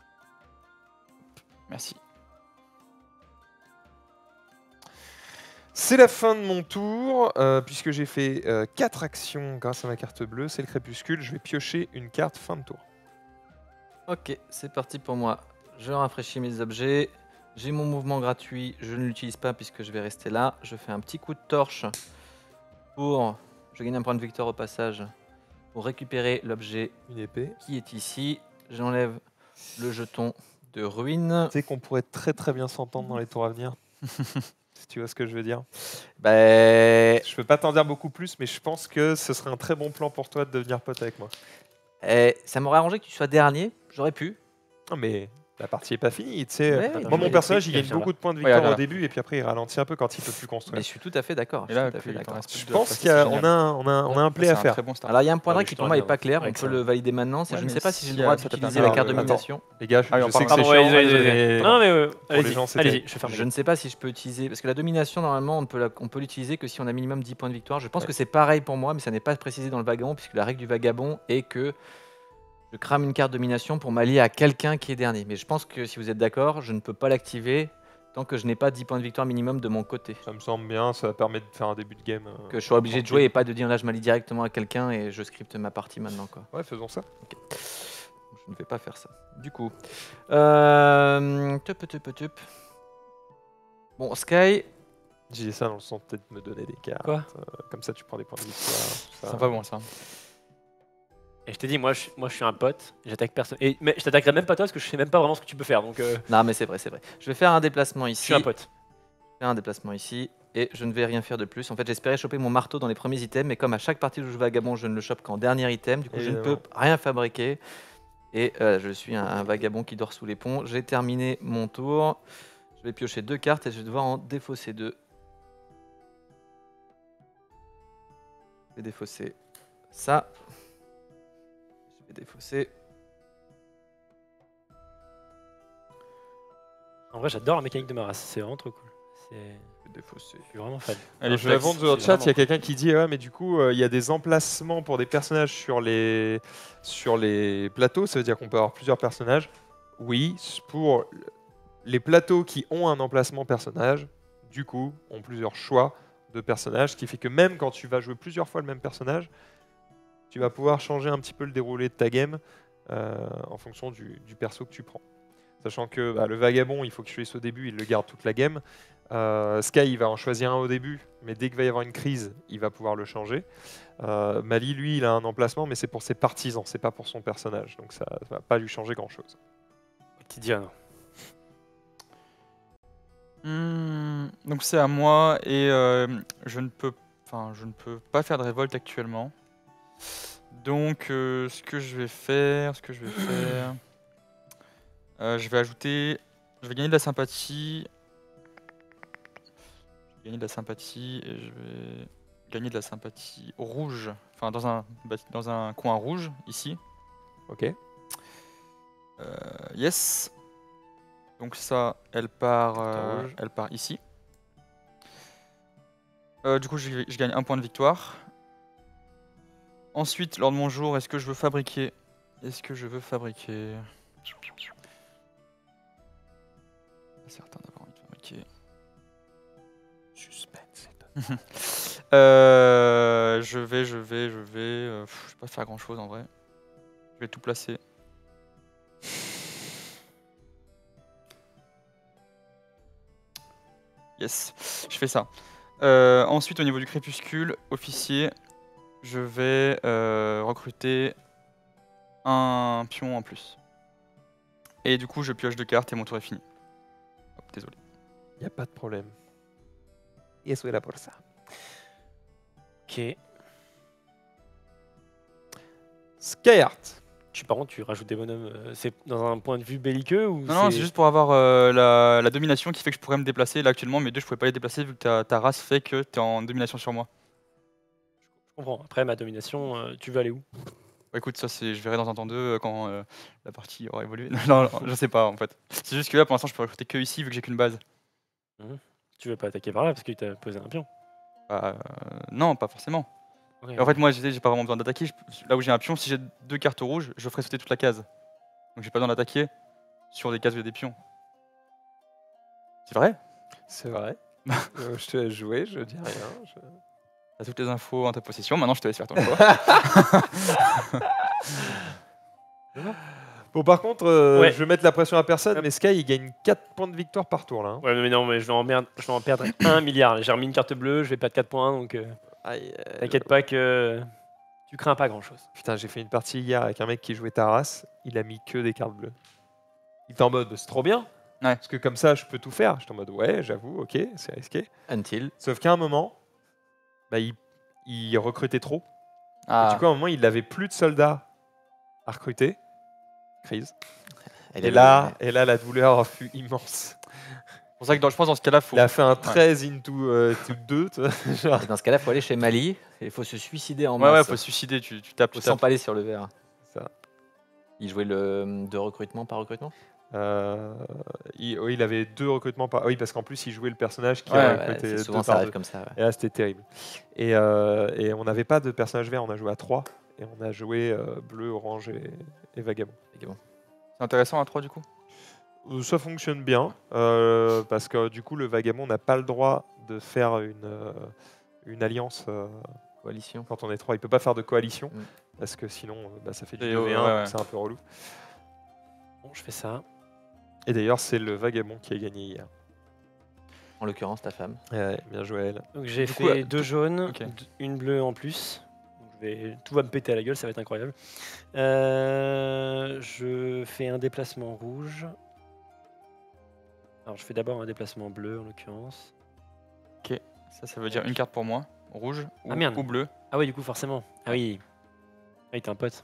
Merci. c'est la fin de mon tour, euh, puisque j'ai fait quatre actions grâce à ma carte bleue. C'est le crépuscule. Je vais piocher une carte fin de tour. Ok, c'est parti pour moi. Je rafraîchis mes objets. J'ai mon mouvement gratuit, je ne l'utilise pas puisque je vais rester là. Je fais un petit coup de torche pour... Je gagne un point de victoire au passage. Pour récupérer l'objet Une épée. qui est ici. J'enlève le jeton de ruine. Tu sais qu'on pourrait très très bien s'entendre dans les tours à venir. Si tu vois ce que je veux dire. Ben, Je peux pas t'en dire beaucoup plus, mais je pense que ce serait un très bon plan pour toi de devenir pote avec moi. eh, ça m'aurait arrangé que tu sois dernier. J'aurais pu. Non mais la partie est pas finie, tu sais. Ouais, Moi, je mon l'ai personnage, pris, il gagne quelqu'un beaucoup de points de Ouais, victoire voilà. au début, et puis après, il ralentit un peu quand il peut plus Mais construire. je suis tout à fait d'accord. Et Je suis là, tout à fait il t'en d'accord. reste plus Je deux, pense après, qu'il y a- c'est on génial. a, un- on a, on a un play C'est à faire. très bon start. Alors il y a un point Ah oui, là je qui te pour moi est regarde. pas clair. Ouais, On peut excellent. le valider maintenant. C'est Ouais, je ne mais sais pas si j'ai si, le droit euh, ça peut d'utiliser être la carte un- domination. Les gars, je, Ah oui, je on sais que parle c'est Pardon, chiant. allez-y, allez-y, mais- allez-y. Non, mais euh, les allez-y, gens, c'était- allez-y, je ferme Je les ne sais pas si je peux utiliser parce que la domination normalement on peut la- on peut l'utiliser que si on a minimum dix points de victoire. Je pense que c'est pareil pour moi, mais ça n'est pas précisé dans le vagabond puisque la règle du vagabond est que je crame une carte domination pour m'allier à quelqu'un qui est dernier. Mais je pense que si vous êtes d'accord, je ne peux pas l'activer tant que je n'ai pas dix points de victoire minimum de mon côté. Ça me semble bien, ça permet de faire un début de game. euh, Que je sois obligé de tranquille. jouer et pas de dire là je m'allie directement à quelqu'un et je scripte ma partie maintenant quoi. Ouais, faisons ça. Je ne vais pas faire ça. Du coup. Euh... tup, tup, tup. Bon, Sky. J'ai dit ça dans le sens peut-être de me donner des cartes. Quoi euh, Comme ça, tu prends des points de victoire. tout ça. C'est pas bon ça. Et je t'ai dit, moi je, moi, je suis un pote, j'attaque personne. Et, mais je t'attaquerai même pas toi parce que je sais même pas vraiment ce que tu peux faire. Donc, euh, Non, mais c'est vrai, c'est vrai. Je vais faire un déplacement je ici. suis un pote. Je vais faire un déplacement ici. Et je ne vais rien faire de plus. En fait, j'espérais choper mon marteau dans les premiers items. Mais comme à chaque partie où je joue vagabond, je ne le chope qu'en dernier item. Du coup, je ne Évidemment. peux rien fabriquer. Et euh, je suis un, un vagabond qui dort sous les ponts. J'ai terminé mon tour. Je vais piocher deux cartes et je vais devoir en défausser deux. Je vais défausser ça. Je vais défausser. En vrai, j'adore la mécanique de ma race, c'est vraiment trop cool. C'est- Je vais défausser. Je suis vraiment fan. Allez, Je vais flex. avant de dans le c'est chat, il y a vraiment- quelqu'un qui dit ouais, mais du coup, euh, il y a des emplacements pour des personnages sur les, sur les plateaux. Ça veut dire qu'on peut avoir plusieurs personnages. Oui, pour les plateaux qui ont un emplacement personnage, du coup, ont plusieurs choix de personnages, ce qui fait que même quand tu vas jouer plusieurs fois le même personnage, tu vas pouvoir changer un petit peu le déroulé de ta game euh, en fonction du, du perso que tu prends. Sachant que bah, le vagabond, il faut que je choisisse au début, il le garde toute la game. Euh, Sky, il va en choisir un au début, mais dès qu'il va y avoir une crise, il va pouvoir le changer. Euh, Mali, lui, il a un emplacement, mais c'est pour ses partisans, c'est pas pour son personnage, donc ça ne va pas lui changer grand-chose. Quotidien. Hmm, donc c'est à moi et euh, je ne peux, enfin je ne peux pas faire de révolte actuellement. Donc euh, ce que je vais faire, ce que je vais faire, euh, je vais ajouter, je vais gagner de la sympathie, je vais gagner de la sympathie et je vais gagner de la sympathie rouge, enfin dans un dans un coin rouge ici. Ok. Euh, yes. Donc ça, elle part, euh, rouge. elle part ici. Euh, du coup, je, je gagne un point de victoire. Ensuite, lors de mon jour, est-ce que je veux fabriquer Est-ce que je veux fabriquer Pas certain d'avoir envie de fabriquer. Suspense. Euh, je vais, je vais, je vais. euh, pff, je vais pas faire grand chose en vrai. Je vais tout placer. Yes, je fais ça. Euh, ensuite, au niveau du crépuscule, officier, je vais euh, recruter un pion en plus. Et du coup, je pioche deux cartes et mon tour est fini. Hop, désolé. Il n'y a pas de problème. Y eso era por ça. Ok. Skyheart. Tu, par contre, tu rajoutes des bonhommes. euh, c'est dans un point de vue belliqueux ou Non, non, c'est juste pour avoir euh, la, la domination qui fait que je pourrais me déplacer. Là, actuellement, mes deux, je pouvais pas les déplacer vu que ta, ta race fait que tu es en domination sur moi. Je comprends. Après, ma domination, euh, tu veux aller où? Bah, écoute, ça, c'est, je verrai dans un temps deux euh, quand euh, la partie aura évolué. non, non, je sais pas en fait. C'est juste que là, pour l'instant, je peux recruter que ici vu que j'ai qu'une base. Tu veux pas attaquer par là parce qu'il t'a posé un pion. Bah, euh, non, pas forcément. Ok. Et en fait, moi, j'ai j'ai pas vraiment besoin d'attaquer. Je- Là où j'ai un pion, si j'ai deux cartes rouges, je ferai sauter toute la case. Donc j'ai pas besoin d'attaquer sur des cases où il y a des pions. C'est vrai? C'est vrai. Euh, je te laisse jouer, je dis rien. je- T'as toutes les infos en ta possession. Maintenant, je te laisse faire ton choix. Bon, par contre, euh, Ouais. je vais mettre la pression à personne, mais Sky, il gagne quatre points de victoire par tour là. hein. Ouais, mais non, mais je vais en, merde- je vais en perdre un milliard. J'ai remis une carte bleue, je vais perdre quatre points, donc euh, Aïe, euh, t'inquiète pas que tu crains pas grand chose. Putain, j'ai fait une partie hier avec un mec qui jouait Taras, il a mis que des cartes bleues. Il était en mode, c'est trop bien. Ouais. Parce que comme ça, je peux tout faire. J'étais en mode, ouais, j'avoue, ok, c'est risqué. Until. Sauf qu'à un moment, bah, il, il recrutait trop. Et Ah, du coup, à un moment, il n'avait plus de soldats à recruter. Crise. Elle Et est là, et là, la douleur fut immense. c'est pour ça que dans, je pense dans ce cas-là, faut. Il a fait un treize into euh, to deux. tu vois, genre. Et dans ce cas-là, il faut aller chez Mali et il faut se suicider en Ouais, ouais, masse. faut se suicider. Tu, tu tapes, faut tu tapes. s'empaler sur le verre. Ça. Il jouait le de recrutement par recrutement. Euh, il, oui, il avait deux recrutements par. Oui, parce qu'en plus, il jouait le personnage qui Ouais, a Ouais, recruté c'est deux souvent ça par arrive deux. comme ça. ouais. Et là, c'était terrible. Et, euh, et on n'avait pas de personnage vert, on a joué à trois. et on a joué euh, bleu, orange et, et vagabond. Vagabond. C'est intéressant à trois du coup. Euh, Ça fonctionne bien, euh, parce que du coup, le vagabond n'a pas le droit de faire une, euh, une alliance. euh, Coalition. Quand on est trois, il peut pas faire de coalition, Mm. parce que sinon, euh, bah, ça fait du Et deux v un, ouais, ouais. donc c'est un peu relou. Bon, je fais ça. Et d'ailleurs, c'est le vagabond qui a gagné hier. En l'occurrence, ta femme. Ouais, bien joué à elle. Donc j'ai Du fait coup, euh, deux jaunes, ok. d- une bleue en plus. Donc, je vais... Tout va me péter à la gueule, ça va être incroyable. Euh, Je fais un déplacement rouge. Alors je fais d'abord un déplacement bleu en l'occurrence. Ça, ça veut dire une carte pour moi. Rouge ou, Ah, merde. ou bleu. Ah oui, du coup forcément. Ah oui. Ah oui, t'es un pote.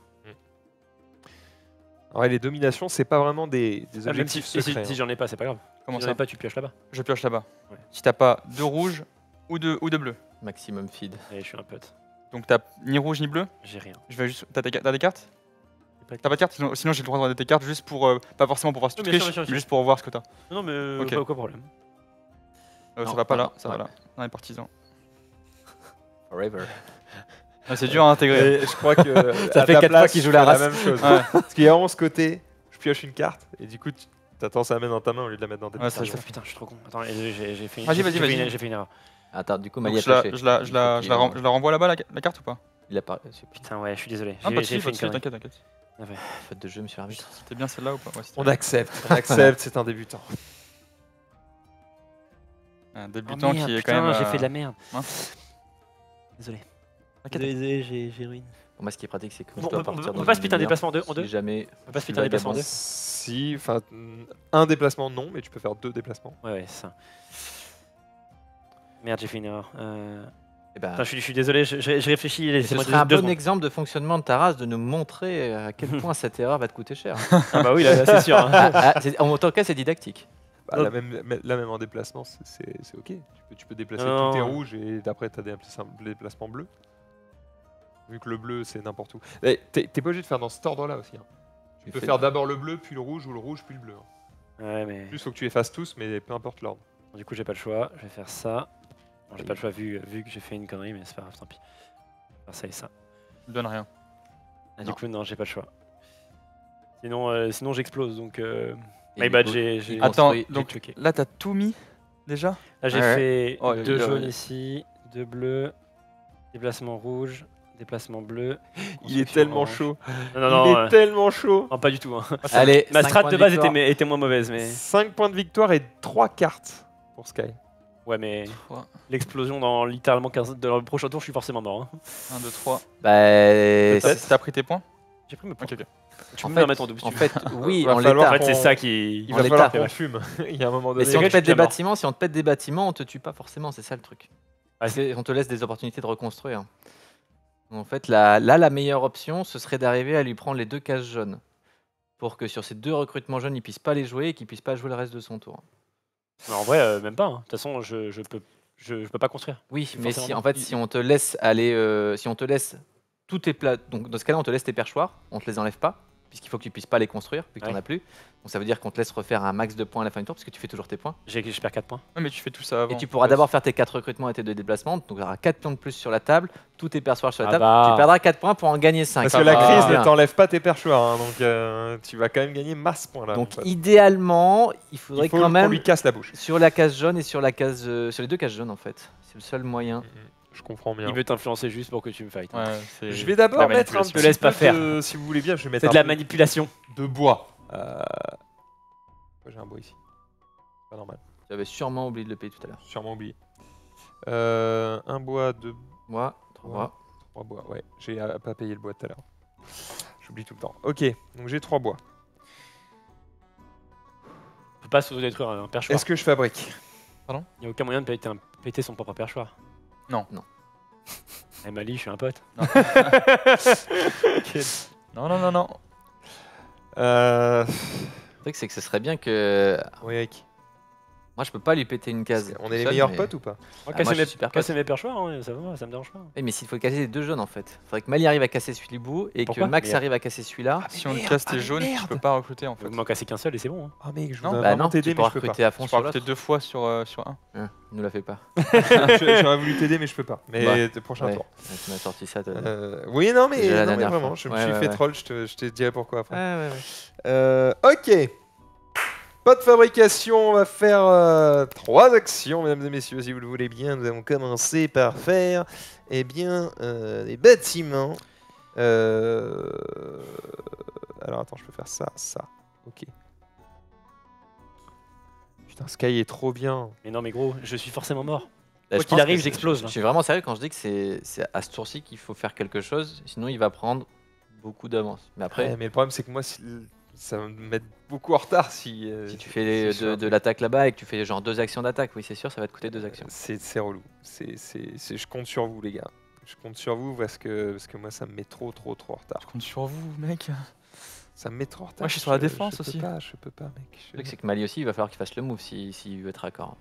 Alors, les dominations, c'est pas vraiment des, des Ah, même objectifs si, et si- secrets. si hein. j'en ai pas, c'est pas grave. Comment Si j'en ça ai pas, tu pioches là-bas. Je pioche là-bas. Ouais. Si t'as pas de rouge ou de, ou de bleu. Maximum feed. Allez, je suis un pote. Donc t'as ni rouge ni bleu. J'ai rien. Je vais juste. T'as des, t'as des cartes J'ai pas de T'as pas de cartes Sinon, sinon j'ai le droit de regarder tes cartes juste pour. euh, pas forcément pour voir si tu Oui, bien sûr, triches, bien sûr, mais bien juste pour voir ce que t'as. Non, non, mais euh, Ok. pas aucun problème. Euh, ça Non, va pas non, là, ça ouais. va là. Non, les partisans. Forever. Ah, c'est dur à intégrer. Et je crois que Ça à fait ta quatre place, fois qu'il je joue la fais race. même chose. Ouais. Parce qu'il y a onze côtés, je pioche une carte, et du coup, tu attends ça la mettre dans ta main au lieu de la mettre dans tes Ouais, mains. ça, Putain, je- je- putain, je suis trop con. Attends, j'ai j'ai fait une, Vas-y, j'ai- vas-y, j'ai fait vas-y. une- j'ai fait une erreur. Attends, du coup, Donc, Mali a je, la, pioché. je, la, je, la, Il je, la, faut ren- qu'il- je la renvoie là-bas la, la carte ou pas Il a pas. c'est- Putain, ouais, je suis désolé. Ah, J'ai pas de j'ai soucis, fait pas une de soucis, connerie. t'inquiète, t'inquiète. Ouais. Faute de jeu, monsieur l'arbitre. C'était bien celle-là ou pas ouais, c'était On bien. accepte, on accepte, c'est un débutant. Un Oh, débutant merde, qui est putain, quand même. j'ai euh, fait de la merde. mince. Désolé. T'inquiète. Désolé, désolé, j'ai j'ai ruiné. Pour moi, ce qui est pratique, c'est que On je on dois peut- on partir peut dans pas une split un lumière. déplacement en deux- en Si deux jamais. On peut pas je split suis un déplacement en deux vagabond. Si, enfin, mm, un déplacement non, mais tu peux faire deux déplacements. Ouais, ouais, c'est ça. Merde, j'ai fait une erreur. Euh... Eh ben, Putain, je, suis, je suis désolé, je, je- je réfléchis. ce Laissez-moi serait un deux bon secondes. exemple de fonctionnement de ta race de nous montrer à quel point cette erreur va te coûter cher. Ah bah oui, là, là, c'est sûr. hein. Ah, ah, c'est- en tout cas, c'est didactique. Bah, Non. là, même, mais- là, même en déplacement, c'est- c'est c'est ok. Tu peux, tu peux déplacer Non. tous tes rouges et après, tu as des déplacements déplacements bleus. Vu que le bleu, c'est n'importe où. Eh, T'es t'es pas obligé de faire dans cet ordre-là aussi. hein. Tu Tu peux fais- faire d'abord le bleu, puis le rouge, ou le rouge, puis le bleu. hein. Ouais, mais Plus, faut que tu effaces tous, mais peu importe l'ordre. du coup, j'ai pas le choix. Je vais faire ça. Bon, j'ai pas le choix vu, vu que j'ai fait une connerie, mais c'est pas grave, tant pis. Je vais faire ça et ça. Je donne rien. Ah, du Non. coup, non, j'ai pas le choix. Sinon, euh, sinon j'explose. Donc, euh... Et my du bad, coup, j'ai. j'ai- il Attends, construit- donc j'ai choqué. là t'as tout mis déjà Là, j'ai Ouais. fait Oh, deux il a- jaunes ici, deux bleus, déplacement rouge, déplacement bleu. Il est construction tellement orange. chaud. Non, non, Il non, est euh, tellement chaud. non, pas du tout. hein. Allez, Ma cinq strat points de base était, victoire. mais- était moins mauvaise, mais. cinq points de victoire et trois cartes pour Sky. Ouais, mais trois. l'explosion dans littéralement quinze dans le prochain tour, je suis forcément mort. hein. un, deux, trois. Bah, T'as c'est- t'as pris tes points J'ai pris mes points. Ok, ok. Tu en peux me fait, le mettre en double si en tu veux. fait, oui, Va en falloir En l'état. fait, c'est qu'on- ça qui. Il En va l'état. falloir C'est qu'on vrai. fume. Il y a un moment Mais donné. si on gars, te je pète suis des mort. bâtiments, si on te pète des bâtiments, on te tue pas forcément, c'est ça le truc. Ah, C'est- on te laisse des opportunités de reconstruire. En fait, là, là, la meilleure option, ce serait d'arriver à lui prendre les deux cases jaunes. Pour que sur ces deux recrutements jaunes, il puisse pas les jouer et qu'il puisse pas jouer le reste de son tour. Non, en vrai, euh, même pas. hein. De toute façon, je, je peux, je, je peux pas construire. Oui, C'est mais si, forcément- en fait, si on te laisse aller, euh, si on te laisse tous tes plats, donc dans ce cas-là, on te laisse tes perchoirs, on te les enlève pas, puisqu'il faut que tu puisses pas les construire, vu que tu Ouais. n'en as plus. Donc ça veut dire qu'on te laisse refaire un max de points à la fin du tour, parce que tu fais toujours tes points. J'ai, je perds quatre points. Ouais, mais tu fais tout ça avant. Et tu pourras d'abord faire tes quatre recrutements et tes deux déplacements, donc tu auras quatre pions de plus sur la table, tous tes perchoirs sur la Ah table, bah. tu perdras quatre points pour en gagner cinq. Parce que la va. crise Bien. ne t'enlève pas tes perchoirs, hein, donc euh, tu vas quand même gagner masse points là. Donc mon pote. idéalement, il faudrait Il faut quand qu'on même lui casse la bouche. sur la case jaune et sur la case, euh, sur les deux cases jaunes en fait. C'est le seul moyen. Mhm, Je comprends bien. Il veut t'influencer juste pour que tu me fightes. hein. Ouais, c'est- Je vais d'abord la mettre un manipulation. petit te laisse peu pas faire. de, si vous voulez bien, je vais mettre C'est un de la peu manipulation. de bois. Euh... pourquoi j'ai un bois ici. Pas normal. J'avais sûrement oublié de le payer tout à l'heure. Sûrement oublié. Euh, un bois, deux Moi, trois. trois bois. Ouais, j'ai euh, pas payé le bois tout à l'heure. J'oublie tout le temps. Ok, donc j'ai trois bois. On peut pas s'auto-détruire un perchoir. Est-ce que je fabrique? Il n'y a aucun moyen de péter, un- péter son propre perchoir. Non. Non. Eh Mali, je suis un pote. Non, non, non, non. Euh... Le truc, c'est que ce serait bien que. Ouais, Eric. Moi, je peux pas lui péter une case. On tout est les seul, meilleurs mais- potes ou pas? Moi, Ah, casser, moi, je mes, suis super casser pote. mes perchoirs, hein, ça va, ça me dérange pas. Oui, mais s'il faut casser les deux jaunes en fait. Faudrait que Mali arrive à casser celui du bout et Pourquoi que Max Merde. arrive à casser celui-là. Ah, Si on merde, casse ah, tes mais jaunes, je merde. peux pas recruter en fait. Faut m'en casser qu'un seul et c'est bon. Hein. Ah mec, je Non, voudrais Bah vraiment non, t'aider, tu mais peux je peux pas. recruter à fond Tu sur peux l'autre. recruter deux fois sur, euh, sur un. Hein, il nous l'a fait pas. J'aurais voulu t'aider, mais je peux pas. Mais Ouais. le prochain Ouais. tour. Ouais, tu m'as sorti ça. t'as- Euh, oui, non, mais, Déjà la non, mais dernière vraiment, fois. je me Ouais, suis ouais, fait ouais. troll, je te, je te dirai pourquoi après. Ouais, ouais, ouais. Euh, ok. Pas de fabrication, on va faire euh, trois actions, mesdames et messieurs, si vous le voulez bien. Nous allons commencer par faire eh bien, euh, des bâtiments. Euh, Alors attends, je peux faire ça, ça. Ok. Putain, Sky est trop bien. Mais non, mais gros, je suis forcément mort. Là, Quoi je qu'il pense arrive, que c'est- j'explose, Je là. suis vraiment sérieux quand je dis que c'est c'est à ce tour-ci qu'il faut faire quelque chose, sinon il va prendre beaucoup d'avance. Mais après, Ouais, mais le problème, c'est que moi, si- ça va me mettre beaucoup en retard si. euh, si tu fais les- si je fais de, un de truc. l'attaque là-bas et que tu fais genre deux actions d'attaque, oui, c'est sûr, ça va te coûter deux actions. C'est c'est relou. C'est, c'est, c'est- je compte sur vous, les gars. Je compte sur vous parce que, parce que moi, ça me met trop, trop, trop en retard. Je compte sur vous, mec. Ça me met trop en retard. Moi, je suis sur la défense je aussi. Peux pas, je peux pas, mec. Le Je- truc, c'est que Mali aussi, il va falloir qu'il fasse le move s'il si, s'il veut être raccord.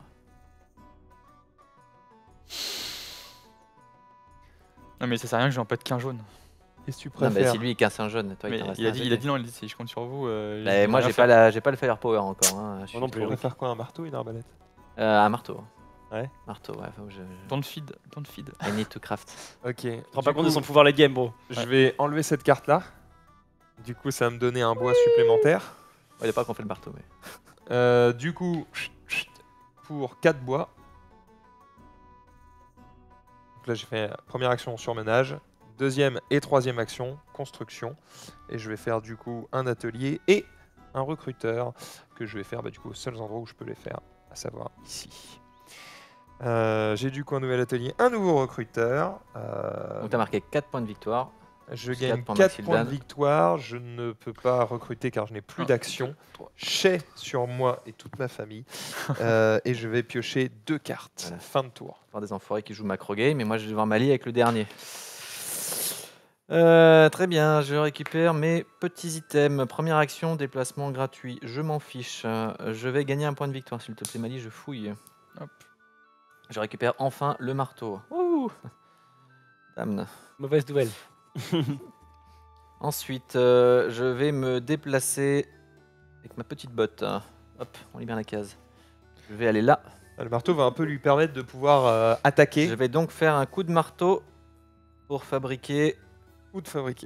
Non, mais ça sert à rien que j'en pète qu'un jaune. Qu'est-ce que tu Non, mais préfères si lui il casse un jaune, toi Mais il t'en reste il a un, dit, c'est il a fait. dit non, il a dit si je compte sur vous. euh, Bah, je moi peux j'ai rien pas, faire. la, j'ai pas le firepower encore. Hein. Je suis non Tu plus. trop- préfères quoi, un marteau ou une arbalète? Euh, un marteau. Ouais. Marteau, ouais. Faut que je... Don't feed, don't feed. I need to craft. Ok. Tu te rends Du pas compte de coup, son pouvoir les game, bro. Je vais enlever cette carte-là. Du coup, ça va me donner un bois supplémentaire. Ouais, il a pas qu'on fait le marteau, mais. Euh, du coup, chut, chut, pour quatre bois. Donc là, j'ai fait euh, première action surmenage, deuxième et troisième action construction. Et je vais faire du coup un atelier et un recruteur que je vais faire bah, du coup aux seuls endroits où je peux les faire, à savoir ici. Euh, j'ai du coup un nouvel atelier, un nouveau recruteur. Euh, Donc t'as marqué quatre points de victoire. je quatre gagne points quatre Maxildan. points de victoire. Je ne peux pas recruter car je n'ai plus Un, d'action. Chais sur moi et toute ma famille. Euh, et je vais piocher deux cartes. Voilà. Fin de tour. Voir des enfoirés qui jouent macro game, mais moi je vais devoir Mali avec le dernier. Euh, très bien, je récupère mes petits items. Première action, déplacement gratuit. Je m'en fiche. Euh, je vais gagner un point de victoire, s'il te plaît, Mali, je fouille. Hop. Je récupère enfin le marteau. Ouh. Damn. Mauvaise nouvelle. Ensuite, euh, je vais me déplacer avec ma petite botte. Hop, on libère la case. Je vais aller là. Le marteau va un peu lui permettre de pouvoir euh, attaquer Je vais donc faire un coup de marteau pour fabriquer. ou de fabriquer.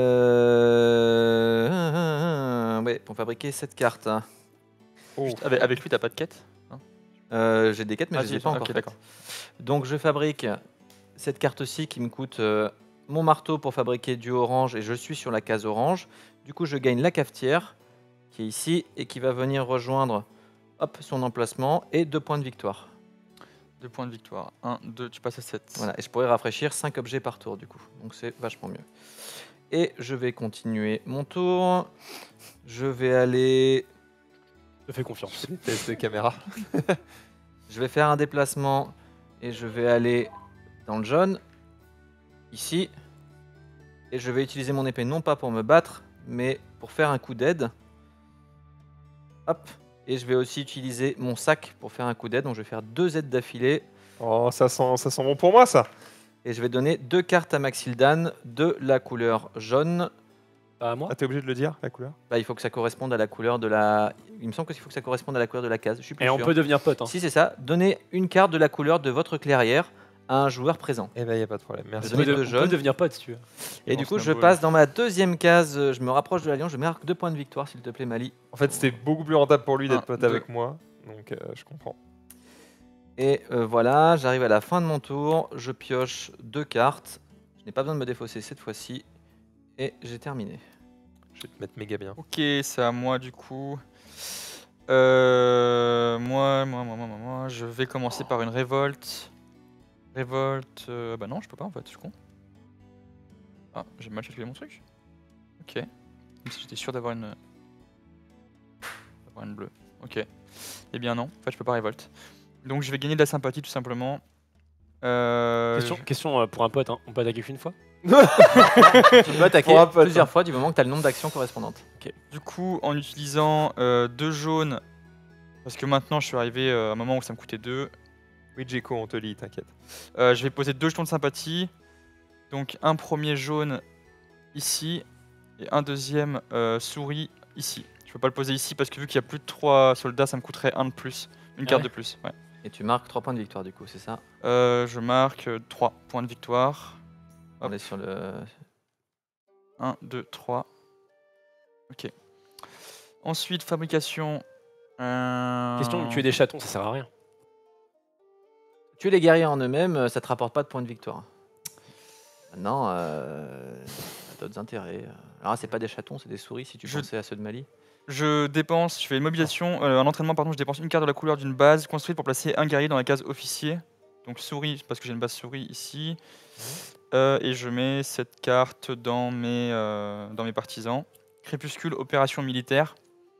Euh... Ouais, pour fabriquer cette carte. Oh. Avec, avec lui, t'as pas de quête? Euh, J'ai des quêtes, mais Ah, je si, les ai pas ok, encore faites. d'accord. Donc je fabrique cette carte-ci qui me coûte euh, mon marteau pour fabriquer du orange et je suis sur la case orange. Du coup, je gagne la cafetière qui est ici et qui va venir rejoindre hop, son emplacement et deux points de victoire. Deux points de victoire. un, deux, tu passes à sept. Voilà, et je pourrais rafraîchir cinq objets par tour du coup. Donc c'est vachement mieux. Et je vais continuer mon tour. Je vais aller. Je te fais confiance. Les tests de caméra. Je vais faire un déplacement et je vais aller dans le jaune, ici. Et je vais utiliser mon épée non pas pour me battre, mais pour faire un coup d'aide. Hop. Et je vais aussi utiliser mon sac pour faire un coup d'aide. Donc je vais faire deux aides d'affilée. Oh, ça sent, ça sent bon pour moi, ça. Et je vais donner deux cartes à Maxildan de la couleur jaune. Pas à moi. Ah, t'es obligé de le dire, la couleur? Bah, il faut que ça corresponde à la couleur de la... Il me semble qu'il faut que ça corresponde à la couleur de la case. Je suis plus Et on sûr. peut devenir pote. Hein. Si c'est ça, donnez une carte de la couleur de votre clairière à un joueur présent. Eh ben, y a pas de problème. Merci. Je On donner peut, deux de- on jaunes. peut devenir pote si tu veux. Et Il du lance coup, la je boule. passe dans ma deuxième case. euh, Je me rapproche de l'alliance. Je marque deux points de victoire, s'il te plaît, Mali. En fait, c'était beaucoup plus rentable pour lui d'être Un, pote deux. avec moi. Donc, euh, je comprends. Et euh, voilà, j'arrive à la fin de mon tour. Je pioche deux cartes. Je n'ai pas besoin de me défausser cette fois-ci. Et j'ai terminé. Je vais te mettre méga bien. Ok, c'est à moi du coup. Euh, moi, moi, moi, moi, moi, moi, je vais commencer par une révolte. Révolte. euh, bah non, je peux pas en fait, je suis con. Ah, j'ai mal calculé mon truc. Ok. Même si j'étais sûr d'avoir une. d'avoir une bleue. Ok. Eh bien non, en fait, je peux pas révolte. Donc je vais gagner de la sympathie tout simplement. Euh, Question, question euh, pour un pote, hein. On peut attaquer qu'une fois. Tu peux attaquer Pour un pote, plusieurs hein. fois du moment que tu as le nombre d'actions correspondantes. Du coup, en utilisant euh, deux jaunes Parce que maintenant, je suis arrivé euh, à un moment où ça me coûtait deux. Oui, Djeko, on te lit, t'inquiète. Euh, je vais poser deux jetons de sympathie. Donc un premier jaune ici et un deuxième euh, souris ici. Je peux pas le poser ici parce que vu qu'il y a plus de trois soldats, ça me coûterait un de plus. Une Ah carte ouais. de plus. Ouais. Et tu marques trois points de victoire du coup, c'est ça? Euh, je marque trois points de victoire. On est sur le. un, deux, trois. Ok. Ensuite, fabrication. euh, Question, tuer des chatons, ça sert à rien. Tuer les guerriers en eux-mêmes, euh, ça te rapporte pas de points de victoire. Maintenant, euh, t'as d'autres intérêts. Alors là, c'est pas des chatons, c'est des souris si tu Je- pensais à ceux de Mali. Je dépense, je fais une mobilisation, euh, un entraînement, pardon, je dépense une carte de la couleur d'une base construite pour placer un guerrier dans la case officier. Donc souris, parce que j'ai une base souris ici. Euh, et je mets cette carte dans mes, euh, dans mes partisans. Crépuscule, opération militaire.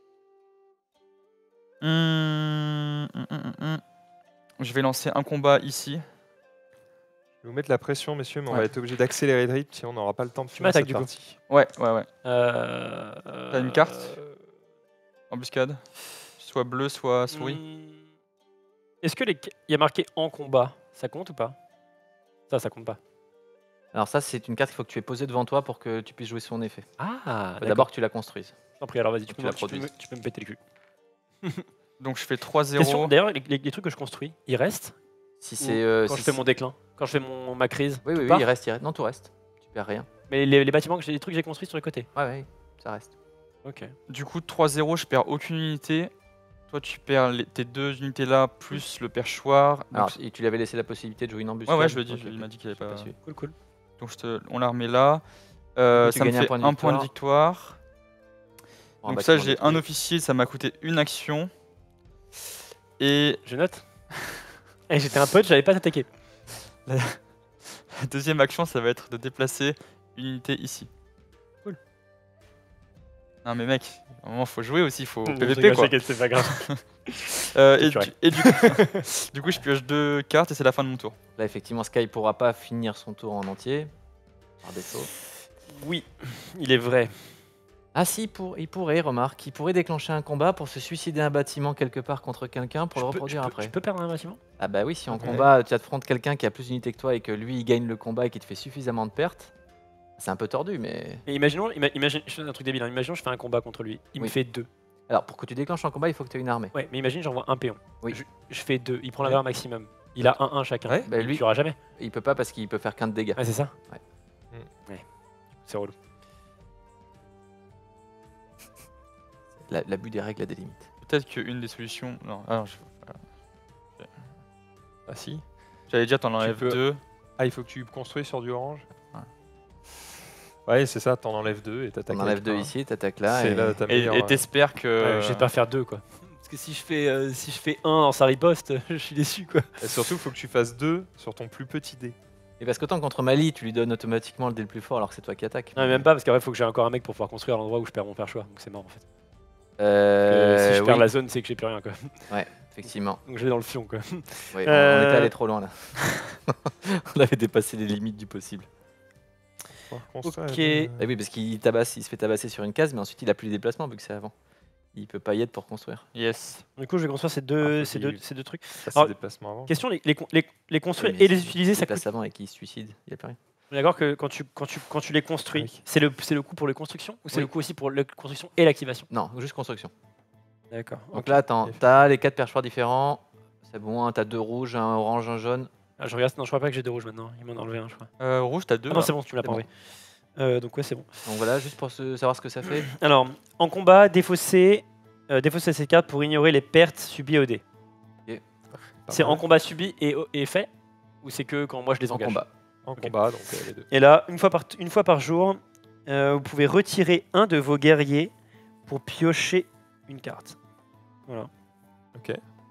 Hum, hum, hum, hum. Je vais lancer un combat ici. Je vais vous mettre la pression, messieurs, mais on Ouais. va être obligé d'accélérer le rythme si on n'aura pas le temps de finir m'attaques, cette du coup. partie. Ouais, ouais, ouais. Euh, T'as une carte euh, Embuscade. Soit bleu, soit souris. hmm. Est-ce que les... il y a marqué en combat, ça compte ou pas? Ça, ça compte pas. Alors ça, c'est une carte qu'il faut que tu aies posée devant toi pour que tu puisses jouer son effet. Ah, Faut d'abord que tu la construises. T'en prie, alors vas-y, tu, tu peux la me- tu, peux produises. me- tu peux me péter le cul. Donc je fais trois Question, zéro. d'ailleurs, les, les- les trucs que je construis, ils restent Si Ou c'est. euh, quand si je fais c'est- mon déclin, quand je fais mon, ma crise. Oui, tout oui, oui, part il reste, il reste. Non, tout reste. Tu perds rien. Mais les, les bâtiments, que j'ai, les trucs que j'ai construits sur les côtés. Ouais, ouais, ça reste. Ok. Du coup, trois zéro, je perds aucune unité. Toi, tu perds les- tes deux unités là, plus le perchoir. Donc, Alors, et tu lui avais laissé la possibilité de jouer une embuscade. ouais, ouais, je l'ai dit, Ok, je- il ok. m'a dit qu'il avait J'ai pas. suivi. Cool, cool. Donc je te- on la remet là. Euh, Du coup, tu ça me gagnes un fait point de un point de victoire. victoire. Pour un Donc ça, bâtiment j'ai un détruit. officier, ça m'a coûté une action. Et Je note. Et j'étais un pote, j'avais pas t'attaquer. la deuxième action, ça va être de déplacer une unité ici. Cool. Non mais mec, à un moment faut jouer aussi, faut Bon, P V je P rigole, quoi. je sais que c'est pas grave. Euh, C'est et, purée. du, et du coup, du coup, je pioche deux cartes et c'est la fin de mon tour. Là, effectivement, Sky pourra pas finir son tour en entier. Par défaut. Oui, il est vrai. Ah si, il, pour- il pourrait, remarque, il pourrait déclencher un combat pour se suicider un bâtiment quelque part contre quelqu'un pour Je le peux- reproduire je peux- après. Je peux perdre un bâtiment? Ah bah oui, si en Ok. combat tu affrontes quelqu'un qui a plus d'unités que toi et que lui il gagne le combat et qui te fait suffisamment de pertes, c'est un peu tordu, mais... Mais imaginons, ima- imagine, je fais un truc débile, hein. Imaginons je fais un combat contre lui, il me Oui. fait deux. Alors pour que tu déclenches un combat, il faut que tu aies une armée. Ouais, mais imagine j'envoie un péon. Oui. Je, je fais deux, il prend la Ouais. valeur maximum. Il a un un chacun. Ouais. Bah, il lui- tuera jamais. Il peut pas parce qu'il peut faire qu'un de dégâts. Ouais, c'est ça? Ouais. Ouais. C'est relou. La- L'abus des règles a des limites. Peut-être qu'une des solutions. Non, ah non, je- Ah si. j'allais dire, t'en enlèves peux- deux. Ah, il faut que tu construises sur du orange. Ouais. Ouais, c'est ça, t'en enlèves deux et t'attaques. On enlève avec deux un. ici, t'attaques là. C'est et- là ta Et meilleure, et euh, t'espères que. Ouais, j'espère faire deux quoi. Parce que si je fais, euh, si je fais un dans sa riposte, je suis déçu quoi. Et surtout, il faut que tu fasses deux sur ton plus petit dé. Et parce qu'autant contre Mali, tu lui donnes automatiquement le dé le plus fort alors que c'est toi qui attaques. Non, mais même pas parce qu'après il faut que j'ai encore un mec pour pouvoir construire à l'endroit où je perds mon perchoir. Donc c'est mort en fait. Euh, Parce que si je perds oui, la zone, c'est que j'ai plus rien quoi. effectivement. Donc je vais dans le fion quoi. Oui, on- on Euh, était allé trop loin là. On avait dépassé les limites du possible. Faut reconstruire Ok. les deux. Ah oui, parce qu'il tabasse, il se fait tabasser sur une case, mais ensuite il a plus les déplacements vu que c'est avant. Il peut pas y être pour construire. Yes. Du coup je vais construire ces Ah, deux, faut ces qu'il- deux, ces deux trucs. Ça, c'est Alors, déplacement avant. Question, les, les, con- les, les construire Oui, mais et les si- utiliser, si ça il coûte. place avant et qu'il se suicide, il y a plus rien. On est d'accord que quand tu, quand tu, quand tu les construis, Oui. c'est le, c'est le coût pour les constructions ou c'est Oui. le coût aussi pour la construction et l'activation? Non, juste construction. D'accord. Donc là, attends, t'as les quatre perchoirs différents. C'est bon, hein, t'as deux rouges, un orange, un jaune. Ah, je regarde, non, je crois pas que j'ai deux rouges maintenant. Il m'en a enlevé un, je crois. Euh, rouge, t'as deux. Ah non, là. c'est bon, tu me l'as c'est pas bon. enlevé. Euh, donc ouais, c'est bon. Donc voilà, juste pour se- savoir ce que ça fait. Alors, en combat, défausser, euh, défausser ces cartes pour ignorer les pertes subies au dé. Pas C'est mal. en combat subi et, et fait ou c'est que quand moi je les En engage? combat. En Ok. combat, donc euh, les deux. Et là, une fois par, une fois par jour, euh, vous pouvez retirer un de vos guerriers pour piocher une carte. Voilà. Ok.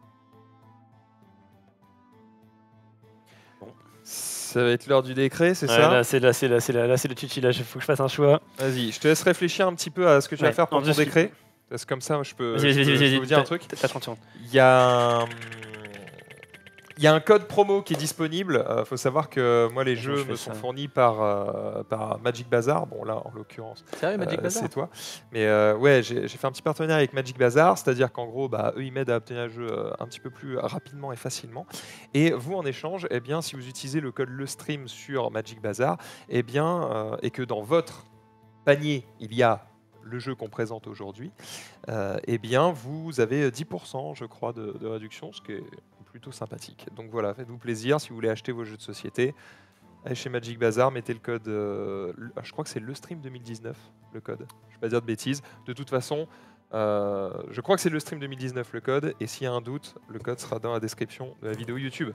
Ça va être l'heure du décret, c'est Ouais, ça là, c'est là, c'est là, c'est là, là, c'est le chichi. Là, il faut que je fasse un choix. Vas-y, je te laisse réfléchir un petit peu à ce que tu Ouais, vas faire pour en ton dessus. décret. Parce que comme ça, je peux, Vas-y, je vas-y, peux- vas-y, je peux vas-y. vous dire un t'as- truc. T'as trente secondes. Il y a un... Il y a un code promo qui est disponible. Il faut savoir que moi, les Attends, jeux je fais me ça. sont fournis par, euh, par Magic Bazar. Bon, là, en l'occurrence, Sérieux, Magic euh, Bazar c'est toi. Mais euh, ouais, j'ai j'ai fait un petit partenariat avec Magic Bazar, c'est-à-dire qu'en gros, bah, eux, ils m'aident à obtenir le jeu euh, un petit peu plus rapidement et facilement. Et vous, en échange, eh bien, si vous utilisez le code LeStream sur Magic Bazar, eh bien, euh, et que dans votre panier, il y a le jeu qu'on présente aujourd'hui, euh, eh bien, vous avez dix pour cent, je crois, de, de réduction, ce qui est plutôt sympathique. Donc voilà, faites-vous plaisir si vous voulez acheter vos jeux de société. Allez chez Magic Bazar, mettez le code, euh, le- je crois que c'est le stream deux mille dix-neuf, le code. Je ne vais pas dire de bêtises. De toute façon, euh, je crois que c'est le stream deux mille dix-neuf le code, et s'il y a un doute, le code sera dans la description de la vidéo YouTube.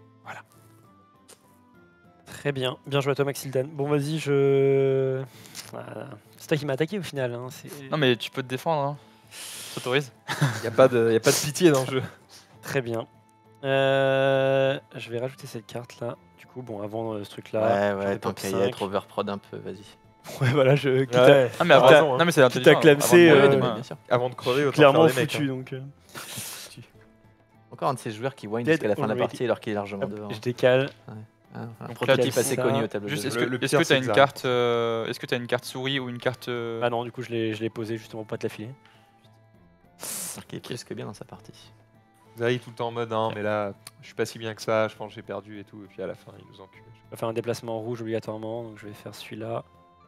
Très bien. Bien joué à toi, Maxildan. Bon, vas-y, je. Voilà. C'est toi qui m'as attaqué au final. Hein. c'est- Non, mais tu peux te défendre. Hein. S'autorise. Il n'y a, pas de- y a pas de pitié dans le jeu. Très bien. Euh, Je vais rajouter cette carte là. Du coup, bon, avant euh, ce truc là. Ouais, ouais, tant qu'à y être overprod un peu, vas-y. Ouais, voilà, je. Quitte Ouais. Ah, mais Ah, avant, raison, hein. non, mais c'est Quitte à intelligent. clamser, avant de euh, mourir, Ouais, ouais. bien sûr. Avant de crever, à... autant clairement faire des mecs, foutu hein. donc. euh, Encore un de ces joueurs qui whine Dead jusqu'à la fin de la already. partie alors qu'il est largement hop, devant. je décale. Ah, un Donc prototype là, assez ça- connu au tableau Juste, de est-ce jeu. que Le- le est-ce que pire, tu as c'est une que carte, euh, est-ce que tu as une carte souris ou une carte euh, Ah non, du coup, je l'ai je l'ai posé justement pour pas te la filer. Alors qu'il est plus que bien dans sa partie. Zari est tout le temps en mode, hein, mais là, je suis pas si bien que ça, je pense que j'ai perdu et tout, et puis à la fin, il nous encule. Je vais faire un déplacement rouge obligatoirement, donc je vais faire celui-là.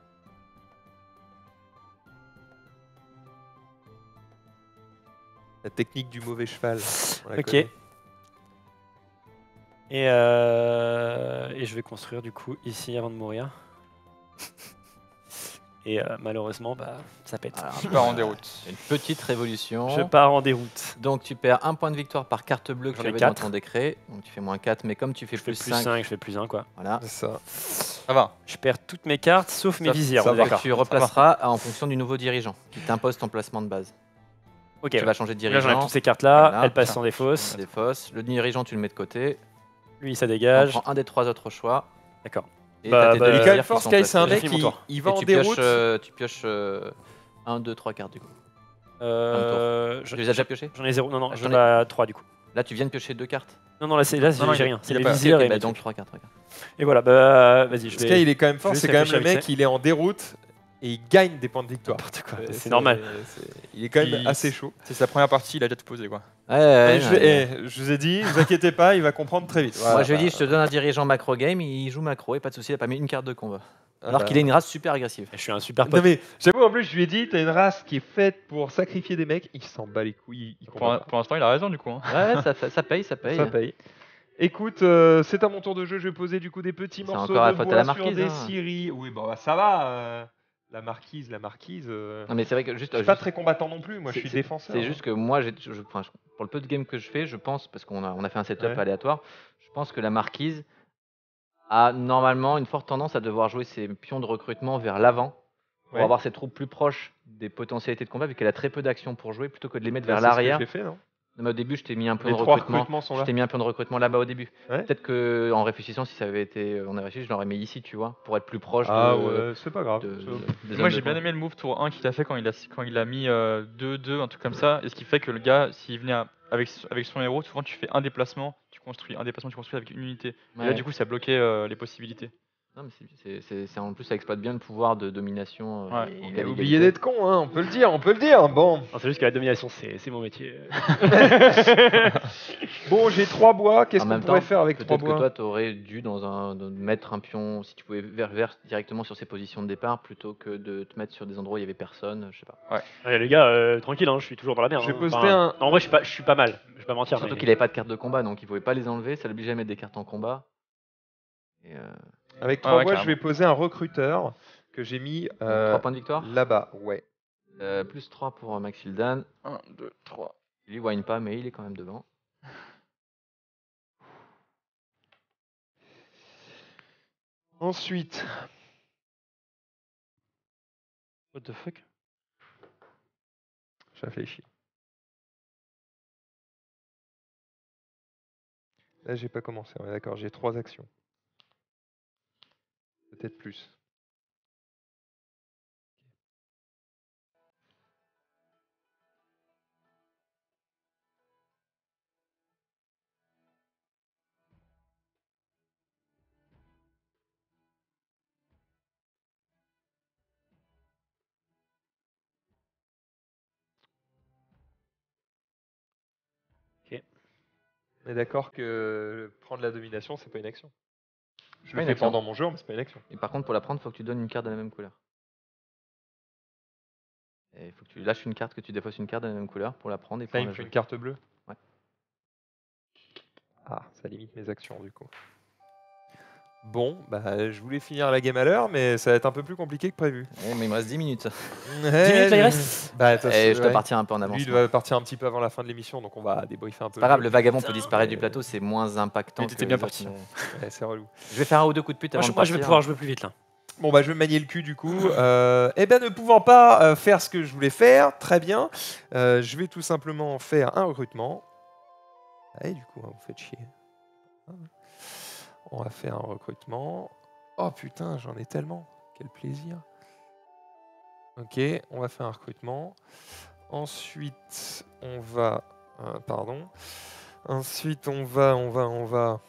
La technique du mauvais cheval. on la Ok. connaît. Et, euh, et je vais construire du coup ici avant de mourir. Et euh, malheureusement, bah, ça pète. Alors, Tu pars en déroute. une petite révolution. Je pars en déroute. Donc tu perds un point de victoire par carte bleue que J'en tu ai avais dans quatre. ton décret. Donc tu fais moins quatre, mais comme tu fais Je fais plus, plus cinq, cinq, je fais plus un quoi. voilà. C'est ça. Ça va. Je perds toutes mes cartes sauf mes Ça- visières, ça on est va. d'accord. Tu replaceras en fonction du nouveau dirigeant qui t'impose ton placement de base. Ok, Tu ouais. vas changer de Là j'en ai dirigeant. toutes ces cartes là, Voilà. elles passent Tiens. sans des fausses. Des fausses. Le dirigeant, tu le mets de côté. Lui ça Tu dégage. prends un des trois autres choix. D'accord. Et Bah, t'as tes bah, deux euh, Et visières Kyle qui Force sont Sky, c'est un placées. mec J'ai fini qui mon tour. il va Et en tu pioches, déroute. euh, tu pioches un, deux, trois cartes du coup. Euh, Tu je- les as déjà piochées J'en ai zéro, non non, Ah, j'en j'en ai trois du coup. Là, tu viens de piocher deux cartes. Non non là c'est là Non, non, j'ai il- rien, c'est il a les pas- visières Ok, et bah mes donc trucs. trois cartes. trois cartes. Et voilà, bah vas-y, je vais. Sky, il est quand même fort, je c'est vais quand même le réfléchir mec, avec il est en déroute et il gagne des points de victoire. N'importe quoi, Euh, c'est normal. c'est- Il est quand même Il- assez chaud. C'est sa première partie, il a déjà tout posé quoi. Ouais, ouais, Et je, ouais, vais- ouais. eh, je vous ai dit, ne vous inquiétez pas, il va comprendre très vite. Moi, Voilà, je lui ai bah, dit, je te donne un dirigeant macro game, il joue macro et pas de souci, il a pas mis une carte de combat. ah Alors bah. qu'il est une race super agressive. Je suis un super Non pote. mais j'avoue en plus je lui ai dit t'as une race qui est faite pour sacrifier des mecs, il s'en bat les couilles, il Pour, comprend pour l'instant, il a raison du coup. hein. Ouais, ça, fait- ça paye, ça pas. paye. Ça paye. Écoute, euh, c'est à mon tour de jeu, je vais poser du coup des petits C'est morceaux encore la de faute à bois la sur marquise, des hein. scieries. Oui bah, bah, ça va, euh, la marquise, la marquise. euh, Non, mais c'est vrai que juste. Je suis pas très combattant non plus, moi je c'est- suis c'est- défenseur. C'est hein. juste que moi, j'ai- je- enfin, je- pour le peu de game que je fais, je pense, parce qu'on a, on a fait un setup Ouais. aléatoire, je pense que la marquise a normalement une forte tendance à devoir jouer ses pions de recrutement vers l'avant pour Ouais. avoir ses troupes plus proches des potentialités de combat, vu qu'elle a très peu d'actions pour jouer, plutôt que de les mettre Bah, vers c'est ce que l'arrière. j'ai fait, non Non, mais au début, je t'ai mis un pion Les de trois recrutement. recrutements sont Je là. t'ai mis un pion de recrutement là-bas au début. Ouais. Peut-être que en réfléchissant, si ça avait été, on avait réfléchi, je l'aurais mis ici, tu vois, pour être plus proche Ah de, ouais, c'est pas grave. de- c'est- de- des Moi zones j'ai de bien combat. aimé le move tour un qu'il a fait quand il a, quand il a mis euh, deux deux, un truc comme ça. Et ce qui fait que le gars, s'il venait à- avec, avec son héros, souvent tu fais un déplacement, tu construis, un déplacement, tu construis avec une unité. Et là Ouais. du coup ça bloquait euh, les possibilités. Non, mais c'est- c'est- c'est c'est- en plus, ça exploite bien le pouvoir de domination. euh, Ouais. en Il a égalité. oublié d'être con, hein, on peut le dire, on peut le dire. Bon, Non, c'est juste que la domination, c'est c'est mon métier. bon j'ai trois bois, qu'est-ce En qu'on même pourrait temps, faire avec trois peut-être que bois toi, tu aurais dû dans un, de mettre un pion, si tu pouvais vers, vers directement sur ses positions de départ, plutôt que de te mettre sur des endroits où il y avait personne, je sais pas. Ouais, les gars, euh, tranquille, hein, je suis toujours dans la merde. Je vais hein. poster Enfin, un- En vrai, je suis pas, je suis pas mal. Je vais pas mentir. Surtout mais- qu'il avait pas de carte de combat, donc il pouvait pas les enlever, ça l'obligeait à mettre des cartes en combat. Et, euh, Avec Ah trois ouais, bois, je carrément. vais poser un recruteur que j'ai mis euh, trois points de victoire. là-bas. Ouais. Euh, plus trois pour euh, Maxildan. un, deux, trois. Il lui wine pas, mais il est quand même devant. Ensuite, What the fuck? je réfléchis. Là, j'ai pas commencé, on est d'accord, j'ai trois actions. Peut-être plus. On est d'accord que prendre la domination, c'est pas une action. Je Pas le une fais action. pendant mon jeu, mais c'est pas une action. Et par contre, pour la prendre, il faut que tu donnes une carte de la même couleur. Et il faut que tu lâches une carte, que tu défausses une carte de la même couleur pour la prendre et Là, pouvoir il me la faut jouer. une carte bleue. Ouais. Ah, ça limite mes actions du coup. Bon, bah, je voulais finir la game à l'heure, mais ça va être un peu plus compliqué que prévu. Eh, mais il me reste dix minutes. dix minutes, là, il reste Bah, de toute Et façon, je dois ouais. partir un peu en avance. Lui, il moi. doit partir un petit peu avant la fin de l'émission, donc on va débriefer un peu. C'est pas grave, le le jeu. vagabond peut disparaître du mais- plateau, c'est moins impactant. Mais que t'étais les bien autres, parti. mais- Ouais, c'est relou. Je vais faire un ou deux coups de pute Moi, avant je, de moi, je vais partir. pouvoir jouer plus vite là. Bon, bah, je vais me manier le cul du coup. Euh, eh ben, ne pouvant pas euh, faire ce que je voulais faire, très bien. Euh, je vais tout simplement faire un recrutement. Allez, du coup, hein, vous faites chier. On va faire un recrutement. Oh putain, j'en ai tellement. Quel plaisir. Ok, on va faire un recrutement. Ensuite, on va... euh, pardon. Ensuite, on va... On va... On va...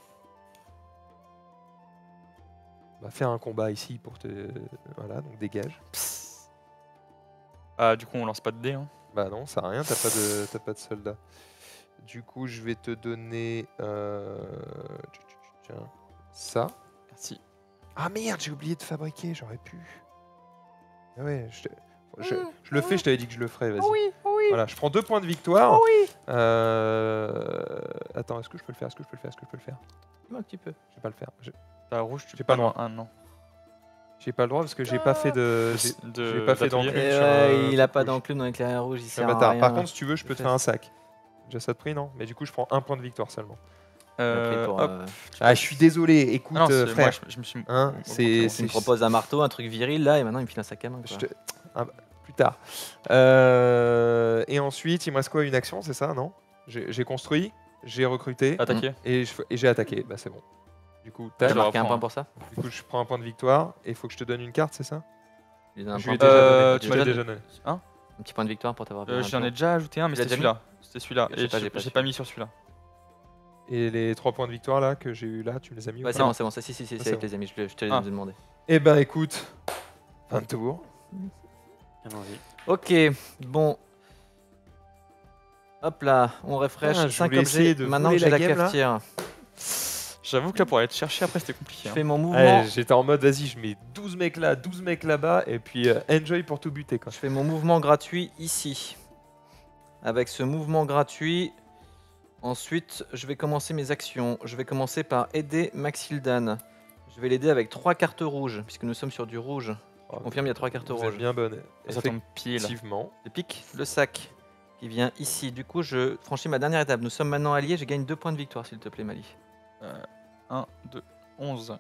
On va faire un combat ici pour te... Voilà, donc dégage. Ah, du coup, on lance pas de dés. Hein. Bah non, ça sert à rien, t'as pas de, t'as pas de soldat. Du coup, je vais te donner... euh, tiens, ça. Merci. Ah merde, j'ai oublié de fabriquer, j'aurais pu. Ah ouais, je, te- je- je le fais, je t'avais dit que je le ferais, vas-y. Oui, oui. Voilà, je prends deux points de victoire. Oui. Euh, Attends, est-ce que je peux le faire? Est-ce que je peux le faire? Est-ce que je peux le faire? Un petit peu. Je vais pas le faire. Je- T'as rouge, tu J'ai peux pas pas le loin. Ah non. J'ai pas le droit parce que j'ai pas fait de... j'ai- De- J'ai pas fait d'atelier. d'enclume Et sur, ouais, euh, il a truc pas rouge. d'enclume dans l'éclairage rouge, il Je suis un sert à bâtard. rien. Par contre, si tu veux, je peux te Fais faire un sac. Déjà ça de prix, non? Mais du coup, je prends un point de victoire seulement. On a pris Euh, pour, hop. euh, Ah, je suis désolé, écoute, Ah non, euh, c'est- frère. moi, je, je me suis. Hein, augmenté, c'est- moi. Tu me proposes un marteau, un truc viril là, et maintenant il me file un sac à main. Je quoi. te- ah, bah, plus tard. Euh, Et ensuite, il me reste quoi? Une action, c'est ça, non? J'ai j'ai construit, j'ai recruté Attaquer. et je- et j'ai attaqué. Bah, c'est bon. Du coup, T'as tac. je marqué un reprends. point pour ça? Du coup, je prends un point de victoire et il faut que je te donne une carte, c'est ça? Je lui donne un Je point lui ai pour- déjà Euh, donné. tu Je m'as l'ai déjà déjà donné. Hein Un petit point de victoire pour t'avoir Euh, vu. J'en ai déjà ajouté un, mais Tu l'as c'était déjà celui-là. C'était celui-là. Je sais Et pas, j'ai j'ai pas j'ai su. pas mis sur celui-là. Et les trois points de victoire là que j'ai eu là, tu me les as mis ou Ouais, pas? c'est bon, c'est bon. Ça, si, si, si, Ah, c'est c'est avec bon. les amis. Je, je te les Ah. ai demandé. Eh ben, écoute, fin de tour. Allons-y. Ok, bon. Hop là, on refresh. Ah, je cinq voulais essayer objets. de Maintenant voler que j'ai la la game, là. cafetière, J'avoue que là, pour aller te chercher après, c'était je compliqué. hein. fais mon mouvement. Ouais, j'étais en mode, vas-y, je mets douze mecs là, douze mecs là-bas, et puis euh, enjoy pour tout buter, quoi. Je fais mon mouvement gratuit ici. Avec ce mouvement gratuit, ensuite, je vais commencer mes actions. Je vais commencer par aider Maxildan. Je vais l'aider avec trois cartes rouges, puisque nous sommes sur du rouge. Je Oh, confirme, il y a trois cartes vous êtes rouges. bien bonne. Ça tombe pile. Effectivement. Je pique le sac qui vient ici. Du coup, je franchis ma dernière étape. Nous sommes maintenant alliés. Je gagne deux points de victoire, s'il te plaît, Mali. un, deux, onze.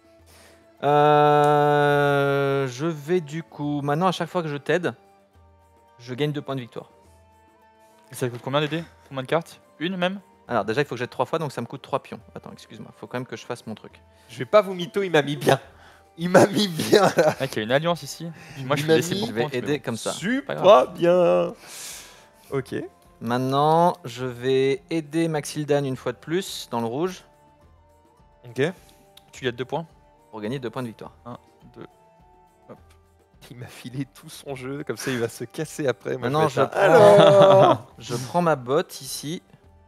Euh, je vais du coup... Maintenant, à chaque fois que je t'aide, je gagne deux points de victoire. Et ça coûte combien d'aider? Combien de cartes? Une même? Alors déjà, il faut que j'aide trois fois, donc ça me coûte trois pions. Attends, excuse-moi. Il faut quand même que je fasse mon truc. Je vais pas vous mytho, il m'a mis bien. Il m'a mis bien là. Mec, il y a une alliance ici. Moi, je Il suis m'a laissé mis- pour Je vais compte, mais aider bon. comme ça. Super bien. Ok. Maintenant, je vais aider Maxildan une fois de plus dans le rouge Ok. Tu gagnes deux points. pour gagner deux points de victoire. un, deux. Il m'a filé tout son jeu, comme ça il va se casser après. Moi, Maintenant, je je vais être prends, là, alors je prends ma botte ici.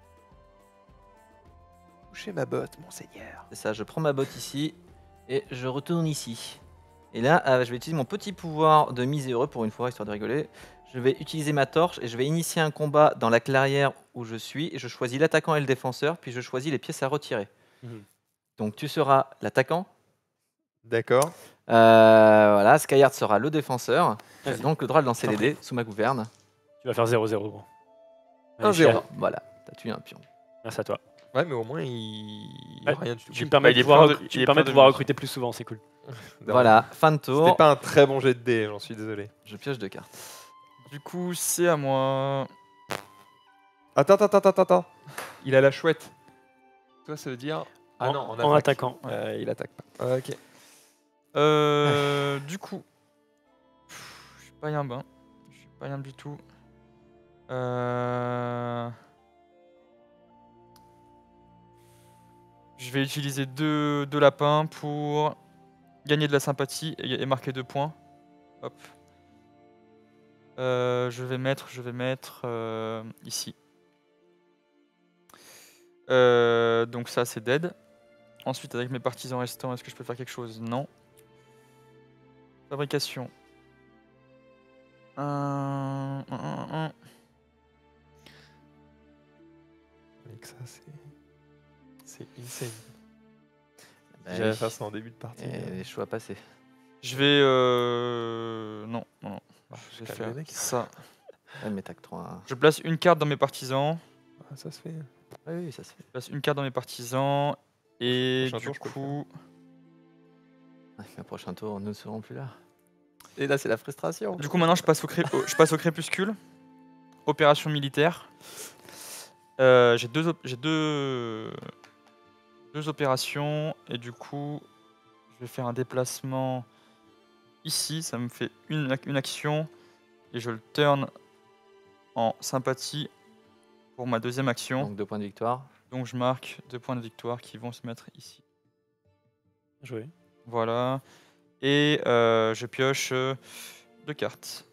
Touchez ma botte, monseigneur. C'est ça, je prends ma botte ici et je retourne ici. Et là, euh, je vais utiliser mon petit pouvoir de mise heureux pour une fois, histoire de rigoler. Je vais utiliser ma torche et je vais initier un combat dans la clairière où je suis. Et je choisis l'attaquant et le défenseur, puis je choisis les pièces à retirer. Mhm. Donc tu seras l'attaquant. D'accord. Euh, voilà, Skyheart sera le défenseur. J'ai Vas-y. donc le droit de lancer T'en les dés sous ma gouverne. Tu vas faire zéro zéro. Gros. un Allez, zéro. cher. Voilà, t'as tué un pion. Merci à toi. Ouais, mais au moins il il y a Ouais, rien du tout. Tu me permets il de est pouvoir, plein de- recru- il tu est me permets plein de de pouvoir munitions. recruter plus souvent, c'est cool. Non, Voilà, fin de C'était tour. pas un très bon jet de dés, j'en suis désolé. Je pioche deux cartes. Du coup, c'est à moi. Attends, attends, attends, attends, attends. Il a la chouette. Toi, ça veut dire. Ah En- non, en, en attaque. attaquant. Euh, il attaque pas. Ah, ok. Euh, du coup, pff, je suis pas bien ben. Je suis pas bien du tout. Euh, Je vais utiliser deux, deux lapins pour gagner de la sympathie et, et marquer deux points. Hop. Euh, je vais mettre, je vais mettre euh, ici. Euh, donc ça, c'est dead. Ensuite, avec mes partisans restants, est-ce que je peux faire quelque chose? Non. Fabrication. Un, un, un, un. Avec ça, c'est. C'est insane. Bah J'allais oui. faire ça en début de partie. Et les choix passés. Je vais... Euh... Non, non, non. Ah, Je vais calme faire les mecs. ça. Ouais, mais t'as que trois. Je place une carte dans mes partisans. Ah, ça se fait. Oui, oui, ça se fait. Je place une carte dans mes partisans. Et Prochain du tour, je peux le coup... Ouais, mais au prochain tour, nous ne serons plus là. Et là, c'est la frustration. Du coup, maintenant, je passe au, cré- au- je passe au crépuscule. Opération militaire. Euh, j'ai deux, op- j'ai deux, deux opérations. Et du coup, je vais faire un déplacement ici. Ça me fait une, ac- une action. Et je le turn en sympathie pour ma deuxième action. Donc deux points de victoire. Donc, je marque deux points de victoire qui vont se mettre ici. Joué. Voilà. Et euh, je pioche euh, deux cartes.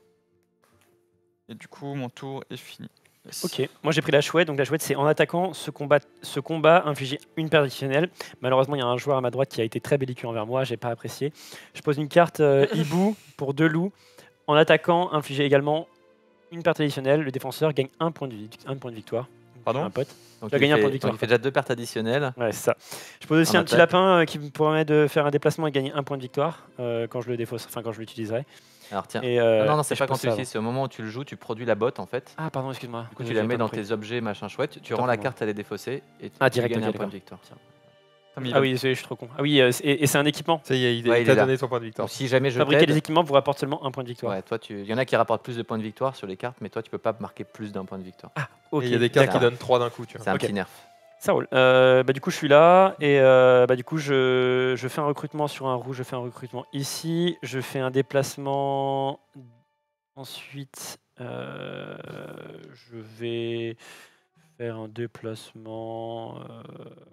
Et du coup, mon tour est fini. Yes. Ok, moi j'ai pris la chouette, donc la chouette c'est en attaquant ce combat, ce combat infliger une perte additionnelle. Malheureusement il y a un joueur à ma droite qui a été très belliqueux envers moi, j'ai pas apprécié. Je pose une carte euh, hibou pour deux loups. En attaquant, infliger également une perte additionnelle. Le défenseur gagne un point de, vi- un point de victoire. Pardon Un pote. Donc Tu as il gagné un fait- point de victoire. donc il fait déjà deux pertes additionnelles. Ouais, c'est ça. Je pose aussi En un petit attaque. lapin euh, qui me permet de faire un déplacement et gagner un point de victoire euh, quand je le défausse, enfin quand je l'utiliserai. Alors tiens. Et, euh, Ah non, non, et c'est je pas quand pose tu ça l'utilises, c'est au moment où tu le joues, tu produis la botte en fait. avant. Ah pardon, excuse-moi. Du coup, tu la mets dans tes objets, machin chouette, tu Autant rends la pour moi. carte, elle est défaussée et tu, Ah, tu direct, gagnes ok, un point d'accord. de victoire. Putain, mais il Ah a- oui, désolé, je suis trop con. Ah oui, euh, c'est- et, et c'est un équipement. Ça y est, il Ouais, il il t'a est là. donné son point de victoire. Donc si jamais je Fabriquer t'aide, des équipements vous rapporte seulement un point de victoire. ouais, toi, tu... il y en a qui rapportent plus de points de victoire sur les cartes, mais toi, tu peux pas marquer plus d'un point de victoire. Ok, Et il y a des cartes qui d'accord. donnent trois d'un coup, tu C'est vois. un Ok. petit nerf. Ça roule. Euh, bah, du coup, je suis là et euh, bah, du coup, je, je fais un recrutement sur un rouge. Je fais un recrutement ici. Je fais un déplacement. Ensuite, euh, je vais faire un déplacement. euh,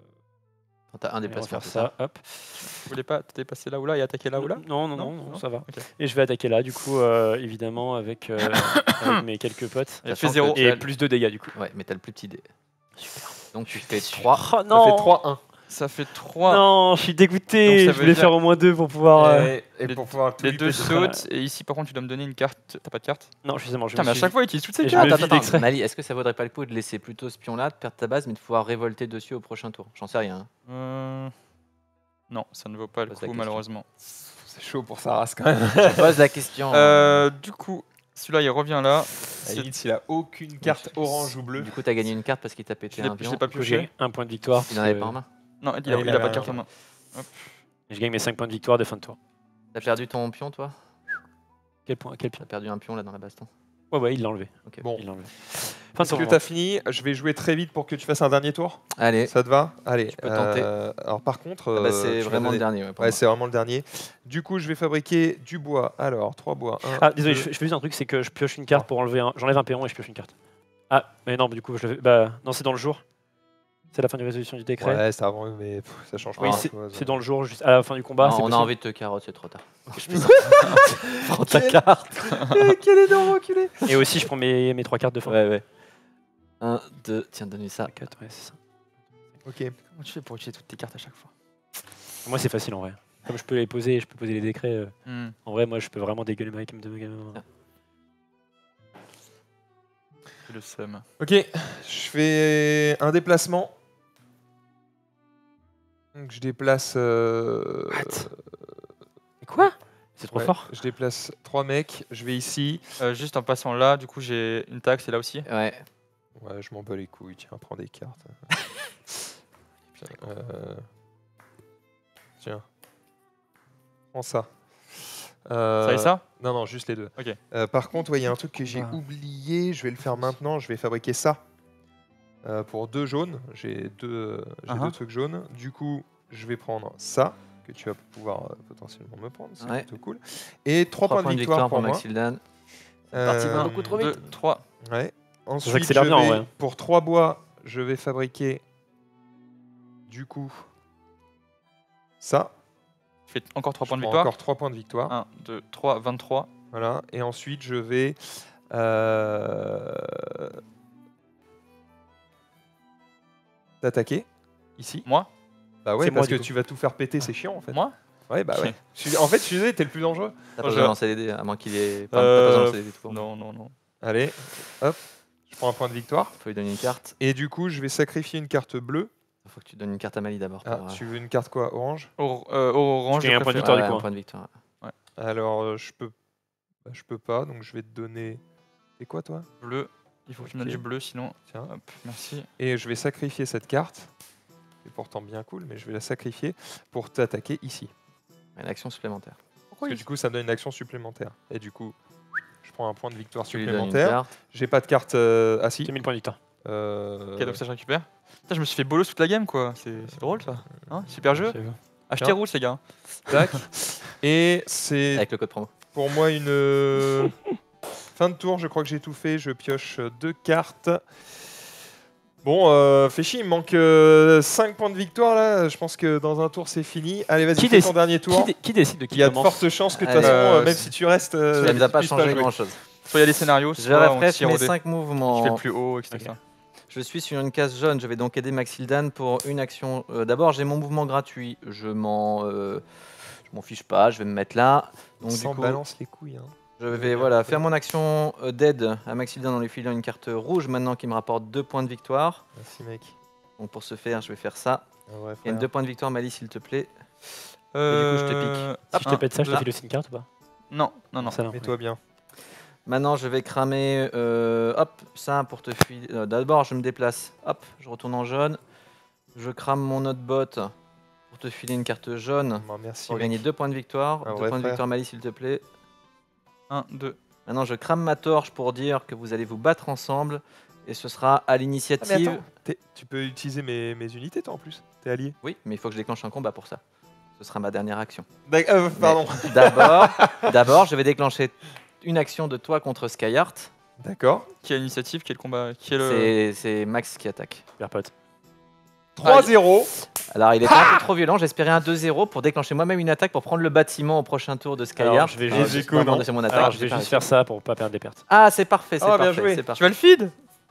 Quand t'as un et on va déplacement, faire c'est ça. Hop. Vous voulez pas te dépasser là ou là et attaquer là ou là? Non, non, Non, non, non, non. ça va. Ok. Et je vais attaquer là, du coup, euh, évidemment, avec, euh, avec mes quelques potes. Il a Sachant fait zéro. que- Et plus de dégâts, du coup. Ouais, mais t'as le plus petit dé. Super. Donc tu fais trois. Oh Ça non, fait trois un. Ça fait trois. non, je suis dégoûté. Donc, ça Je veut voulais dire- faire au moins deux pour pouvoir. euh, Et, et les- pour pouvoir tout Les lui deux péter. sautent. Et ici, par contre, tu dois me donner une carte. T'as pas de carte? Non, justement, je Putain, me mais à suis- chaque fois, il utilise toutes ses Et je cartes. me Attends, vide attends, exprès. Mali, est-ce que ça vaudrait pas le coup de laisser plutôt ce pion-là, de perdre ta base, mais de pouvoir révolter dessus au prochain tour? J'en sais rien. hein. Euh, Non, ça ne vaut pas le Pose la coup, question. malheureusement. C'est chaud pour sa race quand même. Je pose la question. Euh, du coup, celui-là, il revient là. À la C'est- limite, s'il a aucune carte orange ou bleue. Du coup, t'as gagné une carte parce qu'il t'a Je pété l'ai un je pion. l'ai pas Du coup, j'ai pioché. un point de victoire. Il en avait parce pas en que main. Non, il Ah, a, il il a avait pas de un- carte en main. Je gagne mes cinq points de victoire de fin de tour. T'as perdu ton pion, toi? Quel point Quel pion T'as perdu un pion là dans la baston. Ouais, ouais, il l'a enlevé. Ok. Bon. Il l'a enlevé. Fin de Est-ce tour. que pour tu as fini? Je vais jouer très vite pour que tu fasses un dernier tour. Allez, Ça te va? Allez. Tu peux tenter. euh, alors par contre, Ah bah, euh, c'est tu vas vraiment le donner- dernier. Ouais, pour Ouais, moi. c'est vraiment le dernier. Du coup, je vais fabriquer du bois. Alors, trois bois. Un, moi. Ah, désolé, deux. je, fais- je fais juste un truc, c'est que je pioche une carte pour enlever un. J'enlève un péon et je pioche une carte. Ah, mais non, mais du coup, je le fais. Bah, non, c'est dans le jour. C'est la fin de résolution du décret. Ouais, c'est avant, mais pff, ça change pas. Oui, Ah, c'est grand-chose. c'est dans le jour, juste à la fin du combat. Non, c'est on a possible. envie de te carotte, c'est trop tard. Prends ta carte. Quel énorme enculé! Et aussi, je prends mes, mes trois cartes de fin. Ouais, ouais. un, deux, tiens, donne-lui ça. quatre, ouais, c'est ça. Ok. Comment tu fais pour utiliser toutes tes cartes à chaque fois? Moi, c'est facile en vrai. Comme je peux les poser, je peux poser les décrets. euh, Hmm. En vrai, moi, je peux vraiment dégueuler ma game de ma game. C'est le seum. Ok, je fais un déplacement. Donc je déplace. euh, What Mais quoi C'est trop ouais, fort. Je déplace trois mecs. Je vais ici. Euh, juste en passant là, du coup, j'ai une taxe et là aussi. Ouais. Ouais, je m'en bats les couilles. Tiens, prends des cartes. Euh, Tiens. Prends ça. Euh, Ça et ça? Non, non, juste les deux. Ok. Euh, par contre, ouais, il y a un truc que j'ai Ah. oublié. Je vais le faire maintenant. Je vais fabriquer ça. Euh, pour deux jaunes. J'ai deux, euh, j'ai Uh-huh. deux trucs jaunes. Du coup, je vais prendre ça que tu vas pouvoir euh, potentiellement me prendre. C'est Ouais. plutôt cool. Et trois points, de victoire, pour moi. Maxildan. Euh, parti va beaucoup trop vite. deux, trois. Ouais. Ensuite, je accélère bien, en vais- vrai. pour trois bois, je vais fabriquer du coup ça. Je fais encore trois Je points de prends victoire. Encore trois points de victoire. un, deux, trois, vingt-trois. Voilà. Et ensuite, je vais euh, t'attaquer ici. Moi Bah ouais, C'est moi, parce du que coup. tu vas tout faire péter, c'est chiant en fait. Moi Ouais, bah Ok. ouais. Je suis- En fait, je suis désolé, t'es le plus dangereux. T'as Moi, pas je- besoin de lancer les dés, à moins qu'il ait. Enfin, t'as pas Euh, besoin de lancer les dés tout court. Non, non, non. Allez, hop, je prends un point de victoire. Faut lui donner une carte. Et du coup, je vais sacrifier une carte bleue. Faut que tu donnes une carte à Mali d'abord. Ah, pour, euh, tu veux une carte quoi? Orange? Or- euh, orange, Tu gagnes je un point de préfère. victoire, du ouais, coup, un hein. point de victoire. Alors, euh, je peux... bah, je peux pas, donc je vais te donner... C'est quoi toi? Bleu. Il faut que tu me donnes Ok. du bleu, sinon. Tiens. Hop, merci. Et je vais sacrifier cette carte. C'est pourtant bien cool, mais je vais la sacrifier pour t'attaquer ici. Une action supplémentaire. Parce que du coup, ça me donne une action supplémentaire. Et du coup, je prends un point de victoire Tu lui donnes une supplémentaire. carte. J'ai pas de carte... Euh... Ah si. J'ai mis le point de victoire. Euh, Ok, donc ça, je récupère. Putain, je me suis fait bolos toute la game, quoi. C'est c'est drôle, ça. Hein, super jeu. J'avoue. Achetez Tiens. rouge, les gars. Tac. Et c'est Avec le code promo. pour moi une euh, fin de tour. Je crois que j'ai tout fait. Je pioche deux cartes. Bon, euh, fais chier, il me manque cinq points de victoire là. Je pense que dans un tour c'est fini. Allez, vas-y, Qui fais ton décide- dernier Qui, tour. dé- qui décide de qui Il y a de commence fortes chances que de toute Allez. façon, euh, Euh, même si- si tu restes, euh, Ça ne va tu pas puisses changer jouer. grand chose. Soit il y a des scénarios, Je soit on refresh tire mes au dé. cinq Je fais mouvements. le plus haut, et cetera. Ok. Je suis sur une case jaune, je vais donc aider Maxildan pour une action. Euh, D'abord, j'ai mon mouvement gratuit, je m'en euh, je m'en fiche pas, je vais me mettre là. Donc Sans du coup, balance les couilles. Hein. je vais voilà, faire mon action euh, d'aide à Maxildan en lui filant une carte rouge maintenant qui me rapporte deux points de victoire. Merci mec. Donc pour ce faire, je vais faire ça. Ah ouais, Et frère. deux points de victoire, Mali, s'il te plaît. Euh, je te pique. Si je te un, pète ça, je te deux. file aussi une carte ou pas Non, non, non. Ça, non. Mets-toi bien. Maintenant, je vais cramer euh, hop, ça pour te filer. euh, D'abord, je me déplace. Hop, je retourne en jaune. Je crame mon autre bot pour te filer une carte jaune. Bon, merci Pour mec. gagner deux points de victoire. Un deux vrai points de frère. victoire, Mali, s'il te plaît. Un, deux. Maintenant, je crame ma torche pour dire que vous allez vous battre ensemble. Et ce sera à Ah, mais l'initiative. attends, t'es- tu peux utiliser mes, mes unités toi en plus. T'es allié. Oui, mais il faut que je déclenche un combat pour ça. Ce sera ma dernière action. D'ac- euh, pardon. Mais D'abord, d'abord, je vais déclencher une action de toi contre Skyheart. D'accord. Qui a l'initiative? Qui est le combat? Qui est le... C'est c'est Max qui attaque. Super pote. trois zéro. Alors, il était un peu trop violent. J'espérais un deux zéro pour déclencher moi-même une attaque pour prendre le bâtiment au prochain tour de Skyheart. Alors, je vais Alors, juste- j'ai Zico, pas non demandé sur mon attaque. Alors, j'ai je vais pas juste réussi. faire ça pour pas perdre des pertes. Ah, c'est parfait, c'est Ah, bien parfait, joué. c'est Tu parfait. vas le feed?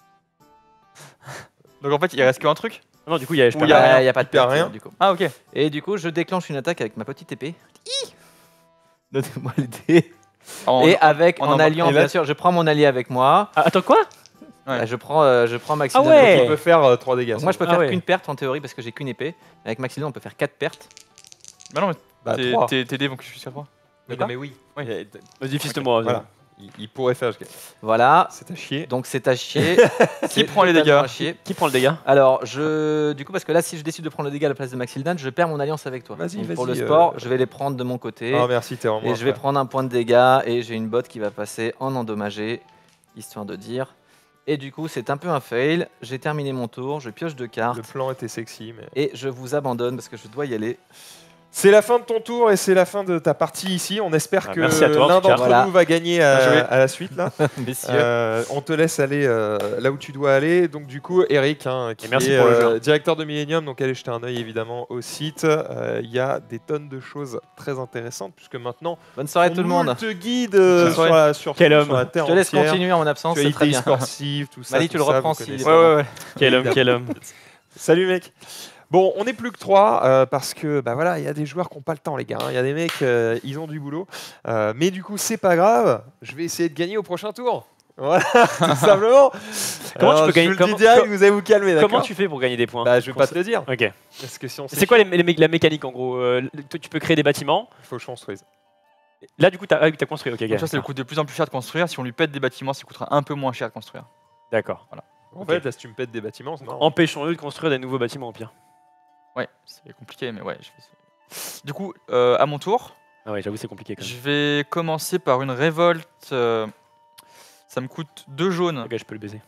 Donc en fait, il reste qu'un truc? Ah non, du coup, il y a, je Ou perds il y a rien. rien. Il n'y a pas de Il y a perte, rien. du coup. Ah, ok. Et du coup, je déclenche une attaque avec ma petite épée. Hi Donnez-moi les dés. En- Et avec, en en en- alliant, et là- bien sûr, je prends mon allié avec moi. Ah, attends, quoi Ouais. Euh, Je prends, euh, je prends Maxildan. Ah ouais. Tu peux faire euh, trois dégâts. Donc moi, je peux Ah faire ouais. qu'une perte en théorie parce que j'ai qu'une épée. Avec Maxildan, on peut faire quatre pertes. Bah non, mais Bah, tes- trois. tes tes dés vont jusqu'à trois. Oui, quoi non, mais oui. Oui. Et- Vas-y, fiste-moi. Voilà. Il, il pourrait faire. Voilà. C'est à chier. Donc c'est à chier. Qui C'est prend les totalement dégâts? à chier. Qui prend le dégât Alors, je, du coup, parce que là, si je décide de prendre le dégât à la place de Maxildan, je perds mon alliance avec toi. Vas-y, Donc, Pour le vas-y, sport, euh, je vais les prendre de mon côté. Ah merci, t'es vraiment. et un je vais frère. prendre un point de dégâts et j'ai une botte qui va passer en endommagé, histoire de dire. Et du coup, c'est un peu un fail. J'ai terminé mon tour, je pioche deux cartes Le plan était sexy, mais. et je vous abandonne parce que je dois y aller. C'est la fin de ton tour et c'est la fin de ta partie ici. On espère Ah, que merci à toi, en l'un tout cas. d'entre Voilà. nous va gagner à, Bien joué. à la suite là. Messieurs. Euh, on te laisse aller euh, là où tu dois aller. Donc du coup, Eric, hein, qui Et merci est pour le euh, jeu. directeur de Millennium, donc allez jeter un œil évidemment au site. Euh, Il y a des tonnes de choses très intéressantes puisque maintenant, Bonne soirée tout le monde. te guide euh, Bonne sur soirée. la, sur, Quel sur homme. la terre Je te laisse entière. continuer en mon absence, c'est très Actualité bien. sportive, tout ça. Mali, tout tu le ça, reprends vous s'il connaissez. est Ouais, ouais, ouais. Quel homme, quel homme. Salut mec. Bon, on n'est plus que trois euh, parce que bah voilà, il y a des joueurs qui n'ont pas le temps les gars. Il y a des mecs, euh, ils ont du boulot. Euh, mais du coup, c'est pas grave. Je vais essayer de gagner au prochain tour. Voilà, tout simplement. Comment tu Alors, peux gagner- Je vous le comment- dis direct, com- vous allez vous calmer, d'accord. Comment tu fais pour gagner des points Bah, je vais pas Conse- te le dire. Ok. Parce que si on C'est quoi les, les mé- la mécanique en gros euh, toi, Tu peux créer des bâtiments. Il faut que je construise. Là, du coup, tu as, construit. Ok, Donc gars. ça, ça lui coûte de plus en plus cher de construire. Si on lui pète des bâtiments, ça coûtera un peu moins cher de construire. D'accord. En Ok. fait, là, si tu me pètes des bâtiments, c'est marrant. Empêchons-le de construire des nouveaux bâtiments au pire. Ouais, c'est compliqué, mais ouais. Je vais... Du coup, euh, à mon tour, Ah ouais, j'avoue, c'est compliqué quand même. je vais commencer par une révolte. euh, Ça me coûte deux jaunes. Ok, je peux le baiser.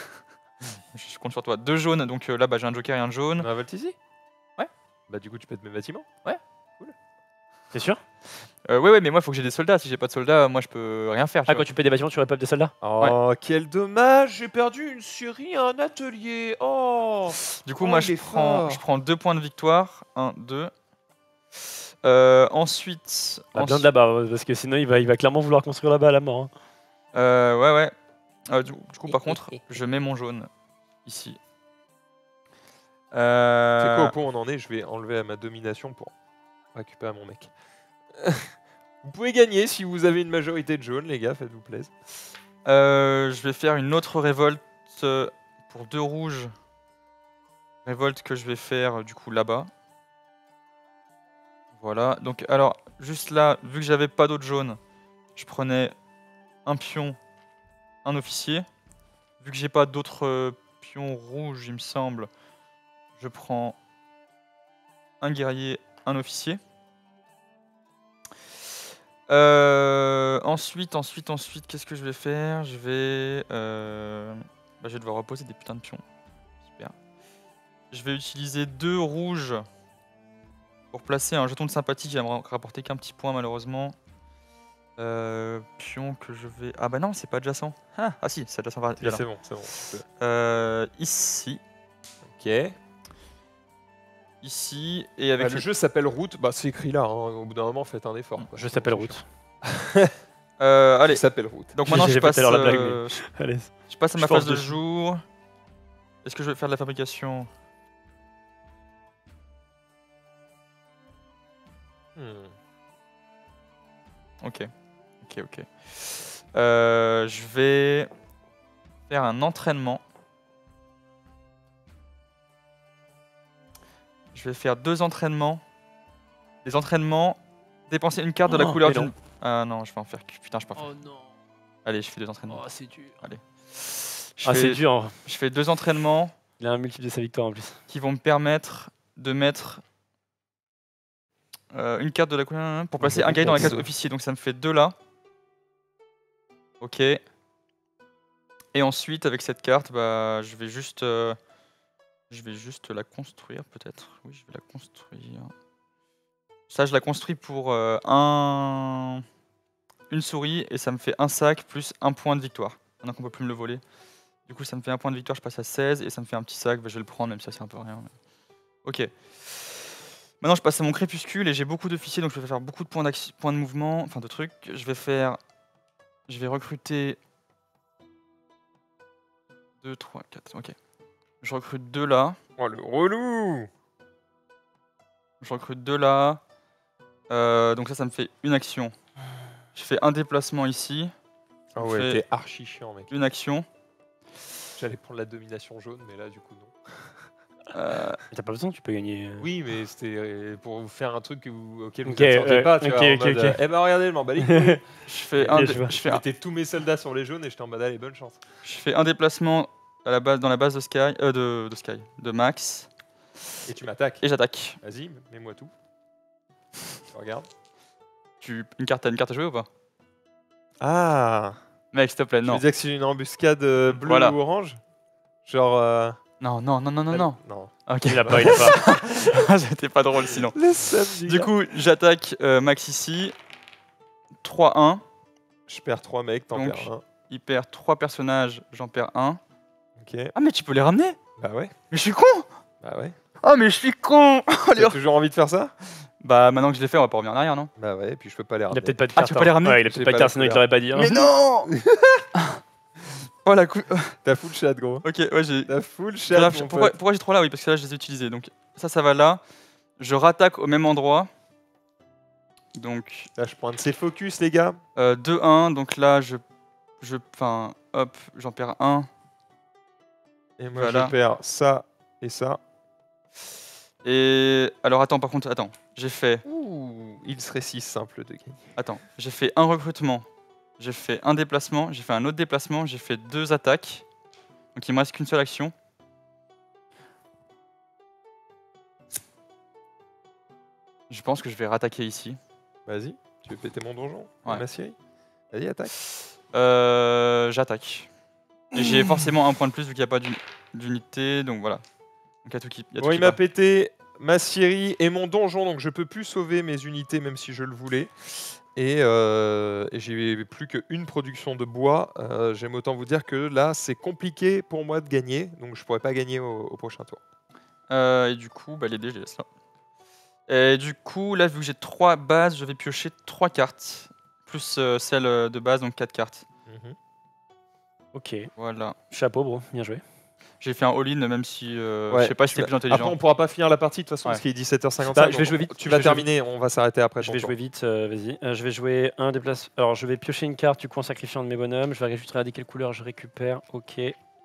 Je compte sur toi. Deux jaunes, donc euh, là, bah, j'ai un joker et un jaune. On révolte ici. Ouais. Bah, du coup, tu pètes mes bâtiments. T'es sûr Euh, ouais, ouais, mais moi, il faut que j'ai des soldats. Si j'ai pas de soldats, moi, je peux rien faire. tu Ah, vois. quand tu payes des bâtiments, tu répables des soldats Oh, quel dommage. J'ai perdu une série, un atelier. Oh. Du coup, Oh, moi, il je est prends, fort. je prends deux points de victoire. Un, deux. Euh, ensuite. Bah, ensuite- bien de là-bas, ouais, parce que sinon, il va, il va clairement vouloir construire là-bas à la mort. hein. Euh, ouais, ouais. Euh, du, du coup, par contre, je mets mon jaune ici. Euh, C'est quoi au point où on en est? Je vais enlever ma domination pour récupérer mon mec. Vous pouvez gagner si vous avez une majorité de jaunes, les gars, faites-vous plaisir. euh, je vais faire une autre révolte euh, pour deux rouges. Révolte que je vais faire euh, du coup là-bas. Voilà. Donc alors, juste là, vu que j'avais pas d'autres jaunes, je prenais un pion, un officier. Vu que j'ai pas d'autres euh, pions rouges, il me semble, je prends un guerrier, un officier. Euh, ensuite, ensuite, ensuite, qu'est-ce que je vais faire? Je vais, euh, bah, je vais devoir reposer des putains de pions. Super. Je vais utiliser deux rouges pour placer un jeton de sympathie qui va me rapporter qu'un petit point malheureusement. Euh, pion que je vais... Ah bah non, c'est pas adjacent. Ah, ah si, c'est adjacent. Oui, c'est bon, c'est bon. tu peux. Euh, ici, Ok. Ouais, ici, et avec le le... jeu s'appelle Route. Bah, c'est écrit là. hein. Au bout d'un moment, faites un effort. quoi. Je Sinon, s'appelle c'est Route. Euh, chiant. allez, Il s'appelle Route. donc maintenant je J'ai fait passe, tout à l'heure la blague, euh, Allez. je passe à Je ma force phase de dessus. jour. Est-ce que je vais faire de la fabrication? Hmm. Ok, ok, ok. Euh, je vais faire un entraînement. Je vais faire deux entraînements. Les entraînements, dépenser une carte de la Oh, couleur mais non. d'une... Ah non, je vais en faire... Putain, je peux en faire. Oh non. Allez, je fais deux entraînements. Oh, c'est dur. Je Ah, fais- c'est dur. hein. Je fais deux entraînements Il a un multiple de sa victoire en plus. qui vont me permettre de mettre euh, une carte de la couleur pour placer un guerrier dans la case officier. Donc ça me fait deux là. Ok. Et ensuite, avec cette carte, bah, je vais juste, euh, je vais juste la construire peut-être. Oui, je vais la construire. Ça, je la construis pour euh, un, une souris et ça me fait un sac plus un point de victoire. Maintenant qu'on peut plus me le voler. Du coup, ça me fait un point de victoire, je passe à seize et ça me fait un petit sac. Bah, je vais le prendre, même si ça sert un peu à rien. mais- Ok. Maintenant, je passe à mon crépuscule et j'ai beaucoup d'officiers, donc je vais faire beaucoup de points, d'action- points de mouvement, enfin de trucs. Je vais faire, je vais recruter deux, trois, quatre. Ok. Je recrute deux là. Oh, le relou. Je recrute deux là. Euh, donc ça, ça me fait une action. Je fais un déplacement ici, Ah On ouais, fait- t'es archi chiant, mec. une action. J'allais prendre la domination jaune, mais là, du coup, non. Euh, T'as pas besoin, tu peux gagner. euh. Oui, mais c'était euh, pour vous faire un truc que vous- auquel vous Ok, ne sortez ouais, pas. Tu ok, vois, en ok, mode, ok. euh, eh ben regardez, je m'en bats les couilles. je fais Ok, un, je dé- vois. je Je fais un, mettais tous mes soldats sur les jaunes et j'étais en mode allez, bonne chance. je fais un déplacement à la base, dans la base de Sky, euh, de, de Sky, de Max, Et tu m'attaques. et j'attaque. Vas-y, mets-moi tout. Tu regardes. Tu, une carte, t'as une carte à jouer ou pas? Ah. Mec, s'il te plaît, Tu non. veux dire que c'est une embuscade euh, bleue Voilà. ou orange? Genre. euh, Non, non, non, non, non, non. Non. Ok. Il a pas, il a pas. C'était pas drôle sinon. Les seums Du coup, j'attaque euh, Max ici. trois un. je perds trois mecs, t'en donc- perds un. Il perd trois personnages, j'en perds un. Ok. Ah, mais tu peux les ramener? Bah ouais. Mais je suis con! Bah ouais. Oh, mais je suis con! Allez, T'as hop. toujours envie de faire ça? Bah, maintenant que je l'ai fait, on va pas revenir en arrière, non? Bah ouais, et puis je peux pas les Il ramener. a peut-être pas de Ah, carte. tu peux pas les hein. ramener Ouais, il a J'ai peut-être pas de pas carte, la sinon il te couleur. l'aurait pas dit. hein. Mais non! Oh la cou... T'as full chat, gros. Ok, ouais, j'ai. T'as full chat. Grave, mon pourquoi pote. pourquoi j'ai trois là? Oui, parce que là, je les ai utilisés. Donc, ça, ça va là. Je rattaque au même endroit. Donc, Là, je prends un de ces focus, les gars. euh, deux un. Donc là, je. je enfin, hop, j'en perds un. Et moi, Voilà. je perds ça et ça. Et. Alors, attends, par contre, attends. J'ai fait. Ouh, il serait si simple de gagner. Attends, j'ai fait un recrutement. J'ai fait un déplacement. J'ai fait un autre déplacement. J'ai fait deux attaques. Donc, il me reste qu'une seule action. Je pense que je vais rattaquer ici. Vas-y, tu veux péter mon donjon? Ouais. Ma Syrie? Vas-y, attaque. Euh, J'attaque. Et j'ai forcément un point de plus vu qu'il n'y a pas d'uni- d'unité, donc voilà. Donc il y a tout qui, il y a tout Bon, qui il m'a part. pété ma Syrie et mon donjon, donc je peux plus sauver mes unités même si je le voulais. Et, euh, et j'ai plus qu'une production de bois. Euh, J'aime autant vous dire que là, c'est compliqué pour moi de gagner, donc je pourrais pas gagner au, au prochain tour. Euh, et du coup, bah, les dés, je les laisse là. Et du coup, là, vu que j'ai trois bases, je vais piocher trois cartes. Plus euh, celle euh, de base, donc quatre cartes. Ok. Voilà. Chapeau, bro. Bien joué. j'ai fait un all-in, même si euh, Ouais, je sais pas si tu c'était vas- plus intelligent. Après, on pourra pas finir la partie de toute façon Ouais. parce qu'il est dix-sept heures cinquante-cinq. Bah, je vais jouer vite. Tu Je vas vais jouer terminer, on va s'arrêter après. Je ton vais tour. jouer vite, euh, vas-y. Euh, je vais jouer un déplace. Alors, je vais piocher une carte, du coup, en sacrifiant un de mes bonhommes. Je vais juste regarder quelle couleur je récupère. Ok.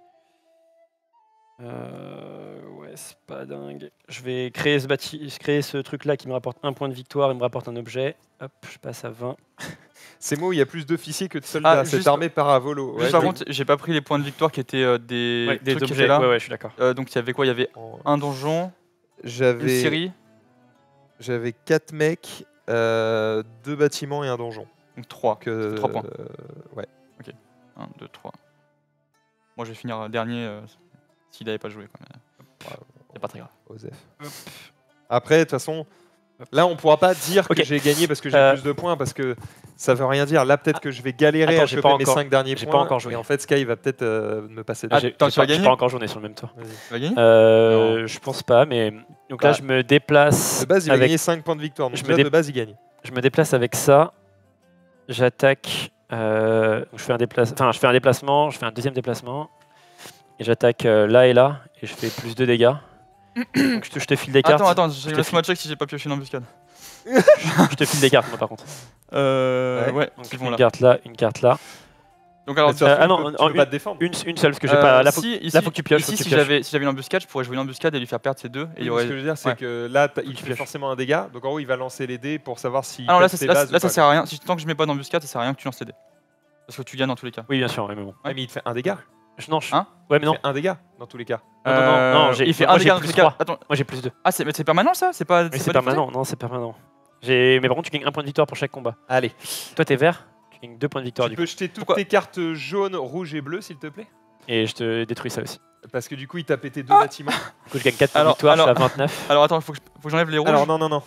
Euh, ouais, c'est pas dingue. Je vais créer ce, bâti... créer ce truc-là qui me rapporte un point de victoire et me rapporte un objet. Hop, je passe à vingt. C'est moi, il y a plus d'officiers que de soldats. Ah, Cette juste- armée paravolo. Juste Ouais, par je- contre, j'ai pas pris les points de victoire qui étaient euh, des, Ouais, des trucs qui objets. étaient là. Ouais, ouais, je suis d'accord. Euh, donc il y avait quoi? Il y avait en- un donjon, une J'avais scierie, j'avais quatre mecs, euh, deux bâtiments et un donjon. donc trois. Donc, euh, trois points. euh, ouais. un, deux, trois. Moi je vais finir dernier euh, s'il n'avait pas joué. Quoi, mais... C'est pas très grave. Osef. Après, de toute façon, là, on pourra pas dire Ok. que j'ai gagné parce que j'ai Euh, plus de points, parce que ça veut rien dire. Là, peut-être que je vais galérer Attends, à j'ai choper pas mes encore- cinq derniers j'ai points. pas encore joué. Et en fait, Sky va peut-être euh, me passer Ah, dessus. j'ai attends, j'ai tu vas pas, j'ai gagner pas encore journé sur le même tour. Vas-y. Tu vas gagner Euh, je pense pas, mais donc là, Bah, je me déplace. De base, il va avec... gagner cinq points de victoire. Donc Je me déjà, dé- de base, il gagne. Je me déplace avec ça. J'attaque. euh, je fais un déplace... Enfin, je fais un déplacement. Je fais un deuxième déplacement. Et j'attaque euh, là et là. Et je fais plus de dégâts. Donc je te, je te file des cartes. Attends, attends, Je te laisse-moi check si j'ai pas pioché une embuscade. Je te file des cartes, moi, par contre. Euh, Ouais. ouais, Donc qui vont une là. carte là, une carte là. Donc alors, Mais de toute façon, ah tu non, peux- en- tu en peux pas te défendre. Une, une seule, parce que j'ai euh, pas. Là, faut, si, ici, là, faut que tu pioches. ici, faut que tu si pioches. j'avais si j'avais une embuscade, je pourrais jouer une embuscade et lui faire perdre ses deux. Et il y Oui, aurait... Ce que je veux dire, c'est ouais. que là, t'as- il tu fait pioches. forcément un dégât. Donc en gros, il va lancer les dés pour savoir si. Ah non, là, pète ça, ses là, bases là, ou ça pas. sert à rien. Si, tant que je mets pas d'embuscade, ça sert à rien que tu lances les dés. Parce que tu gagnes dans tous les cas. Oui, bien sûr, ouais, mais bon. Ouais, mais il te fait un dégât. Je, non, je... Hein Ouais, mais Il non. fait un dégât dans tous les cas. Non, non, non, Euh, non, j'ai- il fait moi, un j'ai dégât dans plus tous les cas. trois. Attends, Moi, j'ai plus deux. ah, c'est mais c'est permanent ça? C'est pas, Oui, c'est pas défaussé permanent. Non, c'est permanent. J'ai... Mais par contre, tu gagnes un point de victoire pour chaque combat. Allez. Toi, t'es vert. Tu gagnes deux points de victoire Tu du peux coup. jeter toutes Pourquoi tes cartes jaunes, rouges et bleues, s'il te plaît. Et je te détruis ça aussi. Parce que du coup, il t'a pété deux Ah. bâtiments. Du coup, je gagne quatre points de Alors- victoire. Je alors- suis à vingt-neuf. Alors attends, il faut que je- faut que j'enlève les rouges. Alors non, non, non.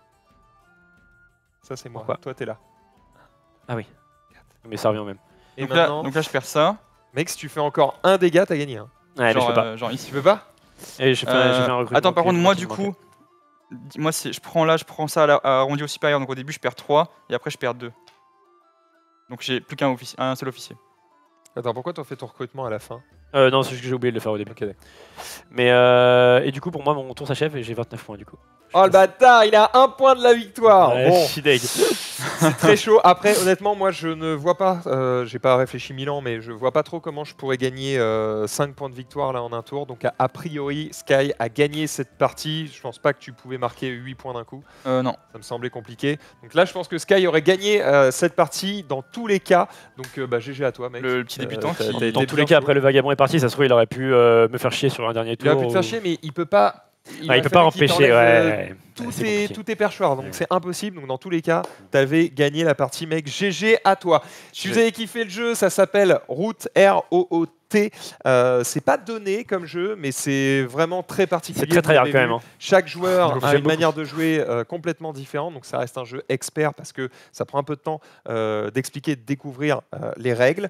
Ça, c'est moi. Pourquoi Toi, t'es là. Mais ça revient au même. Et donc, là, maintenant, donc là, je perds ça. mec, si tu fais encore un dégât, t'as gagné. Hein. Ouais, mais je genre, peux pas. euh, genre ici. Tu peux pas Et j'ai fait, Euh, j'ai fait un recrutement attends, par qui- contre, moi, qui du me manquait. coup, dis- moi, c'est- je prends là, je prends ça à, la- à arrondi au supérieur. Donc au début, je perds trois et après, je perds deux. Donc j'ai plus qu'un officier, un seul officier. Attends, pourquoi t'as fait ton recrutement à la fin Euh, non, c'est juste que j'ai oublié de le faire au début. Ok, d'accord. Mais euh, et du coup, pour moi, mon tour s'achève et j'ai vingt-neuf points du coup. Oh le bâtard, il a un point de la victoire. Ouais, Bon, je suis deg. c'est très chaud. Après, honnêtement, moi, je ne vois pas. Euh, j'ai pas réfléchi mille ans, mais je vois pas trop comment je pourrais gagner euh, cinq points de victoire là en un tour. Donc a, a priori, Sky a gagné cette partie. Je pense pas que tu pouvais marquer huit points d'un coup. Euh, non. Ça me semblait compliqué. Donc là, je pense que Sky aurait gagné euh, cette partie dans tous les cas. Donc euh, bah, G G à toi, mec. Le petit débutant t'as- qui- t'as Dans été tous bien les cas, chaud. après le vagabond est parti, ça se trouve, il aurait pu euh, me faire chier sur un dernier Il tour. aurait pu te faire ou- chier, mais il peut pas. Ah, va il peut pas falloir qu'il empêcher, t'enlève, euh, ouais. Tout c'est est, compliqué. tout est perchoir, donc Ouais. c'est impossible. Donc dans tous les cas, tu avais gagné la partie, mec. G G à toi. Si vous avez kiffé le jeu, ça s'appelle Route, R O O T. Euh, c'est pas donné comme jeu, mais c'est vraiment très particulier. C'est très très Vous hard l'avez quand vu. même. hein. Chaque joueur J'aime a une beaucoup. manière de jouer euh, complètement différente, donc ça reste un jeu expert parce que ça prend un peu de temps euh, d'expliquer, de découvrir euh, les règles.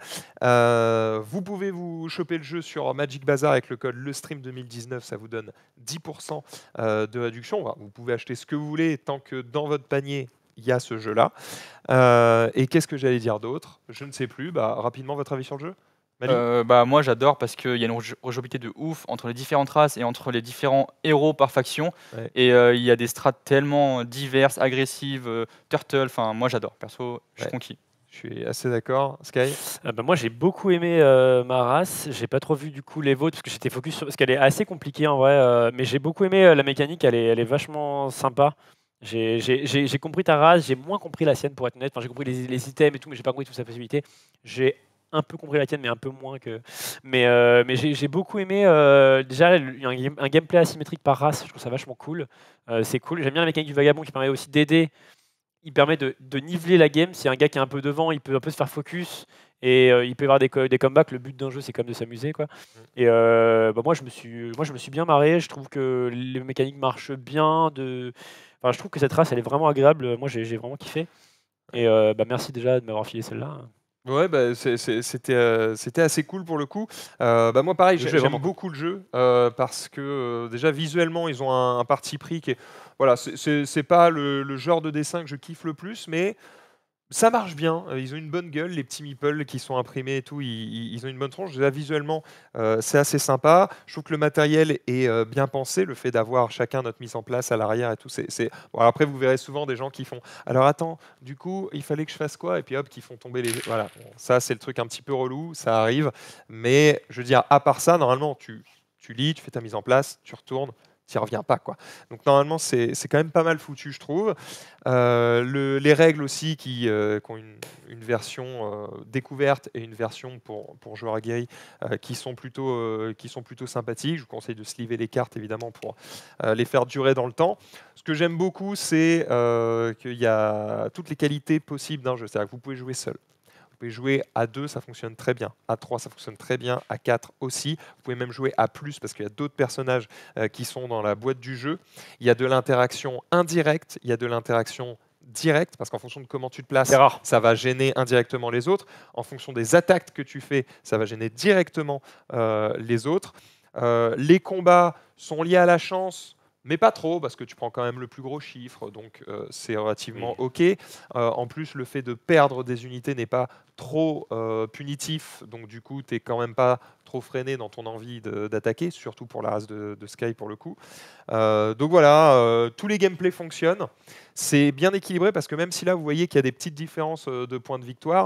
Euh, vous pouvez vous choper le jeu sur Magic Bazaar avec le code LeStream deux mille dix-neuf, ça vous donne dix pour cent euh, de réduction. Enfin, vous pouvez acheter ce que vous voulez tant que dans votre panier il y a ce jeu-là. Euh, et qu'est-ce que j'allais dire d'autre? Je ne sais plus. Bah, rapidement, votre avis sur le jeu? Mali Euh, bah, moi j'adore parce qu'il y a une rej- rejouabilité de ouf entre les différentes races et entre les différents héros par faction. Ouais. Et euh, il y a des strats tellement diverses, agressives, euh, turtle. Enfin, moi j'adore. Perso, je suis Ouais. conquis. Je suis assez d'accord. Sky? Ah bah, moi j'ai beaucoup aimé euh, ma race, j'ai pas trop vu du coup les vôtres parce que j'étais focus sur parce qu'elle est assez compliquée en vrai, euh, mais j'ai beaucoup aimé euh, la mécanique, elle est, elle est vachement sympa. J'ai j'ai- j'ai- j'ai compris ta race, j'ai moins compris la sienne pour être honnête, enfin, j'ai compris les, les items et tout, mais j'ai pas compris toute sa possibilité. J'ai un peu compris la tienne, mais un peu moins que. Mais, euh, mais j'ai j'ai beaucoup aimé euh, déjà il y a un, game- un gameplay asymétrique par race, je trouve ça vachement cool. Euh, c'est cool, j'aime bien la mécanique du vagabond qui permet aussi d'aider. Il permet de, de niveler la game. Si un gars qui est un peu devant, il peut un peu se faire focus et euh, il peut y avoir des, co- des comebacks. Le but d'un jeu, c'est quand même de s'amuser, quoi. Et euh, bah, moi, je me suis, moi, je me suis bien marré. Je trouve que les mécaniques marchent bien. De, enfin, je trouve que cette race, elle est vraiment agréable. Moi, j'ai j'ai vraiment kiffé. Et euh, bah, merci déjà de m'avoir filé celle-là. Ouais, bah, c'est- c'est- c'était euh, c'était assez cool pour le coup. Euh, bah, moi, pareil, Le j'ai- jeu est j'aime vraiment cool. beaucoup le jeu euh, parce que euh, déjà visuellement, ils ont un, un parti pris qui est. Voilà, c'est- c'est c'est pas le, le genre de dessin que je kiffe le plus, mais ça marche bien, euh, ils ont une bonne gueule, les petits meeples qui sont imprimés et tout, ils, ils- ils ont une bonne tronche. Déjà, visuellement, euh, c'est assez sympa. Je trouve que le matériel est euh, bien pensé, le fait d'avoir chacun notre mise en place à l'arrière et tout. c'est c'est- Bon, alors après, vous verrez souvent des gens qui font « Alors attends, du coup, il fallait que je fasse quoi ?» Et puis hop, qui font tomber les... Voilà, bon, ça c'est le truc un petit peu relou, ça arrive. Mais je veux dire, à part ça, normalement, tu, tu lis, tu fais ta mise en place, tu retournes, tu n'y reviens pas, quoi. Donc normalement, c'est c'est quand même pas mal foutu, je trouve. Euh, le- les règles aussi qui, euh, qui ont une, une version euh, découverte et une version pour, pour joueurs aguerris euh, qui, sont plutôt, euh, qui sont plutôt sympathiques. Je vous conseille de sliver les cartes évidemment pour euh, les faire durer dans le temps. Ce que j'aime beaucoup, c'est euh, qu'il y a toutes les qualités possibles d'un jeu. C'est-à-dire que vous pouvez jouer seul. Vous pouvez jouer à deux, ça fonctionne très bien. À trois, ça fonctionne très bien. À quatre aussi. Vous pouvez même jouer à plus parce qu'il y a d'autres personnages euh, qui sont dans la boîte du jeu. Il y a de l'interaction indirecte, il y a de l'interaction directe parce qu'en fonction de comment tu te places, C'est rare. ça va gêner indirectement les autres. En fonction des attaques que tu fais, ça va gêner directement euh, les autres. Euh, les combats sont liés à la chance. Mais pas trop, parce que tu prends quand même le plus gros chiffre, donc euh, c'est relativement OK. Euh, en plus, le fait de perdre des unités n'est pas trop euh, punitif, donc du coup, tu n'es quand même pas trop freiné dans ton envie de- d'attaquer, surtout pour la race de, de Sky pour le coup. Euh, donc voilà, euh, tous les gameplays fonctionnent. C'est bien équilibré parce que même si là, vous voyez qu'il y a des petites différences euh, de points de victoire,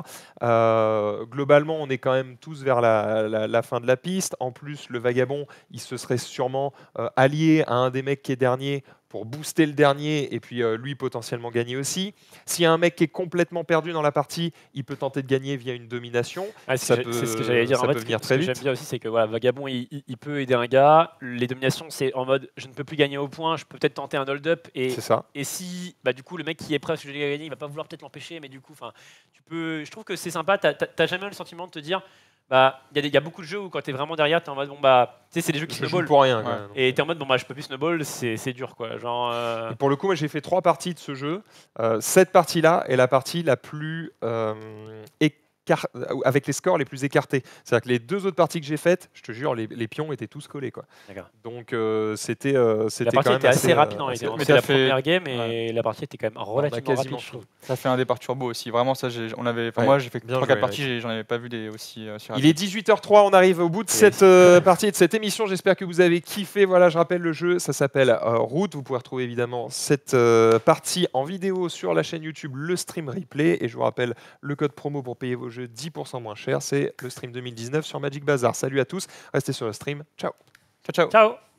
euh, globalement, on est quand même tous vers la, la- la fin de la piste. En plus, le vagabond, il se serait sûrement euh, allié à un des mecs qui est dernier pour booster le dernier et puis euh, lui potentiellement gagner aussi. S'il y a un mec qui est complètement perdu dans la partie, il peut tenter de gagner via une domination. Ah, c'est Ça ce que peut- j'ai- c'est ce que j'allais dire. ça En fait, peut ce que- venir ce très que j'aime vite. bien aussi, c'est que voilà, Vagabond, il, il- il peut aider un gars. Les dominations, c'est en mode je ne peux plus gagner au point, je peux peut-être tenter un hold-up. Et, C'est ça. et si bah, du coup, le mec qui est prêt à ce que j'ai gagné, il va pas vouloir peut-être l'empêcher, mais du coup, enfin, tu peux. Je trouve que c'est sympa. T'as t'as- t'as jamais le sentiment de te dire. Bah, il y, a des- il y a beaucoup de jeux où quand tu es vraiment derrière, tu es en mode bon bah, tu sais, c'est des jeux qui Je joue snowball. pour rien. quoi. Ouais. Donc, Et tu es en mode bon bah, je peux plus snowball, c'est c'est dur quoi. Genre. euh, Et pour le coup, moi j'ai fait trois parties de ce jeu. Euh, cette partie-là est la partie la plus euh, écar- avec les scores les plus écartés. C'est-à-dire que les deux autres parties que j'ai faites, je te jure, les, les pions étaient tous collés. Quoi. D'accord. Donc euh, c'était euh, La c'était partie quand même était assez, assez, rapide euh, en assez- réalité. Mais C'est t'as la fait- première game et la partie était quand même relativement quasiment rapide, je trouve. fini. Ça fait un départ turbo aussi. Vraiment, ça, j'ai- on avait. Enfin, Ouais, moi, j'ai fait bien trois joué, quatre parties, mec. j'ai- j'en avais pas vu des aussi. euh, si Il rapides. est dix-huit heures zéro trois, on arrive au bout de Yes. cette euh, partie et de cette émission. J'espère que vous avez kiffé. Voilà, je rappelle le jeu, ça s'appelle euh, Route. Vous pouvez retrouver évidemment cette euh, partie en vidéo sur la chaîne YouTube, le stream replay. Et je vous rappelle le code promo pour payer vos jeux dix pour cent moins cher, c'est le stream deux mille dix-neuf sur Magic Bazar. Salut à tous, restez sur le stream. Ciao. Ciao, ciao. Ciao.